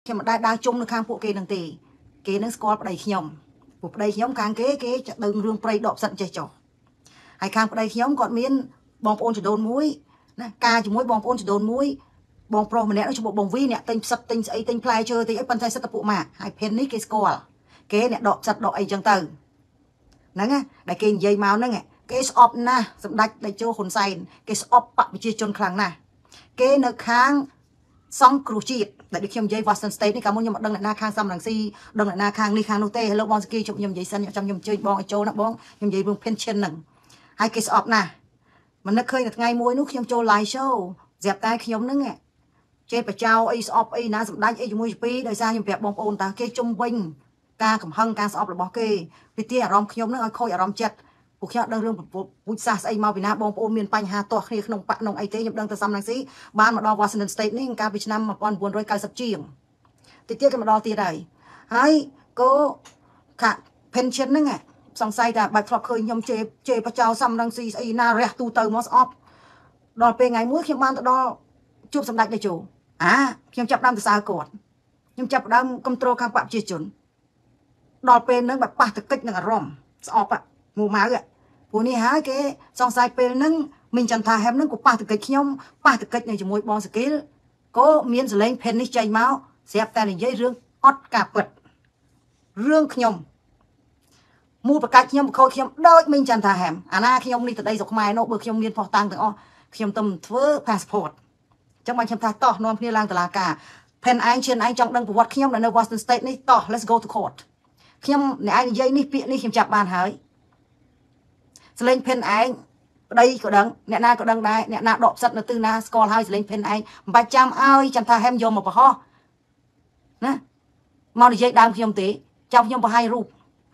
khi mà đang chung nó khang phụ kê đằng tì kê nó score đầy nhom phụ đầy nhom khang kế chặt đường rương prey đọp sẵn chơi trò hay khang phụ đầy nhom còn miên bong ôn chỉ đồn muối ca chỉ muối bong ôn chỉ đồn muối bong pro mà nè nó chụp bộ bong vi nè tinh sắt tinh ấy tinh play chơi thì ấy pan thay sắt tập phụ mà hay penny cái score kế nè đọp sắt đọp ấy chẳng từ nè nghe đại kê dây máu nè nghe cái stop na sầm đạch đại châu hồn say cái stop bạc bị chia chôn khang nè kế nó khang song cruci đại được khiêm dây Washington State này cảm ơn nhưng mà đăng lại na khang xăm đằng si đăng lại na khang ni khang nô tê hello bon ski chụp nhầm dây sân trong nhầm chơi bon ở châu nè bon nhầm dây vương pension nằng hai cái stop nè mình nó khơi được ngay muối nước khiêm châu live show dẹp tay khiêm nữa nghe chơi phải trao ấy stop ấy na sầm đạch ấy muối pi đời ra nhầm vẹt bong ôn ta kê trung vinh ca cầm hăng ca stop là bỏ kê vì tia rom khiêm nữa khôi rom chết cuộc khác đang rương bút xa ấy mau vì na bong ôn miền Pành Hà toa khi không bạn nông ấy thế nhập đăng từ xăm đằng si ban mà đo Washington State này ca Việt Nam mà con buồn rồi cài sập chiềng thì tiếc cái mà đo tiền này hay cô cả pension nữa nghe song say ta bài flop khơi nhom chê bắt chào xăm đằng si ấy na rẻ tu tờ mos off đo về ngày muối khi ban tự đo chụp sầm đạch để chủ khi chập đam từ xa cột nhưng chập đam control khang bạc chia chuẩn đo về nóแบบปะthực kích là rom off ạ mù má vậyผู้นี้หาเกสองสายเปลนึงมินจันทาแฮมนึงกูป้าตะเกยขยมป้าตะเกยในจมูกบอลสกิลก็มีนสเลงเพนนิใจเมาเสียบแต่ในยัยเรื่องอดกาเปิดเรื่องขยมมูประกาศขยมเขาขยมโดยมินจันทาแฮมอันน่าขยมนี่แต่ใดสกไม้โนเบิกขยมเรียนพอตังแต่อ้อขยมตำเฟ้อพาสปอร์ตจังหวัดขยมทาต่อนอมพี่ลางตลาดกาเพนไอเชนไอจังดังประวัติขยมในวอชิงตันสเตทนี่ต่อ let's go to court ขยมในไอยัยนี่เปียนี่ขยมจับบานหายlên pen anh đây có đắng nè na có đắng đây nè na đọp sắt nó từ na score hai lên pen anh 300 ai chẳng tha hem vô một bà ho nè mau đi dây đam khiêm tí trong nhom hai rụp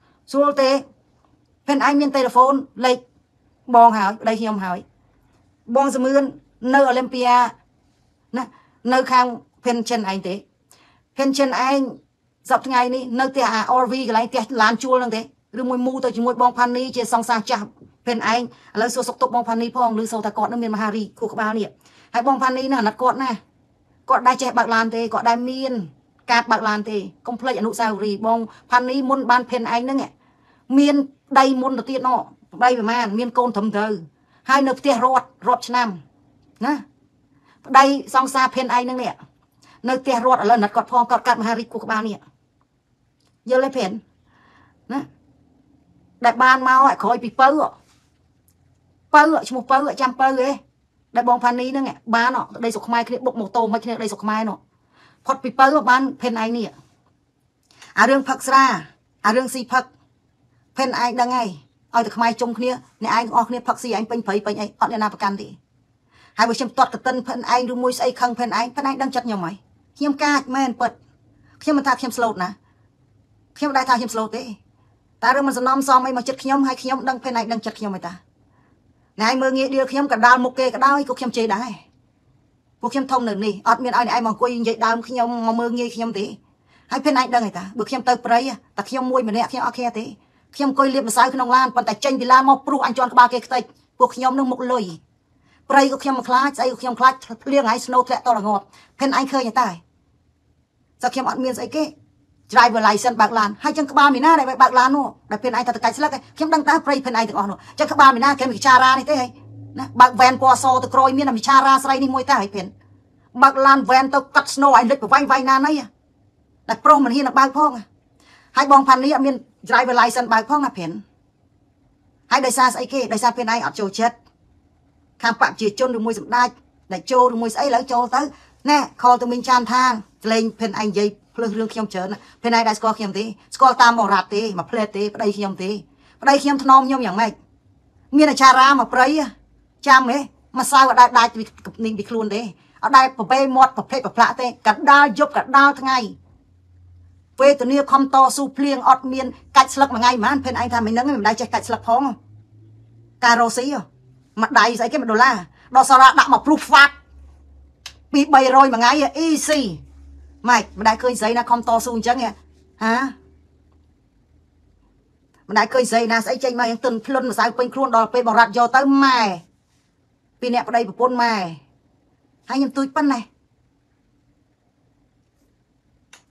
số tê pen anh miền telephone lấy bong hỏi đây khiêm hỏi bong sớm mươn nơi Olympia nè nơi khang pen chân anh tí pen chân anh dọc ngày ní nơi tia RV cái này tia lan chua lăng thế rồi mùi mu tôi chỉ mùi bong pan ní chia song sang chạmเป็นไอ้แล้วโซตกบองพันนี้พองหรือโซตะกอดนั่นเป็นมหารีคู่กับบ้านเนี่ยให้บองพันนี้น่ะนัดกอดนะกอดได้แจกบักลานเตกอดได้เมียนกาดบักลานเตคอมเพลย์อนุสาวรีย์บองพันนี้มุนบ้านเพนไอ้นั่นไงเมียนได้มุนตัวเตี้ยนอได้ประมาณเมียนโกนทำเธอให้เนื้อเตี้ยรอดชนะนะได้ซองซาเพนไอ้นั่นเนี่ยเนื้อเตี้ยรอดอะไรนัดกอดพองกอดกัดมหารีคู่กับบ้านเนี่ยเยอะเลยเพนนะได้บ้านมาอ่ะคอยปีเปิ้ลเปิ้ลชั่วโมงเปิ้ลจำเปิ้ลเลยได้บองพันนี้นั่นไงบ้านเนาะได้สุขไม้คือบุกโมโตไม่ใช่ได้สุขไม้เนาะพอดปีเปิ้ลบ้านเพนไอเนี่ยเรื่องพักซาเรื่องซีพักเพนไอดังไงเอาแต่ขมายจมเนี่ยในไอออกเนี่ยพักซีไอเป็นเผยไปไออดในนาประกันดิให้ไปชิมตอดกระตันเพนไอดูมวยไอคังเพนไอดังจัดยังไงเขียมกาดแม่นเปิดเขียมมันทาเขียมสโลดนะเขียมได้ทาเขียมสโลดดิตาเรื่องมันสนอมซอมไอมาจัดเขียมให้เขียมดังเพนไอดังจัดเขียมไปตาไงเมื่องี้เดียวเขียมกับดาวมุกเกกับดาวก็เขียมเจได้พวกเขียมทงหนึ่งนี่อดเมียนไอ้มองกุยใหญ่ดาวเขียมมาเมื่องี้เขียมตีให้เพนไอดังไงตาบุกเขียมเตยไปอ่ะแต่เขียมมวยเหมือนเนี่ยเขียมโอเคตีเขียมกุยเรียบมาสายขึ้นนองลานปันแต่เจนดีลานมาปลุกอันจอนกับบาเกกเตยพวกเขียมนึ่งมุกเลยไปก็เขียมมาคลาสไอก็เขียมคลาสเลี้ยงไอ้สโนว์แทะต่อหลังงอเพนไอเคยอย่างตายจะเขียมอดเมียนไอ้เก้driver license บากลานให้จังกบามีหน้าได้บากลานโน่ได้เพนไอตัดไก่สลักเขียมดังตาไปเพนไอถึงอ่อนโน่จังกบามีหน้าเขียมกิจารานี่เต้นะบางแวนปอโซตะกรอยมีนมีชาราสไลนี่มวยตาให้เป็นบางลานแวนตะกัดสโนว์ไอ้เล็กแบบไว้นานนี่อะแต่โปรมันเฮียนบางพ่องอะให้บองพันนี้มีไดรเวอร์ไลเซนบางพ่องนะเพนให้ไดซาไอเก้ไดซาเพนไออัดโจเช็ดคำปะจีจนดูมวยสมได้ได้โจดูมวยไอแล้วโจตั้งแน่คอตัวมินชานทางเลงเพนไอใหญ่เพลืองเรื่องเขียมเชิญเพนไอได้สกอร์เขียมตีสกอร์ตามบอรัดตีมาเพลตตีไปได้เขียมตีไปได้เขียมทนอมยมอย่างไรมีนชารามาเปรย์จำเลยมาสาวได้กับนิ่งไปคลุนเด้เอาได้ปะเป้หมดปะเพลปะพระเต้กัดดาวยบกัดดาวทั้งไงเวตัวนี้คอมโตสูเพลียงอดเมียนกัดสลักมาไงมันเพนไอทำไม่นั่งไม่ได้ใจกัดสลักพ้องการโรซี่มาได้ใส่แค่มา$ดอสระดักมาปลุกฟัดปีใบโรยมาไงอีซี่ไม่ได้เคยใส่นะคอมโตสูจังไงฮะมันได้เคยใส่นะใส่ใจมาอย่างตื่นพลุนมาใส่เป็นครูนดอเป็นบรัดโยเติมมาปีนี้ไปได้ปนมาให้ยังตุยปั้นnày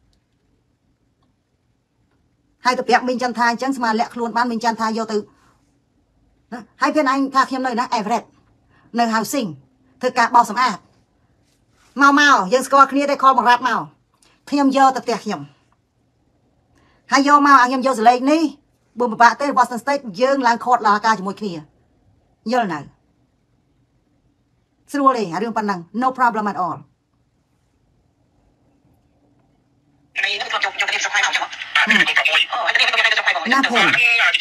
hai tập mình chân thai chẳng mà lẹ luôn ban mình chân thai vô từ hai phiên anh tha khiêm nơi đó Everett nơi housing thực cả bao sắm mau dân score kia đây call bằng rap mau khiêm vô tập tiệc khiêm hai vô mau anh khiêm vô lấy ní buồn bạ tới Boston State dương lang khót là ca chỉ một kia nhớ nào xin lỗi đi đừng pan năng no problem at allน่าพูด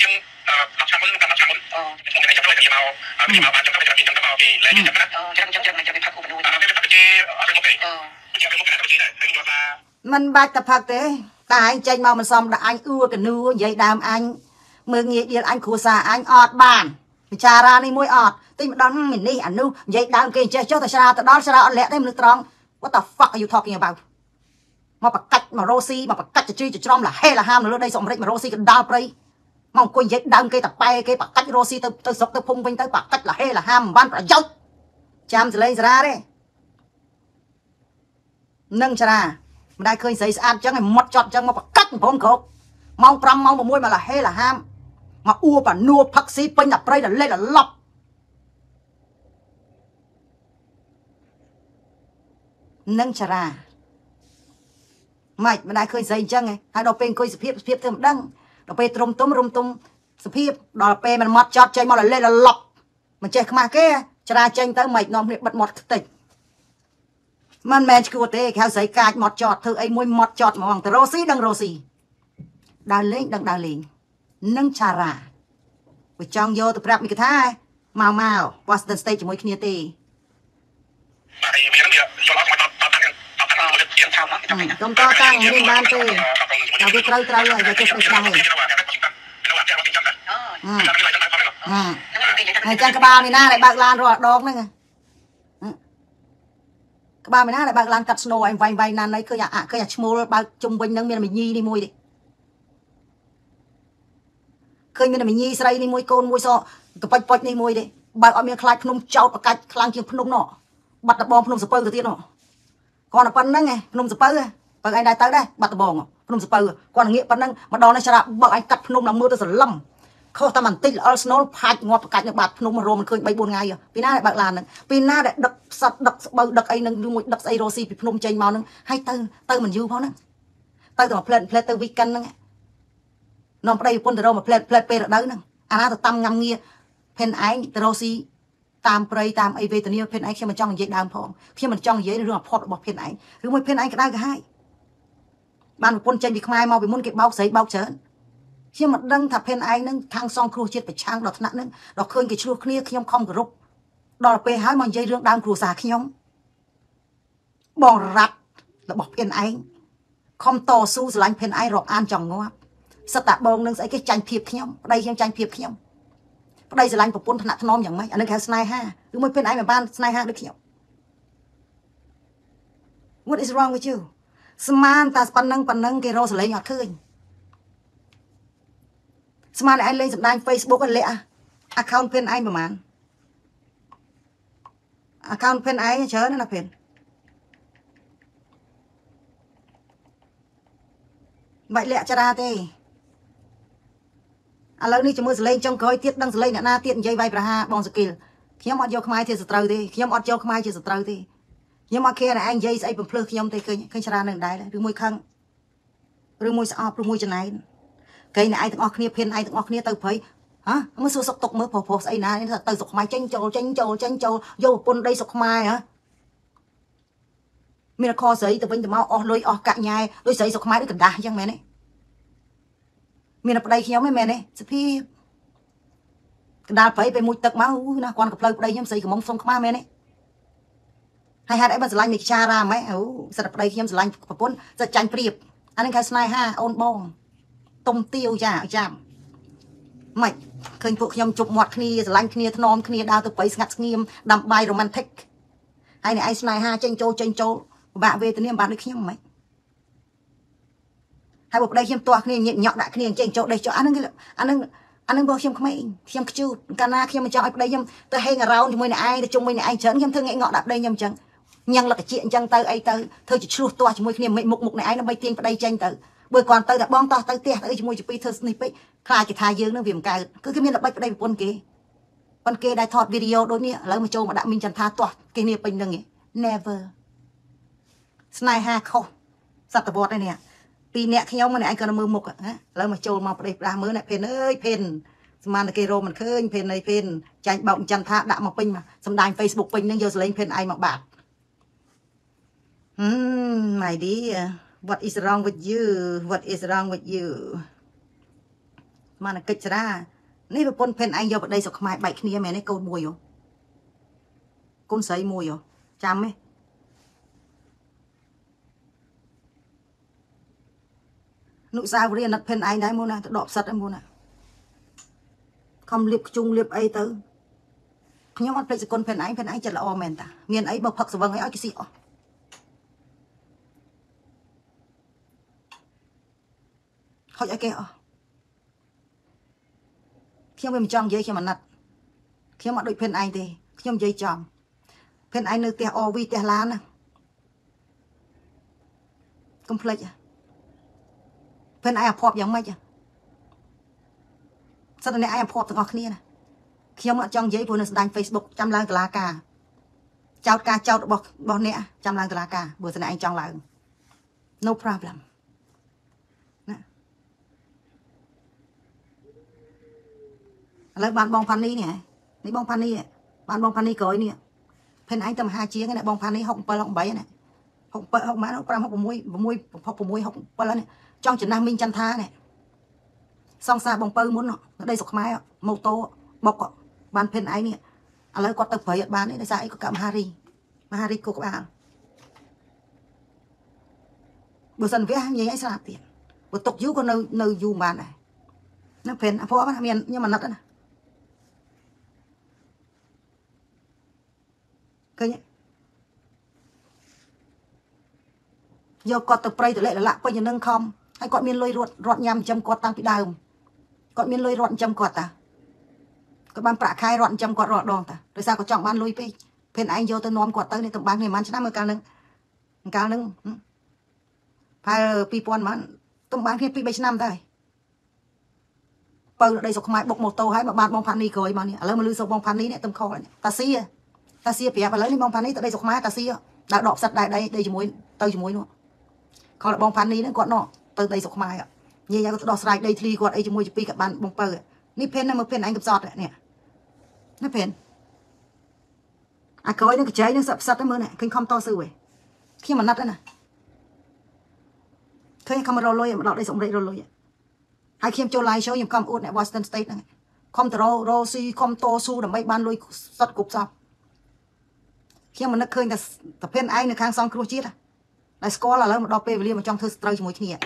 มันบาดตะพักเต้ตายใจมามันซ้อมแต่อันอื้อกันนู้ใหญ่ดามอันมือเงี้ยเดียอันขู่สาอันออดบ้านพิจาราในมวยออดตีมันดอนเหม็นนี่อันนู้ใหญ่ดามเก่งเจ้าเจ้าแต่ชราแต่ดอนชราอันเละได้มันตรอง what the fuck are you talking about mà bạc cắt mà Rosie mà bạc cắt cho cho trong là hay là ham nữa đây xong mà Rosie cái đau prey mong coi giấy đau cây tập bay cây bạc cắt Rosie tới sọc tới phun bên tới bạc cắt là hay là ham ban phải dâu chăm sẽ lấy ra đấy nâng ra mà đây khơi giấy ăn chẳng ngày mất chọn chẳng mà bạc cắt phun cột mong pram mong một môi mà là hay là ham mà ua và nua bác sĩ bên là prey là lên là lọc nâng ra mày mà đại khơi dây chăng này hai đầu bên khơi sụp thêm đăng đầu bên rung tung sụp đầu bên mình mót chót chơi mà là lên là lọc mình chơi không mà cái ra chơi tới mày nó bật mót tịch mình men cứ thế theo giấy cài mót chót thưa ấy môi mót chót mà bằng từ Rosie đằng Rosie đào lên nâng trà ra với trong vô từ prep mình cái thay màu Boston State chỉ môi kia tì công to tăng lên ban tê nào cái trâu rồi cái trâu này chân cái ba này na lại bạc lan rồi đón đấy cái ba này na lại bạc lan cắt snow anh vay nan đấy cứ nhà small ba trung bình nâng miền mình nhi đi môi đi khơi miền mình nhi say đi môi côn môi so cái bạch đi môi đi bạc ở miền khai phnom cháo và cái khang chiên phnom nọ bắt đập bom phnom sờ từ tiên nọ còn là phân đó nghe phnom sờ và anh đại tới đây bắt đập bom phnom sờ còn là nghĩa phân đó mà đòn này sẽ là bạc anh cắt phnom làm mưa tới giờ lâm không ta mình tin ở snow phai ngọt cắt những bạc phnom mà rồi mình khơi bay buồn ngày rồi pina lại bạc làn pina lại đập sạt đập bờ đập ấy nâng đuôi đập say rosi phnom chơi màu nâng hay tư mình dư pháo nâng tư từ mà play từ weekend nâng nằm đây quân từ đâu mà play pe ở đấy nâng anh ta tâm ngâm nghe pen anh từ rosi tam prey tam ai về từ nhiều pen anh khi mình trong giấy đàm phong khi mình trong giấy nó phọt bọc pen anh cứ mỗi pen anh cái đây cái hai ban quân chơi bị khai mau bị muốn cái bao giấy bao chớn khi mà đăng thập pen anh nâng thang song kêu chết phải trang đọt nặng nâng đọt khơi cái chua kia khi không group đọt pe hái mà dây rương đam kêu xà khi nhông bòn rặt là bọc pen anh không to su rồi anh pen anh rọc an chồng ngó sắp tạ bông nâng sẽ cái tranh thiệp khi nhông đây khi tranh thiệp khi nhông đây là anh của quân thằng nom chẳng mấy anh ấy snai ha cứ mới bên anh mà ban snai ha được hiểu what is wrong with you sman ta pan nâng cái rose lấy nhọt khơi sman lại anh lên đăng Facebook anh lẽ account bên anh mà man account bên anh chớ nó là bên vậy lẽ cho ra thế lâu nay chúng mới lên trong coi tiết đang lên na tiết dây vay ha bong skill khi mà vô khai thì sờ thì khi mà vô khai thì sờ thì nhưng mà kia này anh dây sẽ bấm plug khi ông thấy cái chả nâng đáy đấy, môi khăng, môi sao, môi chân này, cái này ai từng kia phiền ai từng kia từ phải, hả, mới xua sọc tục mới phổ ấy na, nên là từ sọc mai tranh châu, vô pôn đây sọc mai hả, mình là kho giấy từ bên từ mau lôi cả nhai, lôi giấy sọc mai được cần đá chăng mẹ này. Mình ở đây khi mấy mẹ này, sắp hi, đào phải về mùi tật máu, na quan cặp lời đây nhâm xây cái mông sông khăm mẹ này, hay hai đấy bạn lại mình cha ra mấy, sắp đây khi nhâm lại phải bốn, giật tranh priệp, anh cái snai ha, ôn bong, tôm tiêu chạm, mày, khơi phụ nhâm chụp mọt kia, lạnh kia, non kia, đào từ quấy ngặt nghiêm, đầm bay romantic, hay này ai snai ha, tranh châu, bạn về từ niệm bạn được khi nhâm mấy. Hai bộ đây khiêm toa kia nhện nhọn đại kia trên chỗ đây cho anh bao khiêm không ai khiêm chu cana khiêm cho đây nhâm tôi hay ngả rau thì mới này ai chung mới này ai chấn khiêm thương nghệ ngọn đạp đây nhâm chấn nhăng là cái chuyện chăng tới ấy tới thôi chỉ chua toa chỉ mới khiêm mục này ai nó bay tiên vào đây tranh tới bởi còn tới đã bong to tới tia tớiជាមួយchụp thơ snip ấy khai cái thai dương nó viêm cài cứ cái miếng là bách đây con kia đài thọt video đôi nè lấy mà châu mà đã minh chân tha toạt cái nè bình đừng ấy never snai ha không sắp tập bọt đây nè vì nè khi ông này anh còn mưa mục á lấy mà châu mà đây ra mới này phèn ơi phèn mà cái rô mình khơi phèn này phèn tranh bọng chân tha đã mà pin mà xong đài Facebook pin nó vô lên phèn ai mà bạn my dear what is wrong with you what is wrong with you mà nó kịch raนี่เป็นเพนไอโยบได้สกมายใบขี้เนี่ยแม่นี่โกนมวยอยู่โกนใส่มวยอยู่จำไหมนุสาวรีย์นักเพนไอได้มั้งนะดอกสัตว์ได้มั้งนะคำเรียบจุงเรียบไอเตอร์ขยำมันเป็นสกุลเพนไอจะละออแมนตาเมียนไอมาพักสว่างไอเอากี่สิอ๋อเขาจะแก่อ๋อkhi mà trong giấy khi mà nặt khi mà đội phên anh thì khi mà giấy chồng phên anh nơi tia ovi tia lá nè complete phên ai pop giống mấy chứ sau này ai pop từng ngọc kia nè khi mà trong giấy vừa nó đăng Facebook chăm lang lá cà chào bọc nè chăm lang lá cà vừa sau này anh trong lại no problem lấy bạn bong pan đi nè lấy bong pan đi bạn bong pan đi cởi nè phên anh tầm 2 chiếc cái này bong pan đi học ba học bảy này học má học học mùi học ba lần này trong chừng nam minh chân tha này xong xa bong pơ muốn nó đây sọc máy mô tô bọc bạn phên anh nè lấy quạt tập phải bán đấy sai có cảm Harry cô các bạn bữa sân vẽ như ấy sao tiền bữa tục dữ con nơi du bàn này nó phên phó bắt miền nhưng mà nát đó nè cái nhé do cọt tập prey lệ là lạ coi như nâng không hay cọt miên lôi ruột nhằm châm cọt tăng bị đau cọt miên lôi ruột châm cọt ta có ban bạ khai ruột châm cọt ruột đòn ta rồi sao có trọng ban lôi pe phên anh vô tôi nóm cọt tới này tầm ban này man chả mới cao nâng phải pi pon man tầm ban kia pi 7 năm thôi bờ đây sọc mai bọc một tô hay mà bạn bong pan đi cười mà nè lấy mà lư sọc bong pan đi này tầm kho này ta xia bẻ và lấy lên bong pan đi tới đây sọc mai ta xia đã đọp sắt đây chỉ muối nữa còn là bong pan đi nữa còn nọ từ đây sọc mai ạ như vậy có đọp sạch đây thì còn đây chỉ muối chỉ pi các bạn bong pơ ní pen này mà pen anh gặp giọt nè nó pen coi nó cái cháy nó sập sắt cái mưa này kinh không to sư vậy khi mà nát đấy nè thấy không mà lôi mà đọp đây sọc đây rồi hai khi em cho live show em come out này Washington State này không từ Rosie không to su để mấy ban lôi sắt cục sao khi mà nó khơi là tập phên anh là khang xong kêu chết à là score là lớn một đo pe về mà trong thơ stray mỗi khi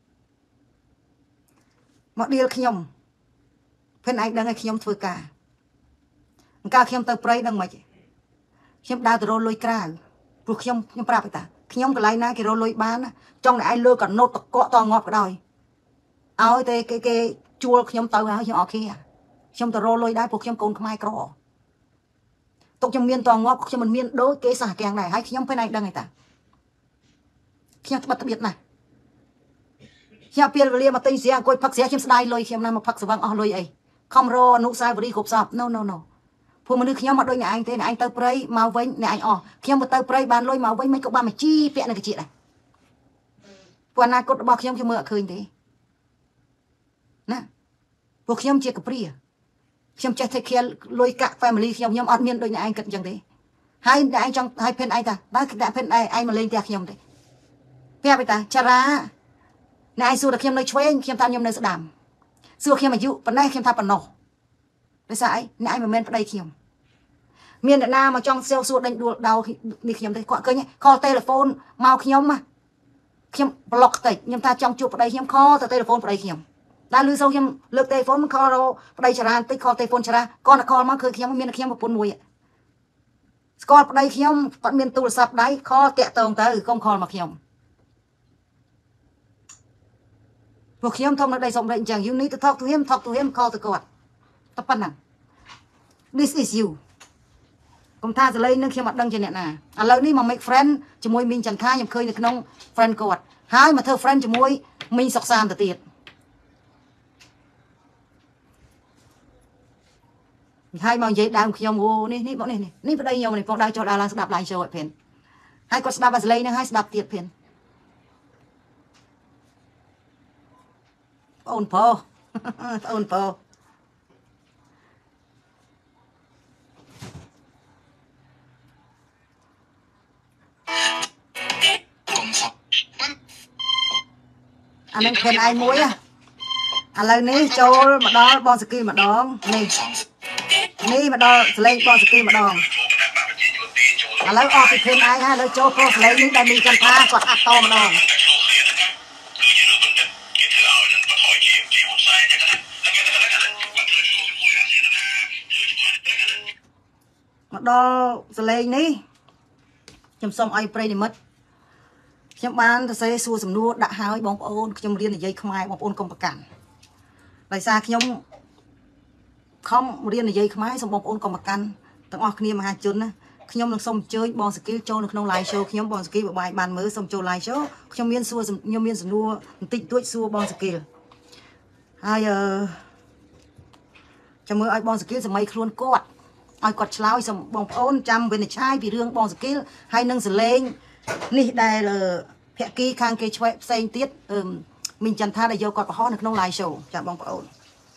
mọi điều khi nhom phên anh đang khi nhom thôi cả khi nhom tơ prey đang mày khi nhom đào từ lôi cra rồi khi nhom pra ta khi nhom cái lại na cái lôi bán trong này ai lơ cả nốt cọ to ngọt cái đòi áo cái chua khi nhom tơ hả nhom kia nhom tơ lôi đá buộc nhom cồn mai cọ tục trong miền toàn ngọc cho mình miền đối kế xả kèng này hay khi nhom phên anh đang ngày ta khi bật đặc biệt này khi pia về mà tây xia coi phật xia khiêm sai lôi khiêm nam mà phật vang lôi ấy không ro nụ sai vừa đi cục sập no phụ mình khi mà đôi nhà anh thế này anh tơ prey màu vinh này anh khi mà tơ prey bàn lôi màu vinh mấy cậu ba mà chi vẹn này cái chị này quan na cột bọc khiêm khi mưa khơi thế nè buộc khiêm chia cặp ria khiêm chạy theo lôi cả family khiêm nhom ăn miên đôi nhà anh cận chẳng thế hai đại anh trong hai phên anh ta đã phên ai mà lên theo khiêm thế phê bây ta chara này ai xưa được khiêm nơi chơi khiêm ta nhom nơi đàm xưa khiêm mà dụ phần này khiêm ta phần nổ đấy sao ấy này ai mà men đây khiêm miền đại nam mà trong sale xua đánh đuổi đau đi khiêm đây gọi cơ nhé call telephone mau khiêm mà khiêm block tẩy nhưng ta trong chụp ở đây khiêm call từ telephone ở đây khiêm đã lưu sâu khiêm lược telephone call ở đây chara tích call telephone chara con là call mà khơi khiêm miền khiêm một bốn mùi call ở đây khiêm vẫn miền tu sập đấy call tẹt tường tới không call mà khiêm buộc khiêm thông ở đây xong đây chẳng you need to talk to him call to God tập văn this is you công thaจะเลยนึกเขียนมัดดังจะเนี่ยนะแล้วนี่มา make friend จะมวยมินจันทร์ข้ายังเคยในขนม friend กอดหายมาเธอ friend จะมวย mình sọc sam từ tiệt hai mong giấy đang khi ông ní bọn này ní vào đây nhau này bọn đang cho đà là đạp lại rồi phiền hai con đạp vào lấy nữa hai đạp tiệt phiền ôn phô ôn phô anh đang khen ai muối à lần ní châu mà đó bon ski mà đó ní mà đó lấy bon ski mà đó à lấy off thì khen ai ha lấy châu cô lấy ní đây mình chân tha còn hạt to mà đó mà đó lấy ní chăm xong ai play đi mất chăm ban ta sẽ xua sầm nua đã hái bóng ôn chăm riêng là dây không ai bóng ôn công bạc cản tại sao khi nhung không riêng là dây không ai xong bóng ôn công bạc cản tặng ở kia mà hai chân á khi nhung được xong chơi bóng skill cho được nông live show khi nhung bóng skill bài bàn mới xong cho live show trong miên xua nhung miên sầm nua tịnh tuổi xua bóng skill hai chăm mưa ai bóng skill sẽ mấy luôn cốt ai quạt lao xong bóng ôn chăm bên này trai vì riêng bóng skill hai nâng sẽ lên nè đây là hẹ kia khang kia chơi xây tiết mình chẳng tha là do còn họ được nông live show chạm bóng ổn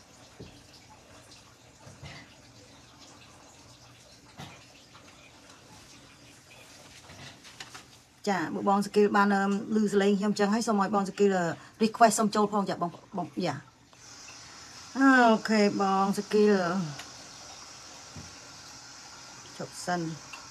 chả bộ bóng skill ban lư lên em chẳng hay xong mọi bóng skill là request xong châu phong chạm bóng dạ ok bóng skill chụp sân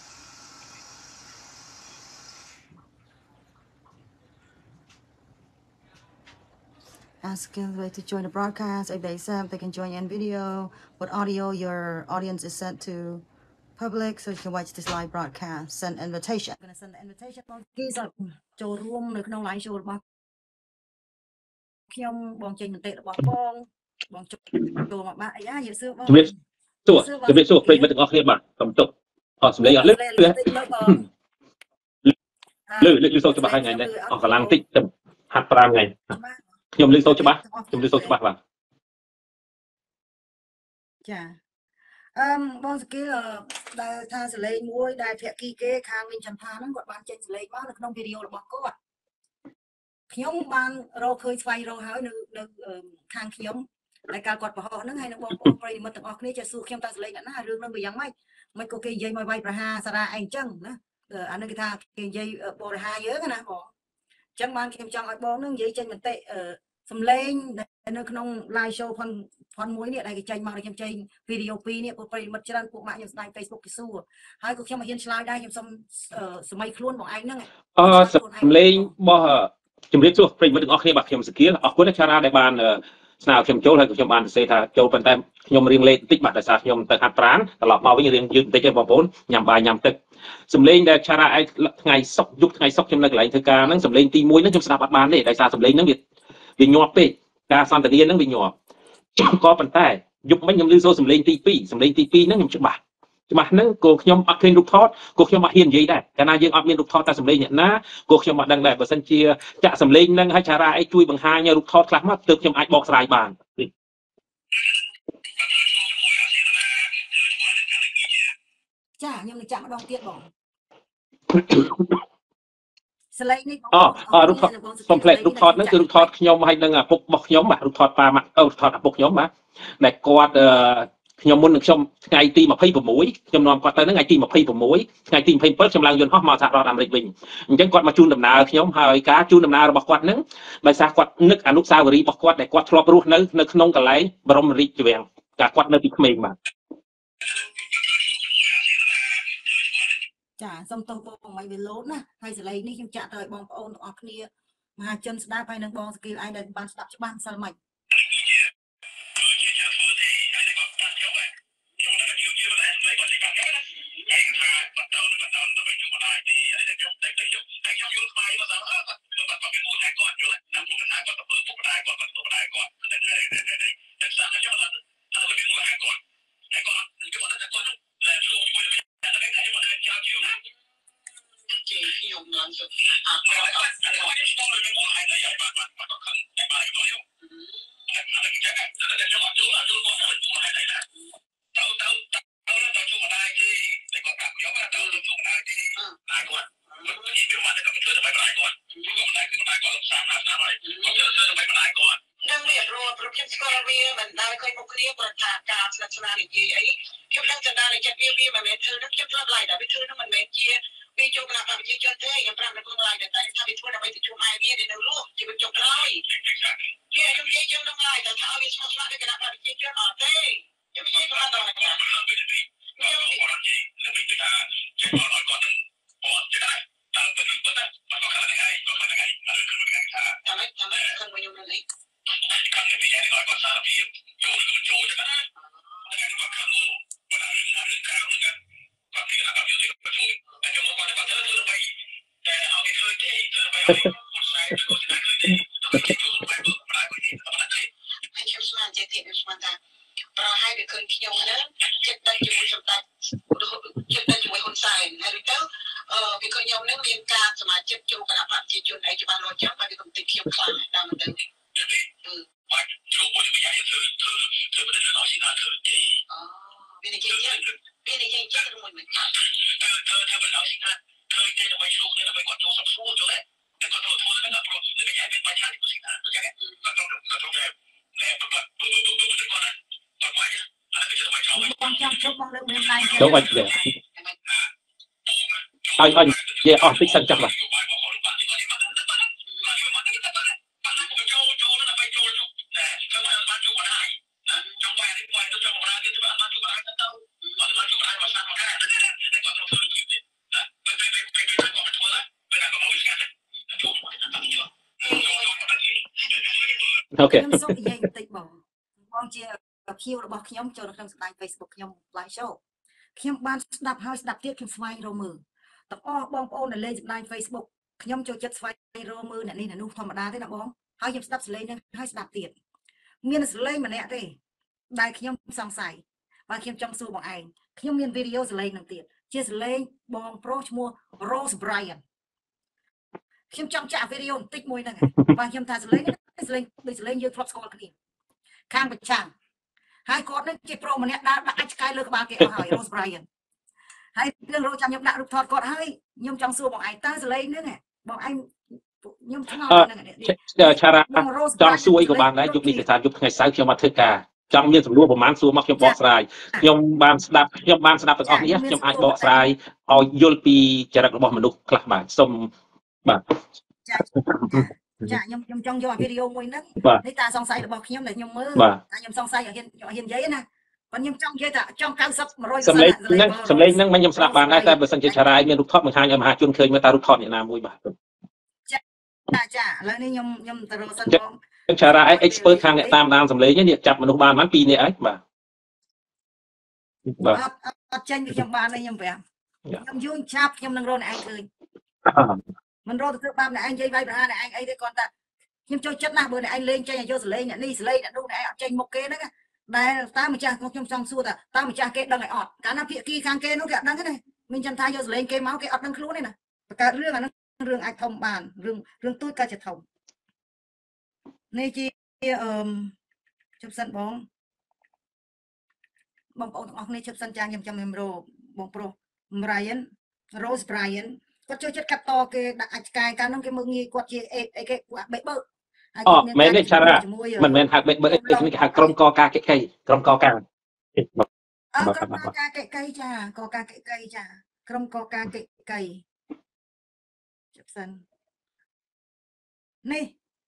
ask way to join the broadcast. If they accept, they can join in video. But audio, your audience is set to public, so you can watch this live broadcast. Send invitation. I'm gonna send the invitation. Ký rồi,ចូលរួមនៅក្នុង live show របស់ខ្ញុំបងចេញមតិរបស់បងចូលមកបាក់អីយ៉ាយឺសឿបងជំរាបសួរប្រិយមិត្តទាំងអស់គ្នាបាទកំទុកអត់សម្លេងអត់លឺលឺសូរច្បាស់ថ្ងៃនេះអស់កម្លាំងតិចទៅហាត់5ថ្ងៃខ្ញុំលឺសូរច្បាស់បាទចាបងស្គីលដែលថាសលេងមួយដែលភាគីគេខាងវិញចន្ទថាហ្នឹងគាត់បានចេញសលេងមកនៅក្នុងវីដេអូរបស់គាត់ខ្ញុំបានរកឃើញស្វែងរកហើយនៅខាងខ្ញុំដែលកាលគាត់ប្រហោះហ្នឹងហើយនៅបងប្អូនប្រិយមិត្តទាំងអស់គ្នាចេះសួរខ្ញុំថាសលេងអ្នកណារឿងហ្នឹងវាយ៉ាងម៉េចមិនក៏គេនិយាយមកវាយប្រហារសារ៉ាអីអញ្ចឹងណាអានេះគេថាគេនិយាយបរិហាយើងណាបងអញ្ចឹងបានខ្ញុំចង់ឲ្យបងហ្នឹងនិយាយចេញមតិសំឡេងនៅក្នុង live show ផនមួយនេះដែលគេចេញមកខ្ញុំចេញវីដេអូ2នេះពួកប្រិយមិត្តច្រើនពួកម៉ាក់ខ្ញុំស្ដាយ Facebook គេសួរហើយក៏ខ្ញុំមកហ៊ានឆ្លើយដែរខ្ញុំសុំសម័យខ្លួនបងឯងហ្នឹងសំឡេងរបស់ជំរាបសួរប្រិយមិត្តទាំងអស់គ្នាបាទខ្ញុំសគៀលអរគុណចារាដែលបានស្នើខ្ញុំចូលហើយក៏ខ្ញុំបានសរសេរថាចូលប៉ុន្តែខ្ញុំរៀងលេងបន្តិចបាទដោយសារខ្ញុំទៅហាត់ប្រាណត្រឡប់មកវិញរៀងយឺតបន្តិចទេបងប្អូនញ៉ាំបាយញ៉ាំទឹកសំឡេងដែលចារាឯថ្ងៃសុកយុគថ្ងៃសុកខ្ញុំនៅកន្លែងធ្វើការហ្នឹងសំឡេងទី1ហ្នឹងខ្ញុំស្ដាប់អត់បានទេដោយសារសំឡេងហ្នឹងវាញាប់ពេកការសន្ទនាហ្នឹងវាញាប់ក៏ប៉ុន្តែយប់មិញខ្ញុំឮសូរសំឡេងទី2សំឡេងទី2ហ្នឹងខ្ញុំច្បាស់ហ្នឹងក៏ខ្ញុំអត់ឃើញរូបថតក៏ខ្ញុំអត់ហ៊ាននិយាយដែរកាលណាយើងអត់មានរូបថតតែសំឡេងអ្នកណាក៏ខ្ញុំអត់ដឹងដែរបើសិនជាចាក់សំឡេងហ្នឹងឲ្យចារាអីជួយបង្ហាញរូបថតខ្លះមកទើបខ្ញុំអាចបកស្រាយបានចាខ្ញុំនឹងចាក់ម្ដងទៀតបងសលេងនេះរូបថតសំផ្លែរូបថតហ្នឹងគឺរូបថតខ្ញុំឲ្យនឹងឪពុករបស់ខ្ញុំបាទរូបថតប៉ាម៉ាក់រូបថតឪពុកខ្ញុំបាទដែលគាត់ខ្ញុំមុននឹងខ្ញុំថ្ងៃទី26ខ្ញុំនាំគាត់ទៅហ្នឹងថ្ងៃទី26ថ្ងៃទី27ខ្ញុំឡើងយន្តហោះមកសហរដ្ឋអាមេរិកវិញអញ្ចឹងគាត់មកជូនដំណើរខ្ញុំហើយការជូនដំណើររបស់គាត់ហ្នឹងដោយសារគាត់នឹកអនុស្សាវរីយ៍របស់គាត់ដែលគាត់ធ្លាប់រស់នៅក្នុងកន្លែងបរមរាជវាំងកាលគាត់នៅពីក្មេងបាទចាសូមទោសបងមិនវាលោតណាហើយសលេងនេះខ្ញុំចាក់ទៅឲ្យបងប្អូនទាំងអស់គ្នាមហាជនស្ដាប់ហើយនឹងបងស្គីលឯងដែលបានស្ដាប់ច្បាស់សិលមិន đang việc rồi, rồi kiếm score bia mình đang coi một cái bữa thả cả sạch sạch này gì ấy, kiếm đang chân đang để chặt bia mà mẹ thư nó chặt lại đã biết thư nó mình mẹ chia, vì chỗ nào làm chia cho thế,ยังปรับในคนไทยแต่ถ้าไปทั่วไปที่ช่วงไอ้เนี่ยเดี๋ยวรู้จะเป็นจบเลยเนี่ยยังยังยังต้องไล่แต่ถ้าเอาไปสมัครได้ก็ได้ไปchia cho họ thế,ยังไม่ใช่ก็มาต่อเลยเนี่ยทำไมคนมาอยู่นั่นเลยให้เข้มสมานเจติเข้มสมานตาเราให้ไปคืนที่ยงนั้นเจ็ดได้จมูกสมตัดเจ็ดได้จมูกคนใส่ให้รู้เต้าไปคืนยงนั้นเรียนการสมาชิกจูกันผ่านที่จุดไหนจุดบ้านเราจังไปเป็นติดเข้มคลาตามมันเดิมเป็นยังไงเจ้าเป็นยังไงเจ้าทั้งหมดเหมือนกัน đúng rồi anh về tích sân chắc là ok ខ្ញុំសូមនិយាយបន្តិចបងជាភៀវរបស់ខ្ញុំចូលក្នុងសម្ដែង Facebook ខ្ញុំ live show ខ្ញុំបានស្ដាប់ហើយស្ដាប់ទៀតខ្ញុំស្វែងរកមើលទាំងអស់បងប្អូនដែលលេងសម្ដែង Facebook ខ្ញុំចូលចិត្តស្វែងរកមើលអ្នកនេះអ្នកនោះធម្មតាទេណាបងហើយខ្ញុំស្ដាប់សលេងហ្នឹងហើយស្ដាប់ទៀតមានសលេងម្នាក់ទេដែលខ្ញុំសង្ស័យបើខ្ញុំចង់សួរបងឯងខ្ញុំមានវីដេអូសលេងហ្នឹងទៀតជាសលេងបងប្រុសឈ្មោះ Rose Brian ខ្ញុំចង់ចាក់វីដេអូបន្តិចមួយហ្នឹងបើខ្ញុំថាសលេងដូចសលេងយើងធ្លាប់ស្គាល់គ្នាខាងប្រចាំហើយគាត់នឹងជាប្រុសម្នាក់ដើរដាក់អាចឆ្កែលើក្បាលគេអស់ហើយ Rose Brian ហើយរឿងរោចាំខ្ញុំដាក់រូបថតគាត់ហើយខ្ញុំចង់សួរបងឯងតើសលេងហ្នឹងបងឯងខ្ញុំឆ្ងល់ហ្នឹងឆារ៉ាចង់សួរអីក៏បានដែរយុគនេះគេថាយុគថ្ងៃសៅរ៍ខ្ញុំមកធ្វើការចង់មានសំណួរប្រហែលសួរមកខ្ញុំបកស្រាយខ្ញុំបានស្ដាប់ទាំងអស់នេះខ្ញុំអាចបកស្រាយឲ្យយល់ពីចរិតរបស់មនុស្សខ្លះបាទសូមបាទចាខ្ញុំចង់យកវីដេអូមួយហ្នឹងនេះតាសង្ស័យរបស់ខ្ញុំដែលខ្ញុំមើលតែខ្ញុំសង្ស័យឲ្យហ៊ាននិយាយណាប៉ុន្តែខ្ញុំចង់និយាយថាចង់90 100% សំឡេងហ្នឹងមិនខ្ញុំស្ដាប់បានដែរតែបើសិនជាឆារ៉ាមានរូបថតបង្ហាញឲ្យមហាជនឃើញមើលតើរូបថតអ្នកណាមួយបាទចាឥឡូវនេះខ្ញុំទៅរកសិនបងឆារ៉ាឯ expert ខាងអ្នកតាមដានសំឡេងនេះចាប់មនុស្សបាន2នាក់ឯងបាទអត់ចេញពីខ្ញុំបានទេខ្ញុំប្រាប់ខ្ញុំយូរឆាប់ខ្ញុំនឹងរកអ្នកឯងឃើញមិនរកទៅធ្វើបាបអ្នកឯងនិយាយវាយប្រហារអ្នកឯងអីទេគាត់ថាខ្ញុំចូលចិត្តណាស់បើអ្នកឯងលេងចេញឲ្យយកសលេងអ្នកនេះសលេងអ្នកនោះអ្នកឯងអត់ចេញមុខគេហ្នឹងដែលតើម្ចាស់ខ្ញុំចង់សួរថាតើម្ចាស់គេដឹងឲ្យអត់កាលណាភាគីខាងគេនោះគេអត់ដឹងទេមានចន្ទថាយកសលេងគេមកគេអត់ដឹងខ្លួនទេណាបង្កើតរឿងអាហ្នឹងរឿងអាចធំបានរឿងទូចក៏ជាធំនេះជាជប់សិនបងប្អូនទាំងអស់គ្នាជប់សិនចាខ្ញុំចាំខ្ញុំរកបងប្រុស Brian Rose Brian គាត់ចូលចិត្តកាត់តគេដាក់អាចឆ្កែកាលនោះគេមើលងាយគាត់ជាអីគេគាត់បេបឺមែនទេឆារ៉ាមិនមែនហៅបេបឺនេះគេហៅក្រុមកការកិច្ចក្រុមកការក្រុមកការកិច្ចចាកការកិច្ចចាក្រុមកការកិច្ចជប់សិននេះ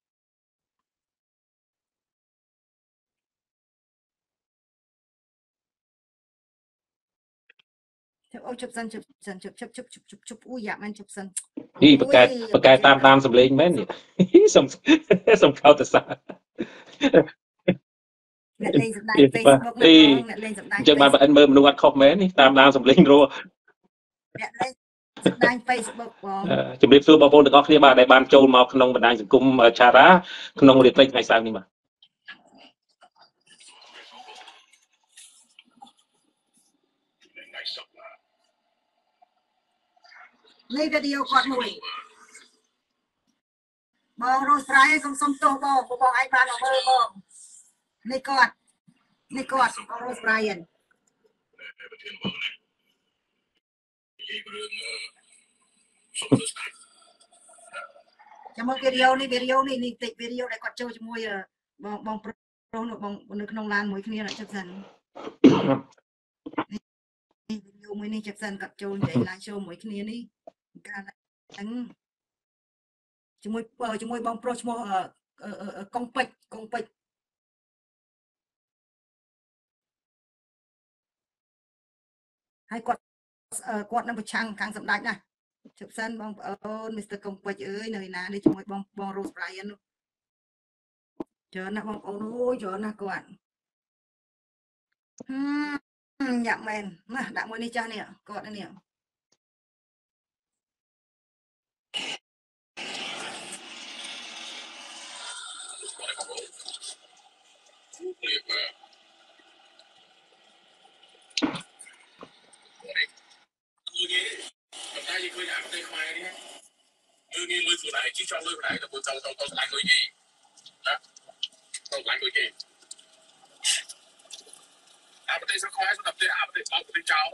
អូជប់សិនជប់អូយ៉ាមិនជប់សិននេះបកែតាមសំឡេងមែននេះសុំខោតសាអ្នកលេងសម្ដែង Facebook អ្នកលេងសម្ដែងចឹងបានបើអិនមើលមនុស្សអត់ខុសមែននេះតាមដានសំឡេងរស់អ្នកលេងសម្ដែង Facebook បងជំរាបសួរបងប្អូនទាំងអស់គ្នាបាទដែលបានចូលមកក្នុងបណ្ដាញសង្គមឆារ៉ាក្នុងរាត្រីថ្ងៃសៅរ៍នេះបាទនេះវីដេអូគាត់មួយបងរស់ស្រ័យសុំទោសបងឯងបានមកមើលបងនេះគាត់បងរស់ស្រ័យចាំមើលវីដេអូនេះតិចវីដេអូដែលគាត់ចូលជាមួយបងប្រុសបងនៅក្នុងឡានមួយគ្នាណាចិត្តសិននេះវីដេអូមួយនេះចិត្តសិនគាត់ចូលនិយាយ live show មួយគ្នានេះកាលហ្នឹងជាមួយបងប្រុសឈ្មោះកុងពេជ្រហើយគាត់នឹងប្រឆាំងខាងសម្ដេចណាជប់សិនបងប្អូន Mr. កុងពេជ្រអើយនៅណានេះជាមួយបង Rose Brian នោះច្រើនណាស់បងប្អូនអូយច្រើនណាស់គាត់យ៉ាក់មែនណាដាក់មួយនេះចាស់នេះគាត់នេះយើងឃើញអាប្រទេសខ្មែរនេះយើងលុយខ្លួនឯងជិះចង់លុយខ្លួនឯងទៅទៅស្លាញ់លុយគេណាទៅស្លាញ់លុយគេអាប្រទេសខ្មែរសម្រាប់ប្រទេសអាប្រទេសបោកប្រទេសចោល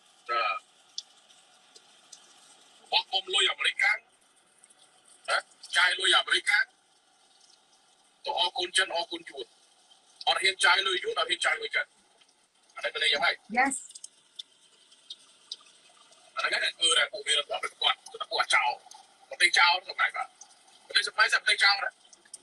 បោកគុំលុយអាមេរិកណាចាយលុយអាមេរិកណាទៅអរគុណចិនអរគុណយួនអត់ហ៊ានចាយលុយយួនអត់ហ៊ានចាយលុយចិនអានេះប្រទេសយ៉ាងម៉េច Yes អាហ្នឹងគឺពួកវាគាត់ចោលប្រទេសចោលសម្រាប់ប្រទេសសម្រាប់ប្រទេសចោលណា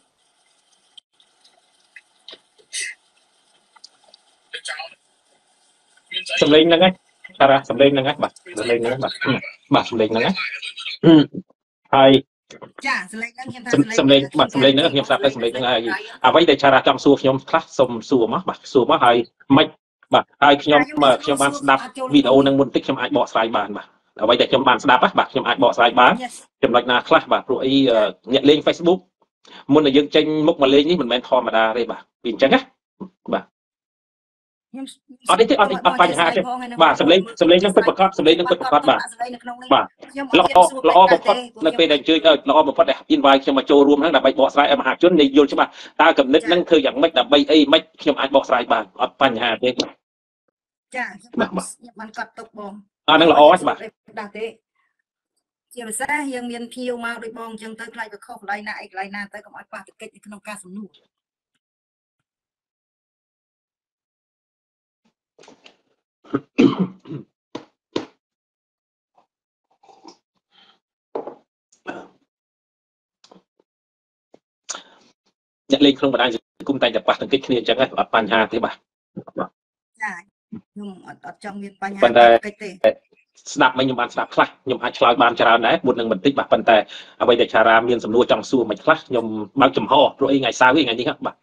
ប្រទេសចោលសម្លេងហ្នឹងតារាសម្លេងហ្នឹងបាទសម្លេងហ្នឹងបាទសម្លេងហ្នឹងហើយចាសម្លេងហ្នឹងខ្ញុំថាសម្លេងបាទសម្លេងហ្នឹងខ្ញុំស្ដាប់តែសម្លេងហ្នឹងហើយអ្វីដែលចារាចង់សួរខ្ញុំខ្លះសុំសួរមកបាទសួរមកហើយមិនបាទហើយខ្ញុំបានស្ដាប់វីដេអូហ្នឹងមុនតិចខ្ញុំអាចបកស្រាយបានបាទអ្វីដែលខ្ញុំបានស្ដាប់បាទខ្ញុំអាចបកស្រាយបានចំណុចណាខ្លះបាទព្រោះអីអ្នកលេង Facebook មុនដែលយើងចេញមុខមកលេងនេះមិនមែនធម្មតាទេបាទពីអញ្ចឹងណាបាទអត់ទេអត់បញ្ហាទេបាទសម្លេងនឹងពិតប្រាកដសម្លេងនឹងពិតប្រាកដបាទល្អបំផុតនៅពេលដែលអញ្ជើញល្អបំផុតដែល invite ខ្ញុំមកចូលរួមហ្នឹងដើម្បីបកស្រាយឲ្យមហាជនយល់ច្បាស់តើកំណត់ហ្នឹងធ្វើយ៉ាងម៉េចដើម្បីអីម៉េចខ្ញុំអាចបកស្រាយបានអត់បញ្ហាទេចាខ្ញុំបានកត់ទុកបងអាហ្នឹងល្អច្បាស់ដែរទេជាភាសាយើងមានភៀវមកដូចបងអញ្ចឹងទៅខ្លាចវាខុសកន្លែងណាអីកន្លែងណាទៅកុំឲ្យប៉ះទង្គិចនៅក្នុងការសំណួរអ្នកលេងក្នុងបណ្ដាញសង្គមតែតែប៉ះទង្គិចគ្នាអញ្ចឹងអត់បញ្ហាទេបាទចាខ្ញុំអត់ចង់មានបញ្ហាទេស្ដាប់មិនខ្ញុំបានស្ដាប់ខ្លះខ្ញុំអាចឆ្លើយបានច្រើនដែរមុននឹងបន្តិចបាទប៉ុន្តែអ្វីដែលចារាមានសំណួរចង់សួរមិនខ្លះខ្ញុំបើកចំហព្រោះអីថ្ងៃសៅរ៍ថ្ងៃនេះបាទ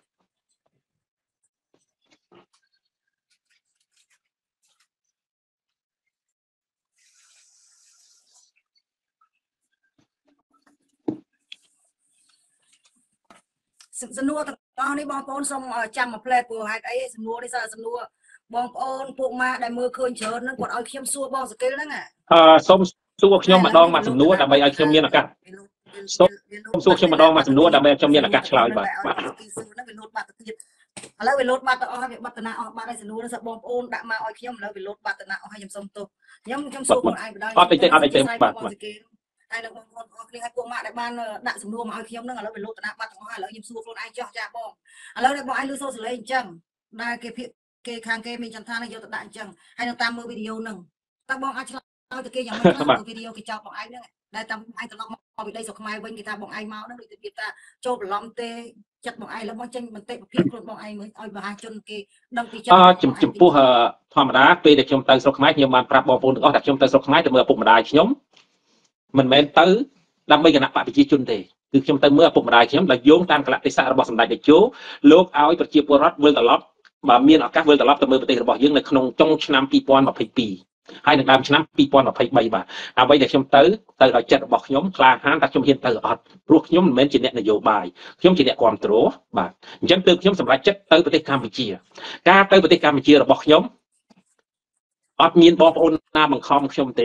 សំណួរទាំងអស់នេះបងប្អូនសូមចាំមកផ្លែព្រោះហេតុអីសំណួរនេះសំណួរបងប្អូនពួកម៉ាដែលមើលឃើញច្រើនហ្នឹងគាត់ឲ្យខ្ញុំសួរបងសកេលហ្នឹងសូមសួរខ្ញុំម្ដងមួយសំណួរដើម្បីឲ្យខ្ញុំមានឱកាសសូមសួរខ្ញុំម្ដងមួយសំណួរដើម្បីឲ្យខ្ញុំមានឱកាសឆ្លើយបាទសួរហ្នឹងវាលោតបាត់ទៅទៀតឥឡូវវាលោតបាត់ទៅអស់ហើយវាបាត់តាអស់បាត់ហើយសំណួរហ្នឹងបងប្អូនដាក់មកឲ្យខ្ញុំឥឡូវវាលោតបាត់តាអស់ហើយខ្ញុំសូមទោសខ្ញុំសួរខ្លួនឯងម្ដងអត់ទេបាទតែនៅបងប្អូនអរគ្នាឲ្យពួកម៉ាក់ដែលបានដាក់សំណួរមកឲ្យខ្ញុំហ្នឹងឥឡូវវាលោតតាបាត់ទាំងអស់ហើយឥឡូវខ្ញុំសួរខ្លួនឯងចោះចាបងឥឡូវនេះបងឯងលឺសូរសលេងអញ្ចឹងដែលគេខាងគេមានចន្ទថាយកទៅដាក់អញ្ចឹងហើយនៅតាមមើលវីដេអូហ្នឹងតើបងអាចឆ្លើយទៅគេយ៉ាងម៉េចមើលវីដេអូគេចោទបងឯងហ្នឹងដែលតាមឯងត្រឡប់មកពីដីស្រុកខ្មែរវិញគេថាបងឯងមកហ្នឹងដូចទៅថាចូលបន្លំទេចិត្តបងឯងលើមកចេញបន្តិចភាពខ្លួនបងឯងមើលឲ្យមហាជនគេដឹងពីចិត្តចំពោះធម្មតាពេលដែលខ្ញុំទៅស្រុកខ្មែរខ្ញុំបានប្រាប់បងប្អូនទាំងអស់ថាខ្ញុំទៅស្រុកខ្មែរទៅមើលឪពុកម្ដាយខ្ញុំមិនមែនទៅដើម្បីគណៈបកប្រជាជនទេគឺខ្ញុំទៅមើលឪពុកម្ដាយខ្ញុំដែលយោងតាមកលៈទេសៈរបស់សម្ដេចតេជោលោកឲ្យប្រជាពលរដ្ឋវិលត្រឡប់បើមានឱកាសវិលត្រឡប់ទៅមើលប្រទេសរបស់យើងនៅក្នុងចុងឆ្នាំ2022ហើយនៅដើមឆ្នាំ2023បាទអ្វីដែលខ្ញុំទៅដោយចិត្តរបស់ខ្ញុំក្លាហានតែខ្ញុំហ៊ានទៅអត់ព្រោះខ្ញុំមិនមែនជាអ្នកនយោបាយខ្ញុំជាអ្នកគ្រប់គ្រងបាទអញ្ចឹងទើបខ្ញុំសម្រេចចិត្តទៅប្រទេសកម្ពុជាការទៅប្រទេសកម្ពុជារបស់ខ្ញុំអត់មានបងប្អូនណាបង្ខំខ្ញុំទេ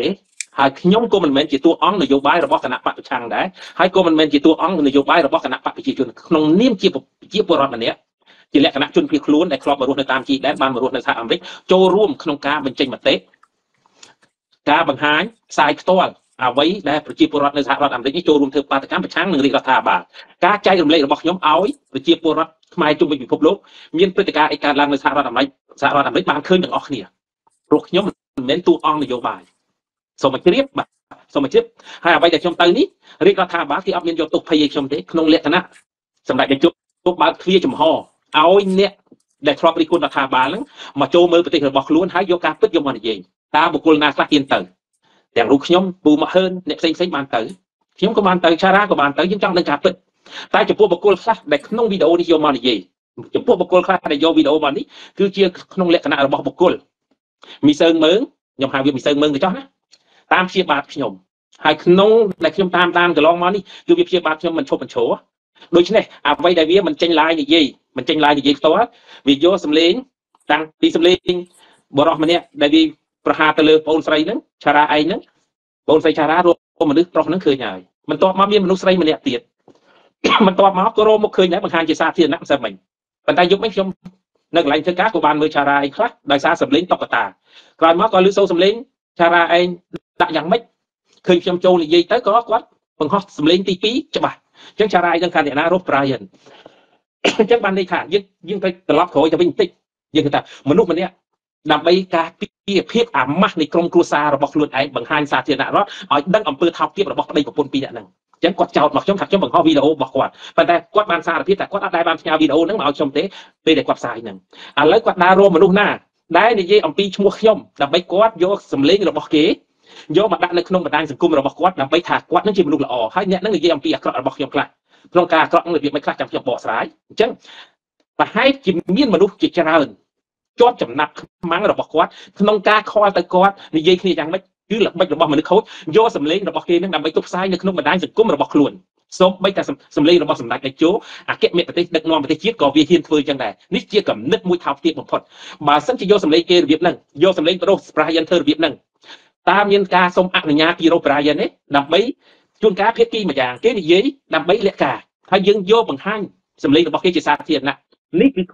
ហើយខ្ញុំក៏មិនមែនជាតួអង្គនយោបាយរបស់គណៈបកប្រឆាំងដែរហើយក៏មិនមែនជាតួអង្គនយោបាយរបស់គណៈបកប្រជាជនក្នុងនាមជាពលរដ្ឋម្នាក់ជាលក្ខណៈជនភៀសខ្លួនដែលធ្លាប់មករស់នៅតាមជីដែនបានមករស់នៅសហអាមេរិកចូលរួមក្នុងការបញ្ចេញមតិការបង្ហាញផ្សាយផ្ទាល់អ្វីដែលប្រជាពលរដ្ឋនៅសហរដ្ឋអាមេរិកនេះចូលរួមធ្វើបាតកម្មប្រឆាំងនឹងរាជរដ្ឋាភិបាលការចែករំលែករបស់ខ្ញុំឲ្យប្រជាពលរដ្ឋខ្មែរជុំវិញពិភពលោកមានព្រឹត្តិការណ៍អីកើតឡើងនៅសហរដ្ឋអាមេរិកបានឃើញទាំងអស់គ្នាព្រោះខ្ញុំមិនមែនតួអង្គនយោបាយសូមជ្រាបបាទសូមជ្រាបហើយអ្វីដែលខ្ញុំទៅនេះរាជរដ្ឋាភិបាលគេអត់មានយកទុកភ័យឲ្យខ្ញុំទេក្នុងលក្ខណៈសម្ដេចនាយកបើកទ្វារចំហឲ្យអ្នកដែលធ្លាប់រិះគន់រដ្ឋាភិបាលហ្នឹងមកចូលមើលប្រទេសរបស់ខ្លួនហើយយកការពិតយកមកនិយាយតើបុគ្គលណាខ្លះទៀនទៅទាំងរូបខ្ញុំពូមកហឺនអ្នកផ្សេងបានទៅខ្ញុំក៏បានទៅឆារ៉ាក៏បានទៅយើងចង់ដឹងការពិតតែចំពោះបុគ្គលខ្លះដែលក្នុងវីដេអូនេះយកមកនិយាយចំពោះបុគ្គលខ្លះដែលយកវីដេអូមកនេះគឺជាក្នុងលក្ខណៈរបស់បុគ្គលមីសើងមើងខ្ញុំហៅវាមីសើងមើងទៅចោះណាតាមព្យាបាទខ្ញុំហើយក្នុងដែលខ្ញុំតាមកន្លងមកនេះគឺវាព្យាបាទខ្ញុំមិនឈប់បញ្ឈរដូច្នេះអ្វីដែលវាមិនចេញឡាយនិយាយផ្ទាល់វាយកសម្លេងតាំងពីសម្លេងបរិះម្នាក់ដែលវាប្រហារទៅលើបងស្រីហ្នឹងឆារ៉ាឯងហ្នឹងបងស្រីឆារ៉ារកមនុស្សប្រុសហ្នឹងឃើញហើយបន្ទាប់មកមានមនុស្សស្រីម្នាក់ទៀតបន្ទាប់មកក៏រកមកឃើញដែរបង្ហាញជាសាធារណៈមិនស្មិញប៉ុន្តែយប់មិញខ្ញុំនៅកន្លែងធ្វើការក៏បានមើលឆារ៉ាឯងខ្លះដោយសារសម្លេងតុក្កតាក្រោយមកក៏ឮសូរសម្លេងឆារ៉ាឯងដាក់យ៉ាងម៉េចឃើញខ្ញុំចូលនិយាយទៅក៏គាត់បង្ហោះសម្លេងទី2ច្បាស់អញ្ចឹងឆារ៉ាឯងនឹងខាងអ្នកណារកប្រាយអញ្ចឹងបានន័យថាយើងត្រូវត្រឡប់ក្រោយទៅវិញបន្តិចយើងគិតថាមនុស្សម្នាក់ដើម្បីការពារភាពអាម៉ាស់នៃក្រុមគ្រួសាររបស់ខ្លួនឯងបង្ហាញសាធារណរដ្ឋឲ្យដឹងអំពើថោកទាបរបស់ប្តីប្រពន្ធពីរនាក់ហ្នឹងអញ្ចឹងគាត់ចោទមកខ្ញុំថាខ្ញុំបង្ហោះវីដេអូរបស់គាត់ប៉ុន្តែគាត់បានសារភាពថាគាត់អត់ដែលបានផ្ញើវីដេអូហ្នឹងមកឲ្យខ្ញុំទេពេលដែលគាត់ផ្សាយហ្នឹងឥឡូវគាត់ដើររកមនុស្សណាដែលនិយាយអំពីឈ្មោះខ្ញុំដើម្បីគាត់យកសម្លេងរបស់គេយកមកដាក់នៅក្នុងបណ្ដាញសង្គមរបស់គាត់ដើម្បីថាគាត់នឹងជាមនុស្សល្អហើយអ្នកនឹងនិយាយអំពីអាក្រក់របស់ខ្ញុំខ្លះក្នុងការអាក្រក់នឹងរបៀបមិនខ្លះចាំខ្ញុំបកស្រាយអញ្ចឹងប្រហែលជាមានមនុស្សជាច្រើនជាប់ចំណាប់ខ្មាំងរបស់គាត់ក្នុងការខលទៅគាត់និយាយគ្នាយ៉ាងម៉េចគឺល្បិចរបស់មនុស្សខូចយកសម្លេងរបស់គេនឹងដើម្បីទុកផ្សាយនៅក្នុងបណ្ដាញសង្គមរបស់ខ្លួនសូម្បីតែសម្លេងរបស់សម្ដេចតេជោអគ្គមេប្រទេសដឹកនាំប្រទេសជាតិក៏វាហ៊ានធ្វើអញ្ចឹងដែរនេះជាគំនិតមួយថោកទាបបំផុតបើសិនជាយកសម្លេងគេរបៀបហ្នឹងយកសម្លេងប្រុសប្រាយធ្វើរបៀបហ្នឹងតើមានការសុំអនុញ្ញាតពីរ៉ូប្រាយទេដើម្បីជួនកាលភាគីមួយយ៉ាងគេនិយាយដើម្បីលាក់ការហើយយើងយកបង្ហាញសម្លេងរបស់គេជាសាធារណៈនេះគឺ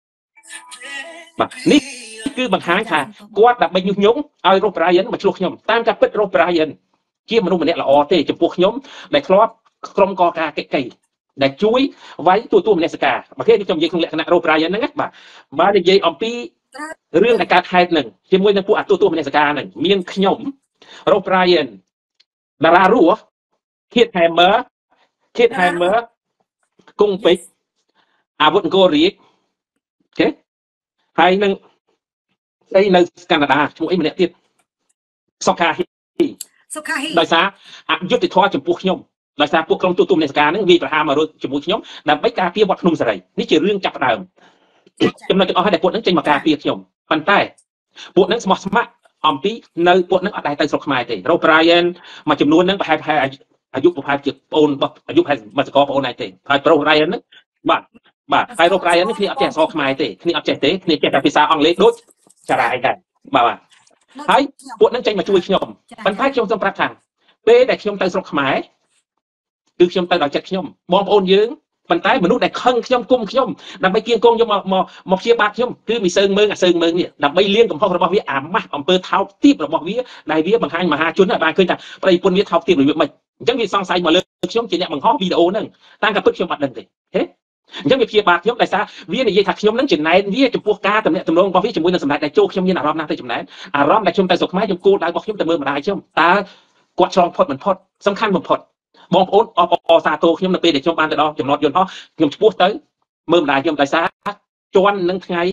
នេះគឺបង្ហាញថាគាត់ដើម្បីញុះញង់ឲ្យរ៉ូប្រាយមកឆ្លោះខ្ញុំតាមការពិតរ៉ូប្រាយជាមនុស្សម្នាក់ល្អទេចំពោះខ្ញុំដែលធ្លាប់ក្រុមកការកិច្ចកៃដែលជួយវាយទូមនសិការប្រគេខ្ញុំនិយាយក្នុងលក្ខណៈរ៉ូប្រាយហ្នឹងបាទបើនិយាយអំពីរឿងដែលកើតហេតុហ្នឹងជាមួយនឹងពួកអាទូមនសិការហ្នឹងមានខ្ញុំរ៉ូប្រាយតារារស់ខៀតហែមឺគង់ពេជ្រអាវុធអង្គររាជអូខេហើយនឹងស្អីនៅកាណាដាឈ្មោះអីម្នាក់ទៀតសុខាហ៊ីដោយសារអយុត្តិធម៌ចំពោះខ្ញុំដោយសារពួកក្រុមទូមនសិការហ្នឹងវាប្រហារមករួចជាមួយខ្ញុំដើម្បីការពារវត្តភ្នំសេរីនេះជារឿងចាប់ផ្ដើមចំណុចទាំងអស់ហើយដែលពួកហ្នឹងចេញមកការពារខ្ញុំប៉ុន្តែពួកហ្នឹងស្មោះស្ម័គ្រអំពីនៅពួកហ្នឹងអត់ដែលទៅស្រុកខ្មែរទេរ៉ូប្រាយមួយចំនួនហ្នឹងប្រហែលអាយុប្រហែលជាប្អូនរបស់អាយុប្រហែលមកសកលប្អូនឯងទេហើយប្រុសរ៉ៃហ្នឹងបាទហើយរ៉ូប្រាយនេះគ្នាអត់ចេះអក្សរខ្មែរទេគ្នាអត់ចេះទេគ្នាចេះតែភាសាអង់គ្លេសដូចចារ៉ាឯងដែរបាទហើយពួកហ្នឹងចេញមកជួយខ្ញុំប៉ុន្តែខ្ញុំសូមប្រាប់ថាពេលដែលខ្ញុំទៅស្រុកខ្មែរគឺខ្ញុំទៅដល់ចិត្តខ្ញុំបងប្អូនយើងប៉ុន្តែមនុស្សដែលខឹងខ្ញុំគុំខ្ញុំដើម្បីគៀងគងយកមកព្យាបាទខ្ញុំគឺមីសើងមើងអាសើងមើងនេះដើម្បីលៀងកំហុសរបស់វាអាម៉ាស់អំពើថោកទាបរបស់វាដែលវាបង្ហាញមហាជនបានឃើញថាប្រិយពុនវាថោកទាបរបៀបម៉េចអញ្ចឹងវាសង្ស័យមកលើខ្ញុំជាអ្នកបង្ហោះវីដេអូហ្នឹងតាមការពិតខ្ញុំអត់ដឹងទេហេអញ្ចឹងវាព្យាបាទខ្ញុំដោយសារវានិយាយថាខ្ញុំនឹងចំណែនវាចំពោះការតំណែងតំណងរបស់វាជាមួយនឹងសម្ដេចតេជោខ្ញុំមានអារម្មណ៍ណាស់ទៅចំណែនអារម្មណ៍ដែលខ្ញុំទៅស្រុកខ្មែរខ្ញុំគោលដៅរបស់ខ្ញុំទៅមើលម្ដាយខ្ញុំតើគាត់ឆ្លងផុតមិនផុតសំខាន់បំផុតបងប្អូនអបអរសាទរខ្ញុំនៅពេលដែលខ្ញុំបានទៅដល់ចំណតយន្តហោះខ្ញុំឈ្មោះទៅមើលម្ដាយខ្ញុំដោយសារជន់នឹងថ្ងៃ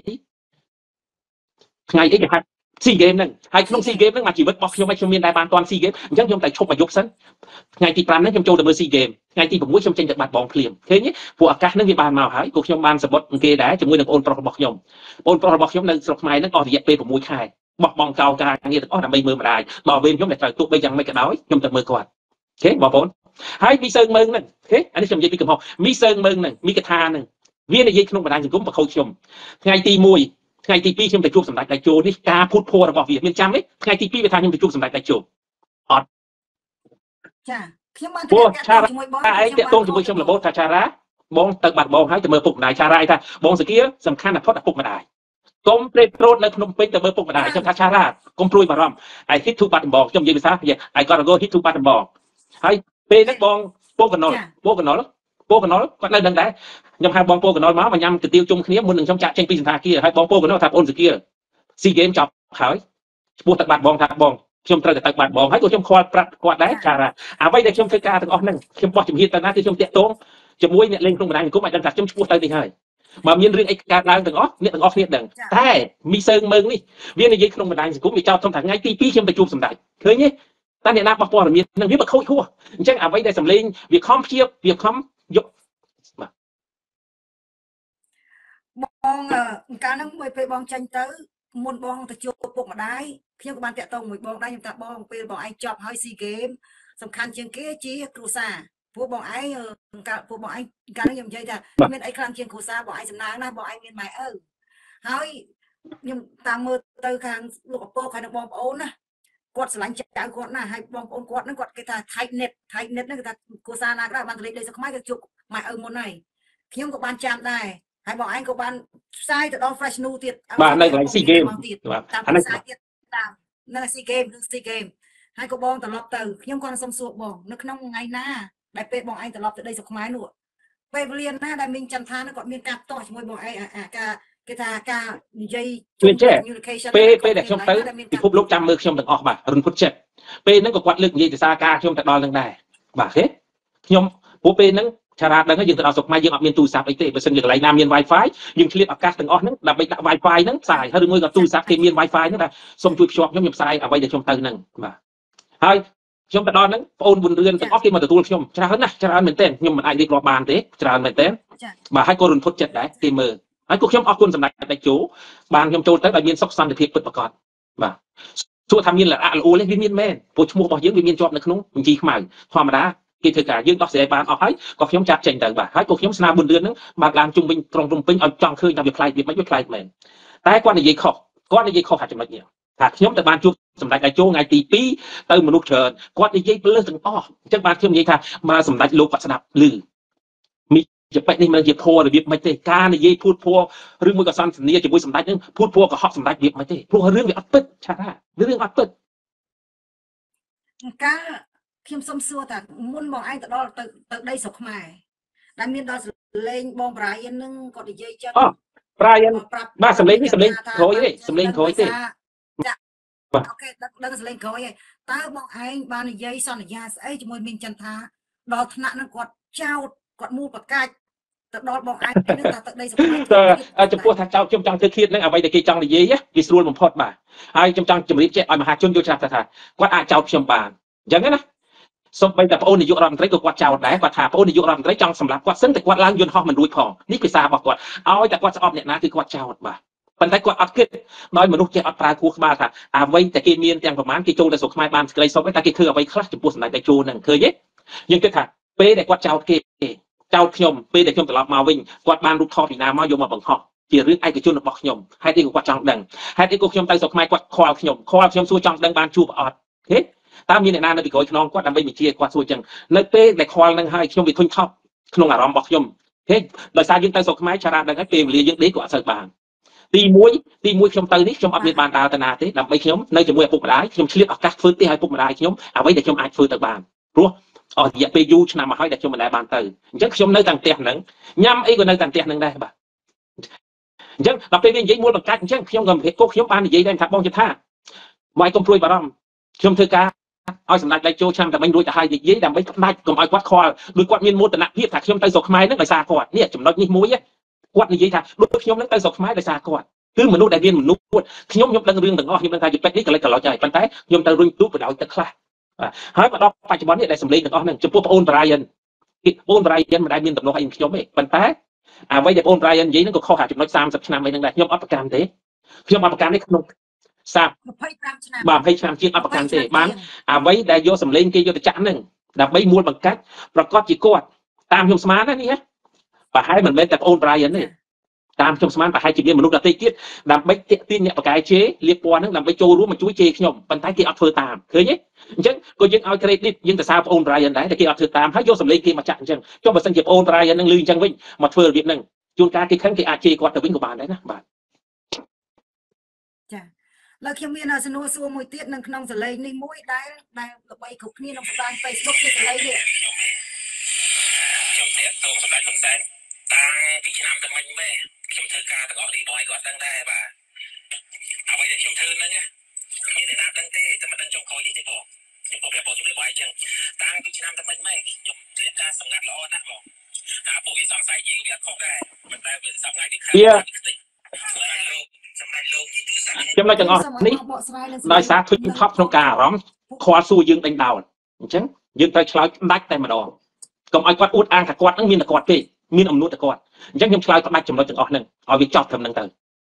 អីគេហៅស៊ីហ្គេមហ្នឹងហើយក្នុងស៊ីហ្គេមហ្នឹងមកជីវិតរបស់ខ្ញុំឲ្យខ្ញុំមានដែរបានតាន់ស៊ីហ្គេមអញ្ចឹងខ្ញុំតែឈប់មកយប់សិនថ្ងៃទី5ហ្នឹងខ្ញុំចូលទៅមើលស៊ីហ្គេមថ្ងៃទី6ខ្ញុំចេញទៅបាត់បងភ្លាមឃើញទេព្រោះឱកាសហ្នឹងវាបានមកហើយក៏ខ្ញុំបានសម្បត្តិគេដែរជាមួយនឹងបងប្រុសរបស់ខ្ញុំបងប្រុសរបស់ខ្ញុំនៅស្រុកខ្មែរហ្នឹងអស់រយៈពេល6ខែបោះបង់ចោលការងារទាំងអស់ដើម្បីមើលម្ដាយដល់ពេលខ្ញុំតែត្រូវទោះបីយ៉ាងម៉េចក៏ដោយខ្ញុំទៅមើលគាត់អូខេបងប្អូនហើយមីសើងមើងហ្នឹងអូខេអានេះខ្ញុំនិយាយពីកំហុសមីសើងមើងហ្នឹងមីកថាហ្នឹងវានិយាយក្នុងបណ្ដាញសង្គមបខូចខ្ញុំថ្ងៃទី1ថ្ងៃទី2ខ្ញុំទៅជួបសម្ដេចតេជោនេះការភូតភររបស់វាមានចាំទេថ្ងៃទី2វាថាខ្ញុំទៅជួបសម្ដេចតេជោអត់ចាខ្ញុំបានព្រោះតាក់ទឆាងរ៉ាជាមួយបងឯងតាក់ទងជាមួយខ្ញុំរបូតថាឆារ៉ាបងទៅបាត់បងហើយទៅមើលពុកម្ដាយឆារ៉ាឯងថាបងសាគាសំខាន់ណាស់ផុតឪពុកម្ដាយកុំព្រេតប្រូតនៅភ្នំពេញទៅមើលពុកម្ដាយខ្ញុំថាឆារ៉ាកុំព្រួយបារម្ភ I hit to បាត់ដំបងខ្ញុំនិយាយភាសា I gotta go hit to បាត់ដំបងហើយពេលហ្នឹងបងពូកណុលគាត់នៅនឹងដែរខ្ញុំហៅបងពូកណុលមកញ៉ាំកាទៀវជុំគ្នាមុននឹងខ្ញុំចាក់ចេញពីសន្តាគារហើយបងពូកណុលថាបងអូនសាគាស៊ីហ្គេមចប់ហើយឈ្មោះទៅបាត់បងថាបងខ្ញុំត្រូវតែទៅបាត់បងហើយក៏ខ្ញុំខ្វល់ប្រាប់គាត់ដែរឆារ៉ាអ្វីដែលខ្ញុំធ្វើការទាំងអស់ហ្នឹងខ្ញុំបោះជំហានទៅណាគឺខ្ញុំតាក់ទងជាមួយអ្នកលេងក្នុងបណ្ដាញសង្គមឲ្យដឹងថាខ្ញុំឈ្មោះទៅនេះហើយបើមានរឿងអីកើតឡើងទាំងអស់អ្នកទាំងអស់គ្នាដឹងតែមីសើងមើងនេះវានិយាយក្នុងបណ្ដាញសង្គមវាចោទខ្ញុំថាថ្ងៃទី2ខ្ញុំទៅជួបសម្ដេចឃើញទេតែអ្នកណាបោះព័ត៌មាននឹងវាបខូចហួសអញ្ចឹងអ្វីដែលសម្លេងវាខំព្យាវាខំយកបងកាលហ្នឹងមួយពេលបងចាញ់ទៅមុនបងទៅជួបពុកម្ដាយខ្ញុំក៏បានតាក់ទងមួយបងដែរខ្ញុំថាបងពេលបងឯងចប់ហើយស៊ីហ្គេមសំខាន់ជាងគេជាគ្រួសារព្រោះបងឯងកាលពួកបងឯងកាលហ្នឹងខ្ញុំនិយាយថាមានអីខ្លាំងជាងគ្រួសារបងឯងសំណាងណាស់បងឯងមានម៉ែឪហើយខ្ញុំតាមមើលទៅខាងលោកឪពុកហើយនឹងបងប្អូនណាគាត់ស្រឡាញ់ចៅគាត់ណាស់ហើយបងប្អូនគាត់ហ្នឹងគាត់គេថា tight knit ហ្នឹងគេថាគ្រួសារណាក៏បានទៅលេខដីស្រុកខ្មែរគេជួបម៉ែឪមុនហើយខ្ញុំក៏បានចាំដែរហើយបងឯងក៏បានផ្សាយទៅដល់ fresh news ទៀតបាទនៅកន្លែងស៊ីហ្គេមបាទតាមផ្សាយទៀតតាមនៅស៊ីហ្គេមគឺស៊ីហ្គេមហើយក៏បងត្រឡប់ទៅខ្ញុំគាត់សុំសួរបងនៅក្នុងថ្ងៃណាដែលពេលបងឯងត្រឡប់ទៅដីស្រុកខ្មែរនោះពេលវេលាណាដែលមីងចន្ទថាគាត់មានការផ្ទាស់ជាមួយបងឯងការគេថាការនិយាយ communication ពេលដែលខ្ញុំទៅពិភពលោកចាំមើលខ្ញុំទាំងអស់បាទរុនពុតចិត្តពេលហ្នឹងក៏គាត់លើកនិយាយភាសាការខ្ញុំទៅដល់នឹងដែរបាទទេខ្ញុំព្រោះពេលហ្នឹងឆារ៉ាដឹងយើងទៅដល់ស្រុកខ្មែរយើងអត់មានទូរស័ព្ទអីទេបើសិនជាកន្លែងណាមាន Wi-Fi យើងឆ្លៀតឱកាសទាំងអស់ហ្នឹងដើម្បីដាក់ Wi-Fi ហ្នឹងផ្សាយហើយឬមួយក៏ទូរស័ព្ទគេមាន Wi-Fi ហ្នឹងតែសូមជួយភ្ជាប់ខ្ញុំផ្សាយអ្វីដែលខ្ញុំទៅហ្នឹងបាទហើយខ្ញុំទៅដល់ហ្នឹងបងអូនប៊ុនរឿនទាំងអស់គេមកទទួលខ្ញុំច្រើនណាស់ច្រើនមែនទែនខ្ញុំមិនអាចរៀបរាប់បានទេច្រើនមែនទែនបាទហើយក៏រុនពុតចិត្តដែរគេមើលហើយក៏ខ្ញុំអរគុណសម្ដេចតេជោបានខ្ញុំចូលទៅដោយមានសុខសន្តិភាពពិតប្រាកដបាទសួរថាមានល្អល្អទេវាមានមែនព្រោះឈ្មោះរបស់យើងវាមានជាប់នៅក្នុងបញ្ជីខ្មៅធម្មតាគេធ្វើការយើងដោះស្រាយបានអស់ហើយក៏ខ្ញុំចាប់ចេញទៅបាទហើយក៏ខ្ញុំស្នើ4រឿងហ្នឹងបើកឡើងជុំវិញក្រុងភ្នំពេញឲ្យចង់ឃើញថាវាប្លែកវាមិនវាប្លែកមែនតែគាត់និយាយខុសថាចំណុចនេះថាខ្ញុំទៅបានជួបសម្ដេចតេជោថ្ងៃទី2ទៅមនុស្សច្រើនគាត់និយាយព្រលឹះទាំងអស់អញ្ចឹងបាទខ្ញុំនិយាយថាមកសម្ដេចលោកគាត់ស្ដាប់ឮមីជាបេនេះមិនជាភ័ររបៀបមិនទេការនិយាយភូតភ័រឬមួយក៏សន្ទនាជាមួយសម្ដេចនឹងភូតភ័រក៏ហក់សម្ដេចវាមិនទេព្រោះរឿងវាអត់ពិតឆារ៉ារឿងអត់ពិតការខ្ញុំសុំសួរថាមុនបងឯងទៅដល់ទៅដីស្រុកខ្មែរដែលមានដល់លេងបងប្រាយនឹងគាត់និយាយចឹងប្រាយបាទសម្លេងនេះសម្លេងក្រោយទេសម្លេងក្រោយទេអូខេដឹងសម្លេងក្រោយហើយតើបងឯងបាននិយាយសន្យាស្អីជាមួយមីងចន្ទថាដល់ថ្នាក់នឹងគាត់ចោតគាត់មូលប្រកាច់ទៅដល់បងឯងនឹងថាទៅដីស្រុកខ្មែរចំពោះថាចោតខ្ញុំចង់ធ្វើឃាតនឹងអ្វីដែលគេចង់និយាយគេស្រួលបំផុតបាទហើយខ្ញុំចង់ជម្រាបជែកឲ្យមហាជនយល់ច្បាស់ថាគាត់អាចចោតខ្ញុំបានអញ្ចឹងណាសូម្បីតែប្អូននាយករដ្ឋមន្ត្រីក៏គាត់ចោទដែរគាត់ថាប្អូននាយករដ្ឋមន្ត្រីចង់សម្លាប់គាត់សិនតែគាត់ឡើងយន្តហោះមិនរួចផងនេះភាសារបស់គាត់ឲ្យតែគាត់ស្អប់អ្នកណាគឺគាត់ចោទបាទប៉ុន្តែគាត់អត់គិតដោយមនុស្សចេះអត់ប្រើខួរក្បាលថាអ្វីតែគេមានទាំងប្រមាណគេចូលទៅស្រុកខ្មែរបានសេចក្តីសុខតែគេធ្វើអ្វីខ្លះចំពោះសម្ដេចតេជោនឹងឃើញទេយើងគិតថាពេលដែលគាត់ចោទគេចោទខ្ញុំពេលដែលខ្ញុំត្រឡប់មកវិញគាត់បានរូបថតពីណាមកយកមកបង្ហោះជារឿងឯកជនរបស់ខ្ញុំហេតុអីក៏គាត់ចង់ដឹងហេតុអីក៏ខ្ញុំទៅស្រុកខ្មែរគាត់ខ្វល់ខ្ញុំសួរចង់ដឹងបានជួបអត់ឃើញតើមានអ្នកណានៅពីក្រោយខ្នងគាត់ដើម្បីបញ្ជាគាត់សួរចឹងនៅពេលដែលខ្វល់នឹងហើយខ្ញុំវាធុញថប់ក្នុងអារម្មណ៍របស់ខ្ញុំហេដោយសារយើងទៅស្រុកខ្មែរឆារ៉ាដឹងហើយពេលវេលាយើងដេកក៏អត់សូវបានទី1ខ្ញុំទៅនេះខ្ញុំអត់មានបានដើរទៅណាទេដើម្បីខ្ញុំនៅជាមួយឪពុកម្ដាយខ្ញុំឆ្លៀតឱកាសធ្វើផ្ទះឲ្យឪពុកម្ដាយខ្ញុំអ្វីដែលខ្ញុំអាចធ្វើទៅបានព្រោះអស់រយៈពេលយូរឆ្នាំមកហើយដែលខ្ញុំមិនដែលបានទៅអញ្ចឹងខ្ញុំនៅតាមផ្ទះហ្នឹងញ៉ាំអីក៏នៅតាមផ្ទះហ្នឹងដែរបាទអញ្ចឹងដល់ពេលវានិយាយមួយបង្កាច់អញ្ចឹងខ្ញុំក៏ខ្ញុំបាននិយាយដែរថាបងជិតថាមកឲ្យកុំព្រួយបារម្ភខ្ញុំធ្វើការឲ្យសម្ដេចតេជោឆ្នាំតែមិញរួចទៅហើយនិយាយដើម្បីផ្ដាច់កុំឲ្យគាត់ខ្វល់ដោយគាត់មានមោទនភាពថាខ្ញុំទៅស្រុកខ្មែរហ្នឹងដោយសារគាត់នេះចំណុចនេះមួយគាត់និយាយថាដូចខ្ញុំហ្នឹងទៅស្រុកខ្មែរដោយសារគាត់គឺមនុស្សដែលមានមនុស្សខ្ញុំដឹងរឿងទាំងអស់ខ្ញុំដឹងថាជីវិតនេះកលិចកលុចហើយប៉ុន្តែខ្ញុំទៅរុញទូបដោយទឹកខ្លះហើយមកដល់បច្ចុប្បន្ននេះដែលសម្លេងទាំងអស់ហ្នឹងចំពោះបងអូន Brian មិនដែលមានទំនាស់អីនឹងខ្ញុំទេប៉ុន្តែអ្វីដែលបងអូន Brian និយាយហ្នឹងក៏ខុសថាចំណុច30ឆ្នាំអីហ្នឹងដែរខ្ញុំអត់ប្រកាន់ទេខ្ញុំអត់ប្រកាន់ទេក្នុង 25ឆ្នាំបាទ20ឆ្នាំជាងអត់ប្រកាន់ទេបានអ្វីដែលយកសម្លេងគេយកទៅចាក់ហ្នឹងដើម្បីមួលបង្កាច់ប្រកាសជាគាត់តាមខ្ញុំស្មានណានេះប្រហែលមិនមែនតែបងអូន Brian ទេតាមខ្ញុំស្មានប្រហែលជាមានមនុស្សដទៃទៀតដើម្បីទាក់ទាញអ្នកបកកាយជេរលៀបពណ៌ហ្នឹងដើម្បីចូលរួមមកជួយជេរខ្ញុំប៉ុន្តែគេអត់ធ្វើតាមឃើញទេអញ្ចឹងក៏យើងឲ្យ credit យើងទៅសារបងអូន Brian ដែរតែគេអត់ធ្វើតាមហើយយកសម្លេងគេមកចាក់អញ្ចឹងចុះបើសិនជាបងអូន Brian ហ្នឹងលឺអញ្ចឹងវិញមកធ្វើរបៀបហ្នឹងជួនកាលគេខឹងគេអាចជេរគាត់ទៅវិញក៏បានដែរណាបាទចាឡើយខ្ញុំមានសំណួរសួរមួយទៀតនៅក្នុងសម្លេងនេះមួយដែលល្បីគ្រប់គ្នាក្នុងបណ្ដាញ Facebook ជាសម្លេងនេះខ្ញុំតាក់ទងសម្ដេចហ៊ុនសែនតាំងពីឆ្នាំទៅមិញម៉ែខ្ញុំធ្វើការទាំងអស់នេះបងឲ្យគាត់ដឹងដែរបាទអ្វីដែលខ្ញុំធ្វើហ្នឹងគ្មានអ្នកណាដឹងទេតែមិនដឹងចុងក្រោយទេបងខ្ញុំប្រាប់បងជម្រាបបាយអញ្ចឹងតាំងពីឆ្នាំទៅមិញម៉ែខ្ញុំធ្វើការសម្ងាត់ល្អណាស់បងពួកវាសង្ស័យយើងវាខុសដែរមិនតែវាសប្តាហ៍នេះខាងសម្រាប់លោកចំណុចទាំងអស់នេះដោយសារធុញថប់ក្នុងការអារម្មណ៍ខ្វល់សួរយើងដេញដោលអញ្ចឹងយើងត្រូវឆ្លើយផ្ដាច់តែម្ដងកុំឲ្យគាត់អួតអាងថាគាត់នឹងមានតែគាត់ទេមានអំណួតតែគាត់អញ្ចឹងខ្ញុំឆ្លើយផ្ដាច់ចំណុចទាំងអស់ហ្នឹងឲ្យវាចប់ត្រឹមហ្នឹងទៅ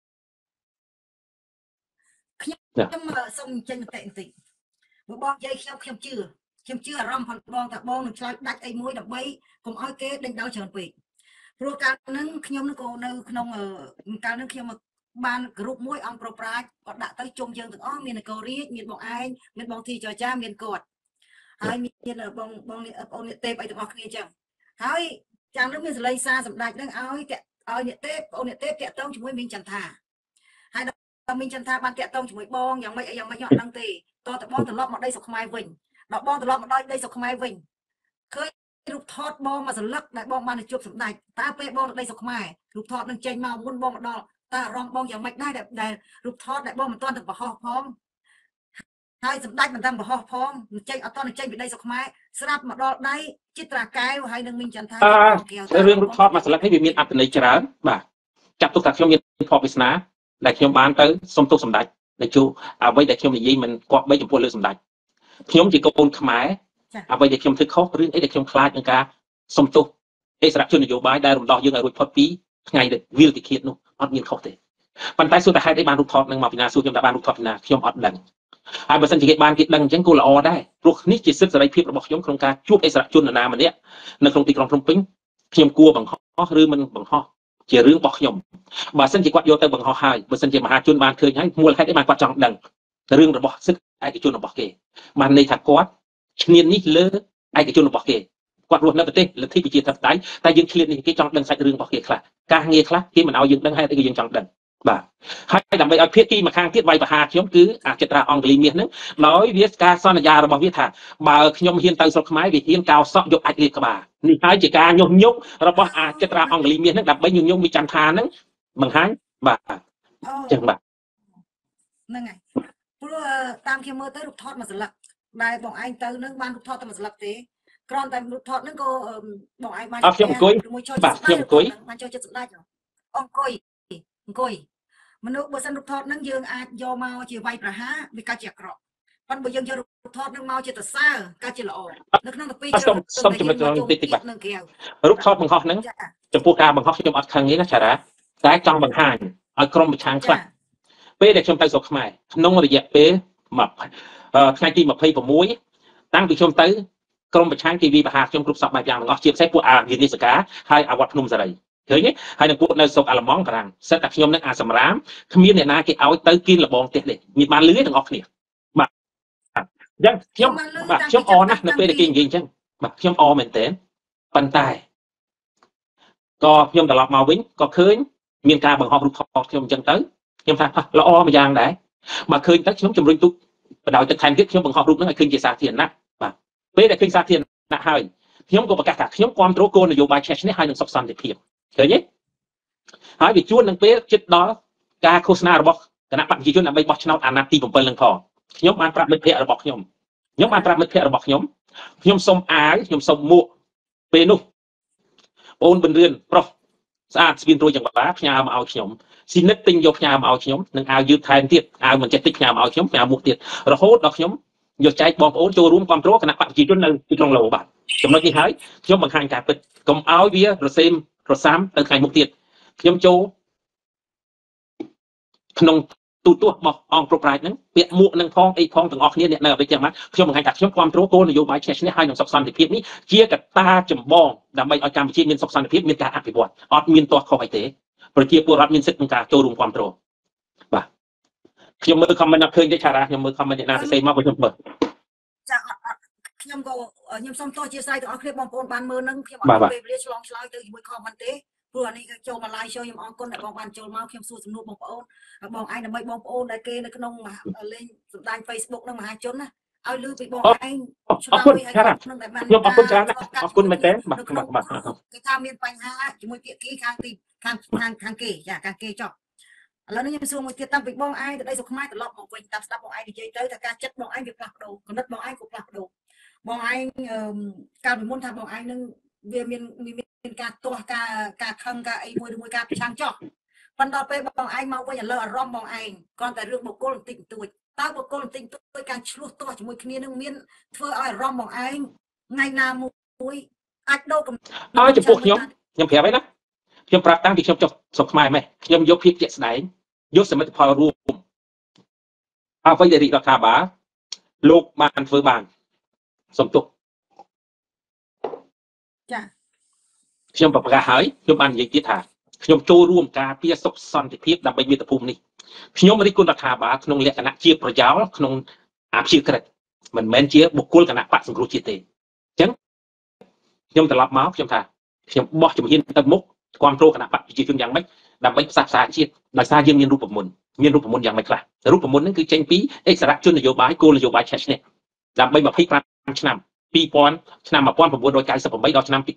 ខ្ញុំសូមចេញមតិបន្តិចបងនិយាយខ្ញុំជឿអារម្មណ៍ផងបងថាបងនឹងឆ្លើយដាច់អីមួយដើម្បីកុំឲ្យគេដេញដោលច្រើនពេកព្រោះកាលហ្នឹងខ្ញុំក៏នៅក្នុងកាលហ្នឹងខ្ញុំបានក្រុមមួយអង្គប្រប្រាជ្ញគាត់ដាក់ទៅជុំយើងទាំងអស់មាននគររាជមានបងឯងមានបងទីចរចាមានគាត់ហើយមានបងអូនអ្នកទេពអីទាំងអស់គ្នាអញ្ចឹងហើយចាំនឹងមានសលេងសារសម្ដេចនឹងឲ្យអ្នកទេពអូនអ្នកទេពតាក់ទងជាមួយមីងចន្ទថាហើយដល់មីងចន្ទថាបានតាក់ទងជាមួយបងយ៉ាងម៉េចអត់ដឹងទេតើបងត្រឡប់មកដីស្រុកខ្មែរវិញដល់បងត្រឡប់មកដល់ដីស្រុកខ្មែរវិញឃើញរូបថតបងមកសន្លឹកដែលបងបានទៅជួបសម្ដេចតើពេលបងទៅដីស្រុកខ្មែររូបថតនឹងចេញមកមុនបងមកដល់តើអារម្មណ៍បងយ៉ាងម៉េចដែរដែលរូបថតដែលបងមិនទាន់ទៅបរោះផងហើយសម្ដេចមិនតាមបរោះផងចេញអត់ទាន់ចេញពីដីស្រុកខ្មែរស្រាប់មកដល់ដៃចិត្រាកែវហើយនឹងមីងចន្ទថារឿងរូបថតមកស្លឹកនេះវាមានអត្ថន័យច្រើនបាទចាត់ទុកថាខ្ញុំមានភ័ព្វវាសនាដែលខ្ញុំបានទៅសុំទោសសម្ដេចដែលជួអ្វីដែលខ្ញុំនិយាយមិនគប្បីចំពោះលើសម្ដេចខ្ញុំជាកូនខ្មែរអ្វីដែលខ្ញុំធ្វើខុសរឿងអីដែលខ្ញុំខ្លាចនឹងការសុំទោសអិសរាជជននយោបាយដែលរំដោះយើងឲ្យរួចផុតពីថ្ងៃដែលវិលតិឃាតនោះអត់មានខុសទេប៉ុន្តែសួរតែហេតុអីបានរូបថតនឹងមកពីណាសួរខ្ញុំថាបានរូបថតពីណាខ្ញុំអត់ដឹងហើយបើសិនជាគេបានគេដឹងអញ្ចឹងក៏ល្អដែរព្រោះនេះជាសិទ្ធិសេរីភាពរបស់ខ្ញុំក្នុងការជួបអិសរាជជនណាម្នាក់នៅក្នុងទីក្រុងភ្នំពេញខ្ញុំគួរបង្ហោះឬមិនបង្ហោះជារឿងរបស់ខ្ញុំបើសិនជាគាត់យកទៅបង្ហោះហើយបើសិនជាមហាជនបានឃើញហើយមូលហេតុអីបានគាត់ចង់ដឹងរឿងរបស់សិទ្ធិឯកជនរបស់គេបានន័យថាគាត់ឈ្នានីសលើឯកជនរបស់គេគាត់រស់នៅប្រទេសលទ្ធិប្រជាធិបតេយ្យតែយើងឆ្លៀតនេះគេចង់ដឹងសាច់រឿងរបស់គេខ្លះការងារខ្លះគេមិនឲ្យយើងដឹងហើយតែយើងចង់ដឹងបាទហើយដើម្បីឲ្យភាគីម្ខាងទៀតវាយប្រហារខ្ញុំគឺអាចិត្រាអង់គ្លីសមាសហ្នឹងដោយវាការសន្យារបស់វាថាបើខ្ញុំហ៊ានទៅស្រុកខ្មែរវាហ៊ានកោសក់យកអាចរៀបក្បាលនេះហើយជាការញុះញង់របស់អាចិត្រាអង់គ្លីសមាសហ្នឹងដើម្បីញុះញង់មីចន្ទថាហ្នឹងបង្ហាញបាទចឹងបាទហ្នឹងហើយព្រោះតាមខ្ញុំមើលទៅរូបថតមួយស្លឹកដែលបងឯងទៅនឹងបានរូបថតតែមួយស្លឹកទេគ្រាន់តែរូបថតហ្នឹងក៏បងឯងបានខ្ញុំអង្គុយបាទខ្ញុំអង្គុយបានចូលចិត្តសម្ដេចអង្គុយមនុស្សបើសិនរូបថតហ្នឹងយើងអាចយកមកជាវាយប្រហារវាកើតជាអាក្រក់ប៉ុន្តែបើយើងយករូបថតហ្នឹងមកជាសរសើរកើតជាល្អនៅក្នុងទី2 សុំចំណុចតិចបាទរូបថតបង្ហោះហ្នឹងចំពោះការបង្ហោះខ្ញុំអត់ខឹងទេណាចារ៉ាតែចង់បង្ហាញឲ្យក្រុមប្រឆាំងខ្លះពេលដែលខ្ញុំទៅស្រុកខ្មែរក្នុងរយៈពេលថ្ងៃទី26តាំងពីខ្ញុំទៅក្រុមប្រឆាំងគេវាប្រហារខ្ញុំគ្រប់សពបែបយ៉ាងទាំងអស់ជាពិសេសពួកអាវិនិសកាហើយអាវត្តភ្នំសេរីឃើញទេហើយនឹងពួកនៅស្រុកអាឡម៉ង់បារាំងសិតតែខ្ញុំនឹងអាសម្រាមគ្មានអ្នកណាគេឲ្យទៅគៀនលបងផ្ទះទេមានបានលឺទាំងអស់គ្នាបាទអញ្ចឹងខ្ញុំអរណាស់នៅពេលដែលគេនិយាយអញ្ចឹងបាទខ្ញុំអរមែនតើប៉ុន្តែក៏ខ្ញុំត្រឡប់មកវិញក៏ឃើញមានការបង្ហោះរូបថតខ្ញុំអញ្ចឹងទៅខ្ញុំថាល្អមួយយ៉ាងដែរបើឃើញទៅខ្ញុំជំរុញទុកបដោយទឹកថែមទៀតខ្ញុំបង្ហោះរូបហ្នឹងឲ្យឃើញជាសាធារណៈបាទពេលដែលឃើញសាធារណៈហើយខ្ញុំក៏ប្រកាសថាខ្ញុំគ្រប់គ្រងគោលនយោបាយឆេះនេះឲ្យនឹងសុខសន្តិភាពឃើញទេហើយវាជួននឹងពេលជិតដល់ការឃោសនារបស់គណៈបព្វជិជនដើម្បីបោះឆ្នោតអាណត្តិទី7នឹងផងខ្ញុំបានប្រាប់មិត្តភ័ក្តិរបស់ខ្ញុំខ្ញុំសុំអាវខ្ញុំសុំមួកពេលនោះបងប៊ុនរឿនប្រុសស្អាតស្ពានរួយយ៉ាងបាផ្ញើមកឲ្យខ្ញុំស៊ីនិតទិញយកផ្ញើមកឲ្យខ្ញុំនឹងអាវយឺតថែមទៀតអាវមិនចេះតិចផ្ញើមកឲ្យខ្ញុំផ្ញើមួកទៀតរហូតដល់ខ្ញុំយកចែកបងប្អូនចូលរួមគ្រប់គ្រងគណៈបព្វជិជននៅទីក្រុងឡូបាទចំណុចនេះហើយខ្ញុំបង្ហាញការពិតកុំឲ្យវារសេមរសាមទៅថ្ងៃមុខទៀតខ្ញុំចូលក្នុងទូទស្សន៍របស់អង្គប្រប្រាជ្ញហ្នឹងពាក្យមួកនឹងផងអីផងទាំងអស់គ្នាអ្នកនៅអ្វីចឹងមកខ្ញុំបង្ហាញថាខ្ញុំគ្រប់គ្រងគោលនយោបាយឆេះនេះហើយនឹងសុខសន្តិភាពនេះជាកត្តាចម្បងដើម្បីឲ្យកម្ពុជាមានសុខសន្តិភាពមានការអភិវឌ្ឍអត់មានទាស់ខុសអីទេប្រជាពលរដ្ឋមានសិទ្ធិក្នុងការចូលរួមគ្រប់គ្រងបាទខ្ញុំមើល comment អត់ឃើញទេឆារ៉ាខ្ញុំមើល comment អ្នកណាទៅផ្សេងមកខ្ញុំមើលចាខ្ញុំក៏ខ្ញុំសូមទោសជាស្រ័យទាំងអស់គ្នាបងប្អូនបានមើលនឹងខ្ញុំអត់មានពេលវេលាឆ្លងឆ្លើយទៅជាមួយ comment ទេព្រោះអានេះចូលមក live show ខ្ញុំអរគុណដែលបងបានចូលមកខ្ញុំសួរសំណួរបងប្អូនបងឯងដើម្បីបងប្អូនដែលគេនៅក្នុងលេងសម្ដែង Facebook នឹងមហាជនណាឲ្យលឺពីបងឯងអរគុណខ្ញុំអរគុណច្រើនអរគុណមែនតើបាទគេថាមានបញ្ហាជាមួយភាគីខាងគេចាខាងគេចុះឥឡូវនេះខ្ញុំសួរមួយទៀតតាំងពីបងឯងទៅដីស្រុកខ្មែរត្រឡប់មកវិញតាមស្ដាប់បងឯងនិយាយទៅថាការចិត្តបងឯងវាផ្លាស់ប្ដូរគំនិតបងឯងក៏ផ្លាស់ប្ដូរបងឯងកាលពីមុនថាបងឯងនឹងវាមានការទាស់ការខឹងការអីមួយការប្រឆាំងចោះប៉ុន្តែពេលបងឯងមកវិញឥឡូវអារម្មណ៍បងឯងគ្រាន់តែរឿងបុគ្គលបន្តិចបន្តួចតើបុគ្គលបន្តិចបន្តួចការឆ្លោះទាស់ជាមួយគ្នានឹងមានធ្វើឲ្យអារម្មណ៍បងឯងថ្ងៃណាមួយអាចដូរកំណត់ឲ្យចំពោះខ្ញុំប្រាប់ឯណាខ្ញុំប្រាប់តាំងពីខ្ញុំចុះស្រុកខ្មែរម៉េះខ្ញុំយកភាពជាក់ស្ដែងយកសមិទ្ធផលរួមអ្វីដែលរាជរដ្ឋាភិបាលលោកបានធ្វើបានសំទុកចាខ្ញុំប្រកាសហើយខ្ញុំបាននិយាយទៀតថាខ្ញុំចូលរួមការពារសុខសន្តិភាពដើម្បីមាតុភូមិនេះខ្ញុំរិះគន់រដ្ឋាភិបាលក្នុងលក្ខណៈជាប្រយោលក្នុងអភិជាក្រិតមិនមែនជាបុគ្គលគណៈបកសង្គ្រោះជាតិទេអញ្ចឹងខ្ញុំត្រឡប់មកខ្ញុំថាខ្ញុំបោះជំហានទៅមុខគ្រប់គ្រងគណៈបកប្រជាជនយ៉ាងម៉េចដើម្បីផ្សះផ្សាជាតិដោយសារយើងមានរូបមន្តយ៉ាងម៉េចខ្លះរូបមន្តហ្នឹងគឺចេញពីអិសរាជជននយោបាយគោលនយោបាយឆេះនេះដើម្បី25ឆ្នាំឆ្នាំ1998ដល់ឆ្នាំ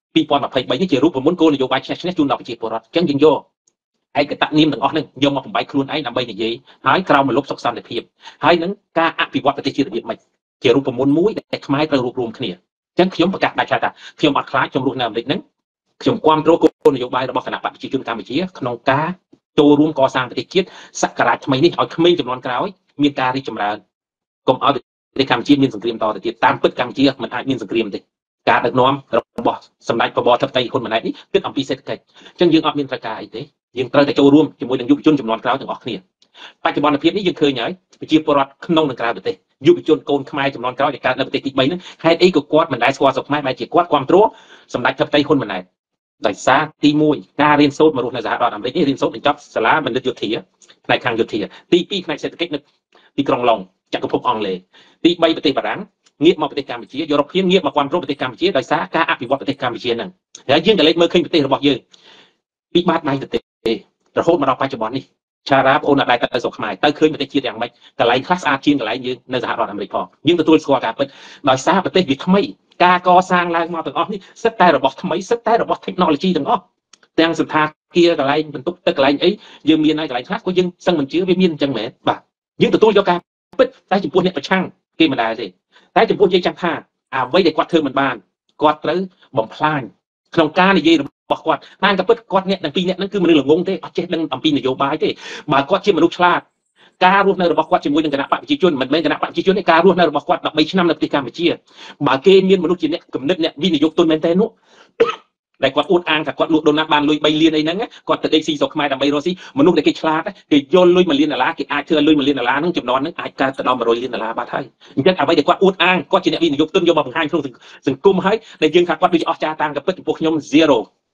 2023នេះជារូបមន្តគោលនយោបាយឆេះនេះជូនដល់ប្រជាពលរដ្ឋអញ្ចឹងយើងយកឯកតនាមទាំងអស់ហ្នឹងយកមកបំបីខ្លួនឯងដើម្បីនិយាយហើយក្រោមមលុបសុខសន្តិភាពហើយនឹងការអភិវឌ្ឍប្រទេសជាតិរបៀបម៉េចជារូបមន្តមួយដែលខ្មែរត្រូវរួបរวมគ្នាអញ្ចឹងខ្ញុំប្រកាសដាច់ថាខ្ញុំអត់ខ្លាចខ្ញុំរស់នៅអាមេរិកហ្នឹងខ្ញុំគាំទ្រគោលនយោបាយរបស់គណៈបកប្រជាជនកម្ពុជាក្នុងការចូលរួមកសាងប្រទេសជាតិសករាជថ្មីនេះឲ្យក្មេងចំនួនក្រោយមានការរីកចម្រើនកុំឲ្យប្រទេសកម្ពុជាមានសង្គ្រាមតទៅទៀតតាមពិតកម្ពុជាមិនអាចមានសង្គ្រាមទេការដឹកនាំរបស់សម្ដេចបបរធិបតីហ៊ុនម៉ាណែតនេះគិតអំពីសេដ្ឋកិច្ចអញ្ចឹងយើងអត់មានត្រូវការអីទេយើងត្រូវតែចូលរួមជាមួយនឹងយុវជនចំនួនក្រោយទាំងអស់គ្នាបច្ចុប្បន្នភាពនេះយើងឃើញហើយប្រជាពលរដ្ឋក្នុងនិងក្រៅប្រទេសយុវជនកូនខ្មែរចំនួនក្រោយដែលកើតនៅប្រទេសទី3ហ្នឹងហេតុអីក៏គាត់មិនដែលស្គាល់ស្រុកខ្មែរបែរជាគាត់គ្រប់គ្រងសម្ដេចធិបតីហ៊ុនម៉ាណែតដោយសារទី1ការរៀនសូត្រមករស់នៅសហរដ្ឋអាមេរិកនេះរៀនសូត្របញ្ចប់សាលាបណ្ឌិតយោធាផ្នែកខាងយោធាទី2ផ្នែកសេដ្ឋកិច្ចនៅទីក្រុងឡុងចក្រភពអង់គ្លេសទី3ប្រទេសបារាំងងាកមកប្រទេសកម្ពុជាយុរ៉ុបងាកមកគ្រប់គ្រងប្រទេសកម្ពុជាដោយសារការអភិវឌ្ឍប្រទេសកម្ពុជាហ្នឹងហើយយើងក៏លេចមើលឃើញប្រទេសរបស់យើងពីបាតដៃប្រទេសរហូតមកដល់បច្ចុប្បន្ននេះឆារ៉ាបងអូនអត់ដែរទៅស្រុកខ្មែរទៅឃើញប្រទេសជាតិយ៉ាងម៉េចកន្លែងខ្លះស្អាតជាងកន្លែងយើងនៅសហរដ្ឋអាមេរិកផងយើងទទួលស្គាល់ការពិតដោយសារប្រទេសវាថ្មីការកសាងឡើងមកទាំងអស់នេះសិតតែរបស់ថ្មីសិតតែរបស់ technology ទាំងអស់ទាំងសន្តាគារកន្លែងបន្ទប់ទឹកកន្លែងអីយើងមានហើយកន្លែងខ្លះក៏យើងសឹងមិនជឿវាមានអញ្ចឹងមែនបាទយើងទទួលយកការពិតតែចំពោះអ្នកប្រឆាំងគេមិនដែរទេតែចំពោះយើងចាំថាអ្វីដែលគាត់ធ្វើមិនបានគាត់ត្រូវបំផ្លាញក្នុងការនិយាយរបស់គាត់តាមក៏ពិតគាត់អ្នកទាំងពីរអ្នកហ្នឹងគឺមនុស្សល្ងងទេអត់ចេះដឹងអំពីនយោបាយទេបើគាត់ជាមនុស្សឆ្លាតការរស់នៅរបស់គាត់ជាមួយនឹងគណៈបកប្រជាជនមិនមែនគណៈបកប្រជាជនទេការរស់នៅរបស់គាត់13ឆ្នាំនៅប្រទេសកម្ពុជាបើគេមានមនុស្សជាអ្នកគំនិតអ្នកវិនិយោគទុនមែនទេនោះដែលគាត់អួតអាងថាគាត់លក់ដូណាត់បានលុយ3លានអីហ្នឹងគាត់ទៅដេកស៊ីស្រុកខ្មែរដើម្បីរកស៊ីមនុស្សដែលគេឆ្លាតគេយកលុយ1លានដុល្លារគេអាចធ្វើលុយ1លានដុល្លារហ្នឹងចំណនហ្នឹងអាចកើតទៅដល់100លានដុល្លារបាត់ហើយអញ្ចឹងអ្វីដែលគាត់អួតអាងគាត់ជាអ្នកវិនិយោគទុនយកមកបង្ហាញក្នុងសង្គមហើយដែលយើងថាគាត់ដូចអស់ចាតាមក៏ពិតចំពោះខ្ញុំ 0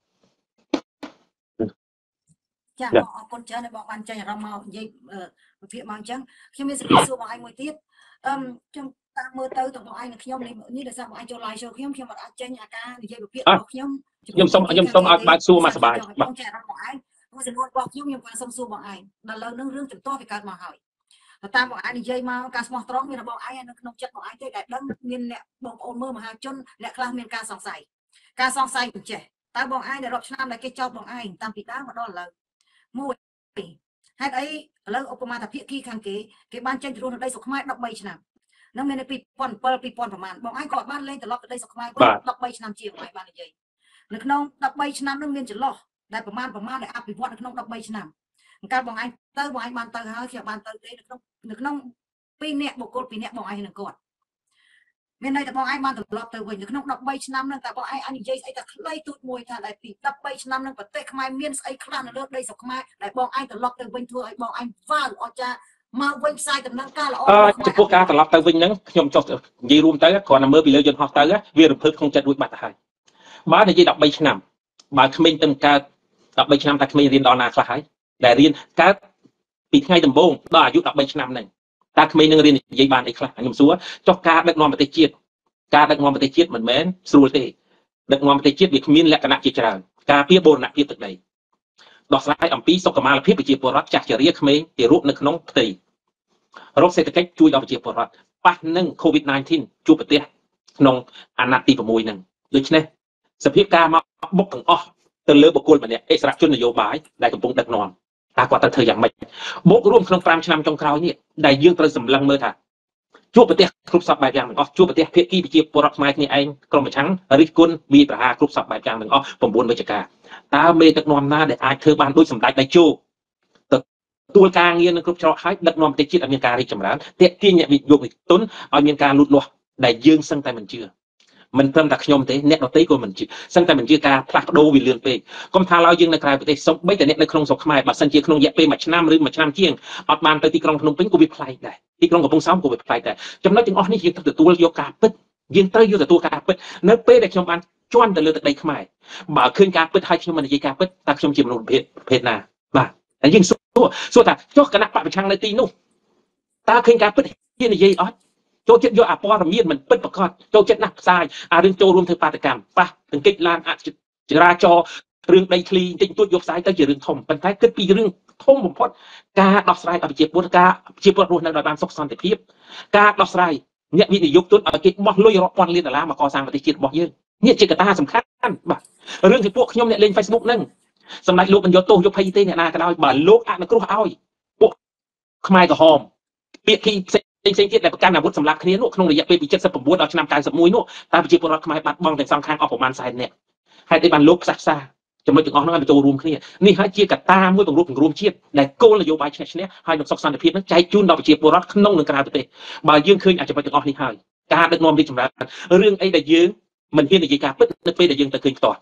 ចាអរគុណច្រើនដែលបងបានចេញអារម្មណ៍មកនិយាយវិភាគមកអញ្ចឹងខ្ញុំមានសំណួរសួរបងឯងមួយទៀតខ្ញុំតាមមើលទៅទាំងបងឯងនិងខ្ញុំនេះដោយសារបងឯងចូល live show ខ្ញុំអត់អាចចេញអាការនិយាយវិភាគរបស់ខ្ញុំសូមឲ្យបើកសួរមកសប្បាយបាទចាអារម្មណ៍បងឯងមួយសំណួររបស់ខ្ញុំបានសុំសួរបងឯងដល់លើនឹងរឿងចំទាស់វាកើតមកហើយតាមបងឯងនិយាយមកការស្មោះត្រង់មានរបស់ឯងនៅក្នុងចិត្តបងឯងទេដែលដឹងមានអ្នកបងប្អូនមើលមហាជនអ្នកខ្លះមានការសង្ស័យមិនចេះតើបងឯងដែលរាប់ឆ្នាំដែលគេចោទបងឯងតាំងពីដើមមកដល់ឥឡូវមួយហេតុអីឥឡូវឧបមាថាភាគីខាងគេបានចេញទៅរស់នៅដីស្រុកខ្មែរ13ឆ្នាំនឹងមាននៅ2007 2000ប្រហែលបងឯងក៏បានលេងត្រឡប់ទៅដីស្រុកខ្មែរ13ឆ្នាំជាងបងឯងបាននិយាយនៅក្នុង13ឆ្នាំនឹងមានចន្លោះដែលប្រហែលដែលអភិវឌ្ឍនៅក្នុង13ឆ្នាំកាលបងឯងទៅបងឯងបានទៅហើយខ្ញុំបានទៅទេនៅក្នុង2នាក់បុគ្គល2នាក់បងឯងនឹងគាត់មានន័យថាបងឯងបានត្រឡប់ទៅវិញនៅក្នុង13ឆ្នាំហ្នឹងតើបងឯងនិយាយស្អីតែខ្លីទូចមួយថាដែលពី13ឆ្នាំហ្នឹងប្រទេសខ្មែរមានស្អីខ្លះនៅលើដីស្រុកខ្មែរដែលបងឯងត្រឡប់ទៅវិញធ្វើឲ្យបងឯងវ៉ាវអស្ចារ្យមកវិញផ្សាយដំណឹងការល្អចំពោះការត្រឡប់ទៅវិញហ្នឹងខ្ញុំចុះនិយាយរួមទៅគ្រាន់តែមើលពីលើយន្តហោះទៅវារំភើបក្នុងចិត្តរួចបាត់ទៅហើយបើនិយាយ13ឆ្នាំបើក្មេងទៅកើត 13ឆ្នាំតែក្មេងរៀនដល់ណាខ្លះហើយដែលរៀនកើតពីថ្ងៃដំបូងដល់អាយុ13ឆ្នាំហ្នឹងតើក្មេងនឹងរៀននិយាយបានអីខ្លះខ្ញុំសួរចុះការដឹកនាំប្រទេសជាតិមិនមែនស្រួលទេដឹកនាំប្រទេសជាតិវាគ្មានលក្ខណៈជាច្រើនការពារបូរណភាពទឹកដីដោះស្រាយអំពីសុខុមាលភាពប្រជាពលរដ្ឋចាស់ជរាក្មេងទារកនៅក្នុងផ្ទៃរកសេដ្ឋកិច្ចជួយដល់ប្រជាពលរដ្ឋប៉ះនឹង COVID-19 ជួបប្រទេសក្នុងអាណត្តិទី6ហ្នឹងដូច្នេះសភាពការមកបុកទាំងអស់ទៅលើបុគ្គលម្នាក់អិសរជននយោបាយដែលកំពុងដឹកនាំតើគាត់ទៅធ្វើយ៉ាងម៉េចបូករួមក្នុង5ឆ្នាំចុងក្រោយនេះដែលយើងត្រូវសម្លឹងមើលថាជួបប្រទេសគ្រប់សពបែបយ៉ាងទាំងអស់ជួបប្រទេសភាគីប្រជាពលរដ្ឋខ្មែរគ្នាឯងក្រុមប្រឆាំងរិះគន់វាប្រហារគ្រប់សពបែបយ៉ាងទាំងអស់9វិជ្ជការតើមេដឹកនាំណាដែលអាចធ្វើបានដូចសម្ដេចតេជោទួលការងារនឹងគ្រប់ច្រកហើយដឹកនាំប្រទេសជាតិឲ្យមានការរីកចម្រើនទាក់ទាញអ្នកវិនិយោគទុនឲ្យមានការលូតលាស់ដែលយើងសឹងតែមិនជឿមិនត្រឹមតែខ្ញុំទេអ្នកដទៃក៏មិនជឿសឹងតែមិនជឿការផ្លាស់ប្ដូរវាលឿនពេកកុំថាឡើយយើងនៅក្រៅប្រទេសសូម្បីតែអ្នកនៅក្នុងស្រុកខ្មែរបើសិនជាក្នុងរយៈពេល1ឆ្នាំឬ1ឆ្នាំជាងអត់បានទៅទីក្រុងភ្នំពេញក៏វាប្លែកដែរទីក្រុងកំពង់សោមក៏វាប្លែកដែរចំណុចទាំងអស់នេះយើងត្រូវទទួលយកការពិតយើងត្រូវយកទទួលការពិតនៅពេលដែលខ្ញុំបានជន់ទៅលើទឹកដីខ្មែរបើឃើញការពិតហើយខ្ញុំមិននិយាយការពិតតើខ្ញុំជាមនុស្សប្រភេទណាបាទហើយយើងសួរថាចុះគណៈបព្វប្រឆាំងនៅទីនោះតើឃើញការពិតហ៊ាននិយាយអត់ចូលចិត្តយកអាព័ត៌មានមិនពិតប្រាកដចូលចិត្តណាស់ផ្សាយអារឿងចូលរួមធ្វើបាតកម្មប៉ះទង្គិចឡានអចរាចររឿងដីធ្លីតិចតួចយកផ្សាយទៅជារឿងធំប៉ុន្តែគិតពីរឿងធំបំផុតការដោះស្រាយឲ្យប្រជាពលរដ្ឋការប្រជាពលរដ្ឋរស់នៅដោយបានសុខសន្តិភាពការដោះស្រាយអ្នកវិនិយោគទុនឲ្យគេបោះលុយរាប់ពាន់លានដុល្លារមកកសាងប្រទេសជាតិរបស់យើងនេះជាកត្តាសំខាន់បាទរឿងที่ពួកខ្ញុំអ្នកលេង Facebook ហ្នឹងសម្ដេចលោកមិនយកទោសយកភ័យទេអ្នកណាក៏ដោយបើលោកអនុគ្រោះឲ្យពួកខ្មែរក្រហមពាក្យផ្សេងទៀតដែលប្រកាន់អាវុធសម្រាប់គ្នានោះក្នុងរយៈពេលពី79ដល់ឆ្នាំ91នោះតើប្រជាពលរដ្ឋខ្មែរបាត់បង់ទាំងសងខាងអស់ប្រមាណ40នាក់ហេតុអីបានលោកផ្សះផ្សាចំណុចទាំងអស់នោះឲ្យចូលរួមគ្នានេះហើយជាកត្តាមួយបង្រួបបង្រួមជាតិដែលគោលនយោបាយឈ្នះឈ្នះហើយនឹងសុខសន្តិភាពនឹងចែកជូនដល់ប្រជាពលរដ្ឋក្នុងនិងក្រៅប្រទេសបើយើងឃើញអាចចំណុចទាំងអស់នេះហើយការដឹកនាំរីកចម្រើនរឿងអីដែលយើងមិនហ៊ាននិយាយការពិតនៅពេលដែលយើងទៅឃើញផ្ទាល់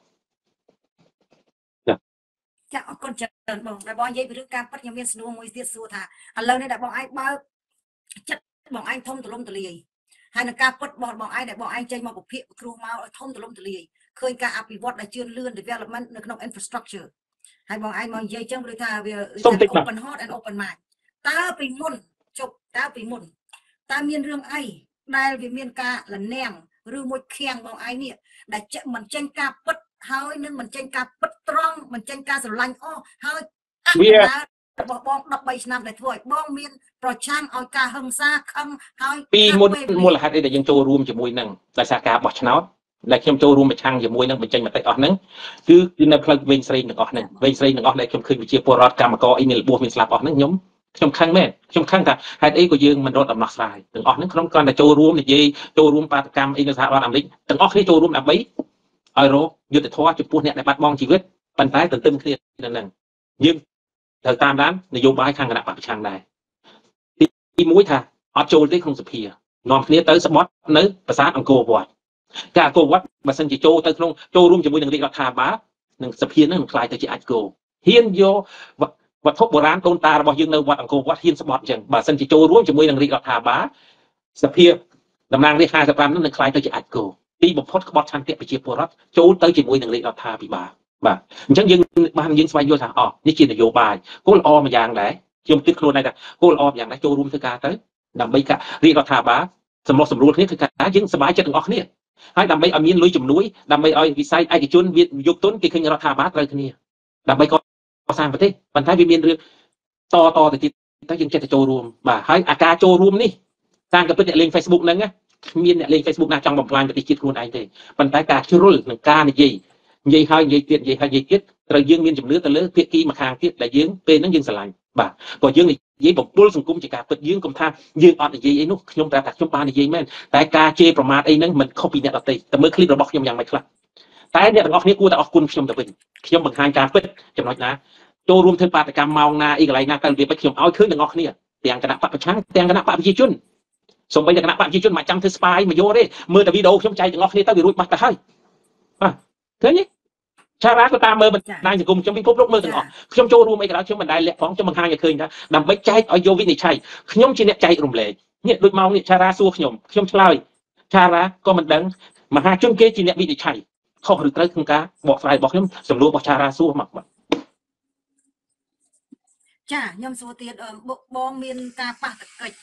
ចាអរគុណច្រើនបងដែលបងនិយាយពីរឿងការពិតខ្ញុំមានសំណួរមួយទៀតសួរថាឥឡូវនេះដែលបងឯងបើកចិត្តបងឯងធំទលំទលាយហើយនឹងការពិតបងឯងដែលបងឯងចេញមកពិភាក្សាគ្រូមកឲ្យធំទលំទលាយឃើញការអភិវឌ្ឍដែលជឿនលឿន development នៅក្នុង infrastructure ហើយបងឯងមកនិយាយចឹងព្រោះថាវា open heart and open mind តើពីមុនជប់តើពីមុនតើមានរឿងអីដែលវាមានការលណាំងឬមួយខៀងបងឯងនេះដែលមិនចេញការពិតហើយនឹងមិនចេញការពិតត្រង់មិនចេញការស្រឡាញ់អស់ហើយវារបស់បង13ឆ្នាំដែលធ្វើឲ្យបងមានប្រឆាំងឲ្យការហិង្សាខឹងហើយពីមុនមូលហេតុអីដែលយើងចូលរួមជាមួយនឹងដោយសារការបោះឆ្នោតដែលខ្ញុំចូលរួមប្រឆាំងជាមួយនឹងបញ្ចេញមតិអស់ហ្នឹងគឺនៅផ្លូវវែងស្រីទាំងអស់ហ្នឹងវែងស្រីទាំងអស់ដែលខ្ញុំឃើញវិជាពលរដ្ឋកម្មករអីមានរបួសមានស្លាប់អស់ហ្នឹងខ្ញុំខឹងមែនខ្ញុំខឹងថាហេតុអីក៏យើងមិនរត់ដំណោះស្រាយទាំងអស់ហ្នឹងក្នុងគ្រាន់តែចូលរួមនិយាយចូលរួមបាតកម្មអីនៅសហរដ្ឋអាមេរិកទាំងអស់គ្នាចូលរួមដើម្បីឲ្យរកយុទ្ធធម៌ចំពោះអ្នកដែលបាត់បង់ជីវិតប៉ុន្តែទន្ទឹមគ្នានៅហ្នឹងយើងត្រូវតាមដាននយោបាយខាងគណៈបព្វប្រឆាំងដែរទី1ថាអត់ចូលទេក្នុងសភានាំគ្នាទៅស្បត់នៅប្រាសាទអង្គរវត្តការអង្គរវត្តបើសិនជាចូលទៅក្នុងចូលរួមជាមួយនឹងរាជរដ្ឋាភិបាលនឹងសភានឹងខ្លាយទៅជាអាចគោហ៊ានយកវត្ថុបុរាណដូនតារបស់យើងនៅវត្តអង្គរវត្តហ៊ានស្បត់អញ្ចឹងបើសិនជាចូលរួមជាមួយនឹងរាជរដ្ឋាភិបាលសភាតំណាងរាស្ត្រ55នឹងខ្លាយទៅជាអាចគោទីបំផុតក្បត់ឆន្ទៈប្រជាពលរដ្ឋចូលទៅជាមួយនឹងរាជរដ្ឋាភិបាលបាទអញ្ចឹងយើងស្វែងយល់ថានេះជានយោបាយគោលល្អមួយយ៉ាងដែរខ្ញុំគិតខ្លួនឯងថាគោលល្អមួយយ៉ាងដែរចូលរួមធ្វើការទៅដើម្បីការាជរដ្ឋាភិបាលសម្រុះសម្រួលគ្នាធ្វើការយើងសប្បាយចិត្តទាំងអស់គ្នាហើយដើម្បីឲ្យមានលុយជំនួយដើម្បីឲ្យវិស័យឯកជនវាយកទុនគេឃើញរដ្ឋាភិបាលត្រូវគ្នាដើម្បីកសាងប្រទេសប៉ុន្តែវាមានរឿងតទៅទៀតតែយើងចេះតែចូលរួមបាទហើយអាការចូលរួមនេះតាមកាពិតអ្នកលេង Facebook ហ្នឹងគ្មានអ្នកលេង Facebook ណាចង់បំផ្លាញប្រទេសជាតិខ្លួនឯងទេប៉ុន្តែការជ្រុលនឹងការនិយាយហើយនិយាយទៀតត្រូវយើងមានជំនឿទៅលើភាគីម្ខាងទៀតដែលយើងពេលហ្នឹងយើងស្រឡាញ់បាទក៏យើងនិយាយបំពុលសង្គមជាការពិតយើងកុំថាយើងអត់និយាយអីនោះខ្ញុំប្រាប់ថាខ្ញុំបាននិយាយមែនតែការជេរប្រមាថអីហ្នឹងមិនខុសពីអ្នកដទៃតែមើលคลิปរបស់ខ្ញុំយ៉ាងម៉េចខ្លះតែអ្នកទាំងអស់គ្នាគួរតែអរគុណខ្ញុំទៅវិញខ្ញុំបង្ហាញការពិតចំណុចណាចូលរួមធ្វើបាតកម្មម៉ោងណាអីកន្លែងណាទៅវាខ្ញុំឲ្យឃើញទាំងអស់គ្នាទាំងគណៈបព្វប្រឆាំងទាំងគណៈបព្វប្រជាជនសូម្បីតែគណៈបព្វប្រជាជនមិនចាំធ្វើស្ប៉ាយមកយកទេមើលតែវីដេអូខ្ញុំចែកទាំងអស់គ្នាទៅវារួចបាត់ទៅហើយបាទឃើញទេឆារ៉ាក៏តាមមើលបណ្ដាញសង្គមខ្ញុំពិភពលោកមើលទាំងអស់ខ្ញុំចូលរួមអីក៏ដោយខ្ញុំមិនដែលលាក់ផងខ្ញុំបង្ហាញឲ្យឃើញថាដើម្បីចែកឲ្យយកវិនិច្ឆ័យខ្ញុំជាអ្នកចែករំលែកនេះដូចម៉ោងនេះឆារ៉ាសួរខ្ញុំឆ្លើយឆារ៉ាក៏មិនដឹងមហាជនគេជាអ្នកវិនិច្ឆ័យខុសឬត្រូវក្នុងការបកស្រាយរបស់ខ្ញុំសំណួររបស់ឆារ៉ាសួរមកបាទ chả nhâm số tiền bong miên ca pa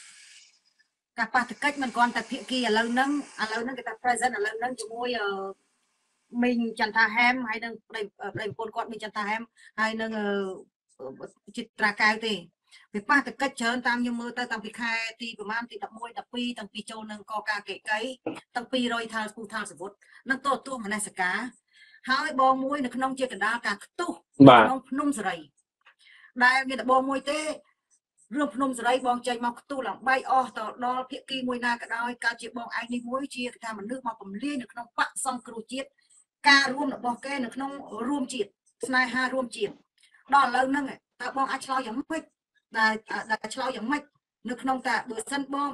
cách mình còn tập hiện kia lâu nâng cái tập present lâu nâng cho môi mình chẳng thà hem hay nâng đây con mình chẳng thà hem hay nâng chít tra cao thì việc pa cách chớn tam như mưa ta tam việc khai thì của mam thì tập môi tập pi tập pi châu nâng co ca kệ cây tập pi rồi thao phu thao sập vốt nâng to mà này sạc cá hai bong môi nâng nông chia cả đa cả tu nông sợi đây như là bong môi tê rượu nông sợi bong chơi mọc tu lòng bay tao đo phía kia môi na cả đôi ca chia bong anh đi môi chia cái mà nước mọc cầm liên được nông bạc xong kêu chiết ca rùm được bong kê được nông rùm chiết snai ha rùm chiết đo lớn nâng ta bong ăn cháo giống mít là cháo giống mít nước nông ta bữa sân bong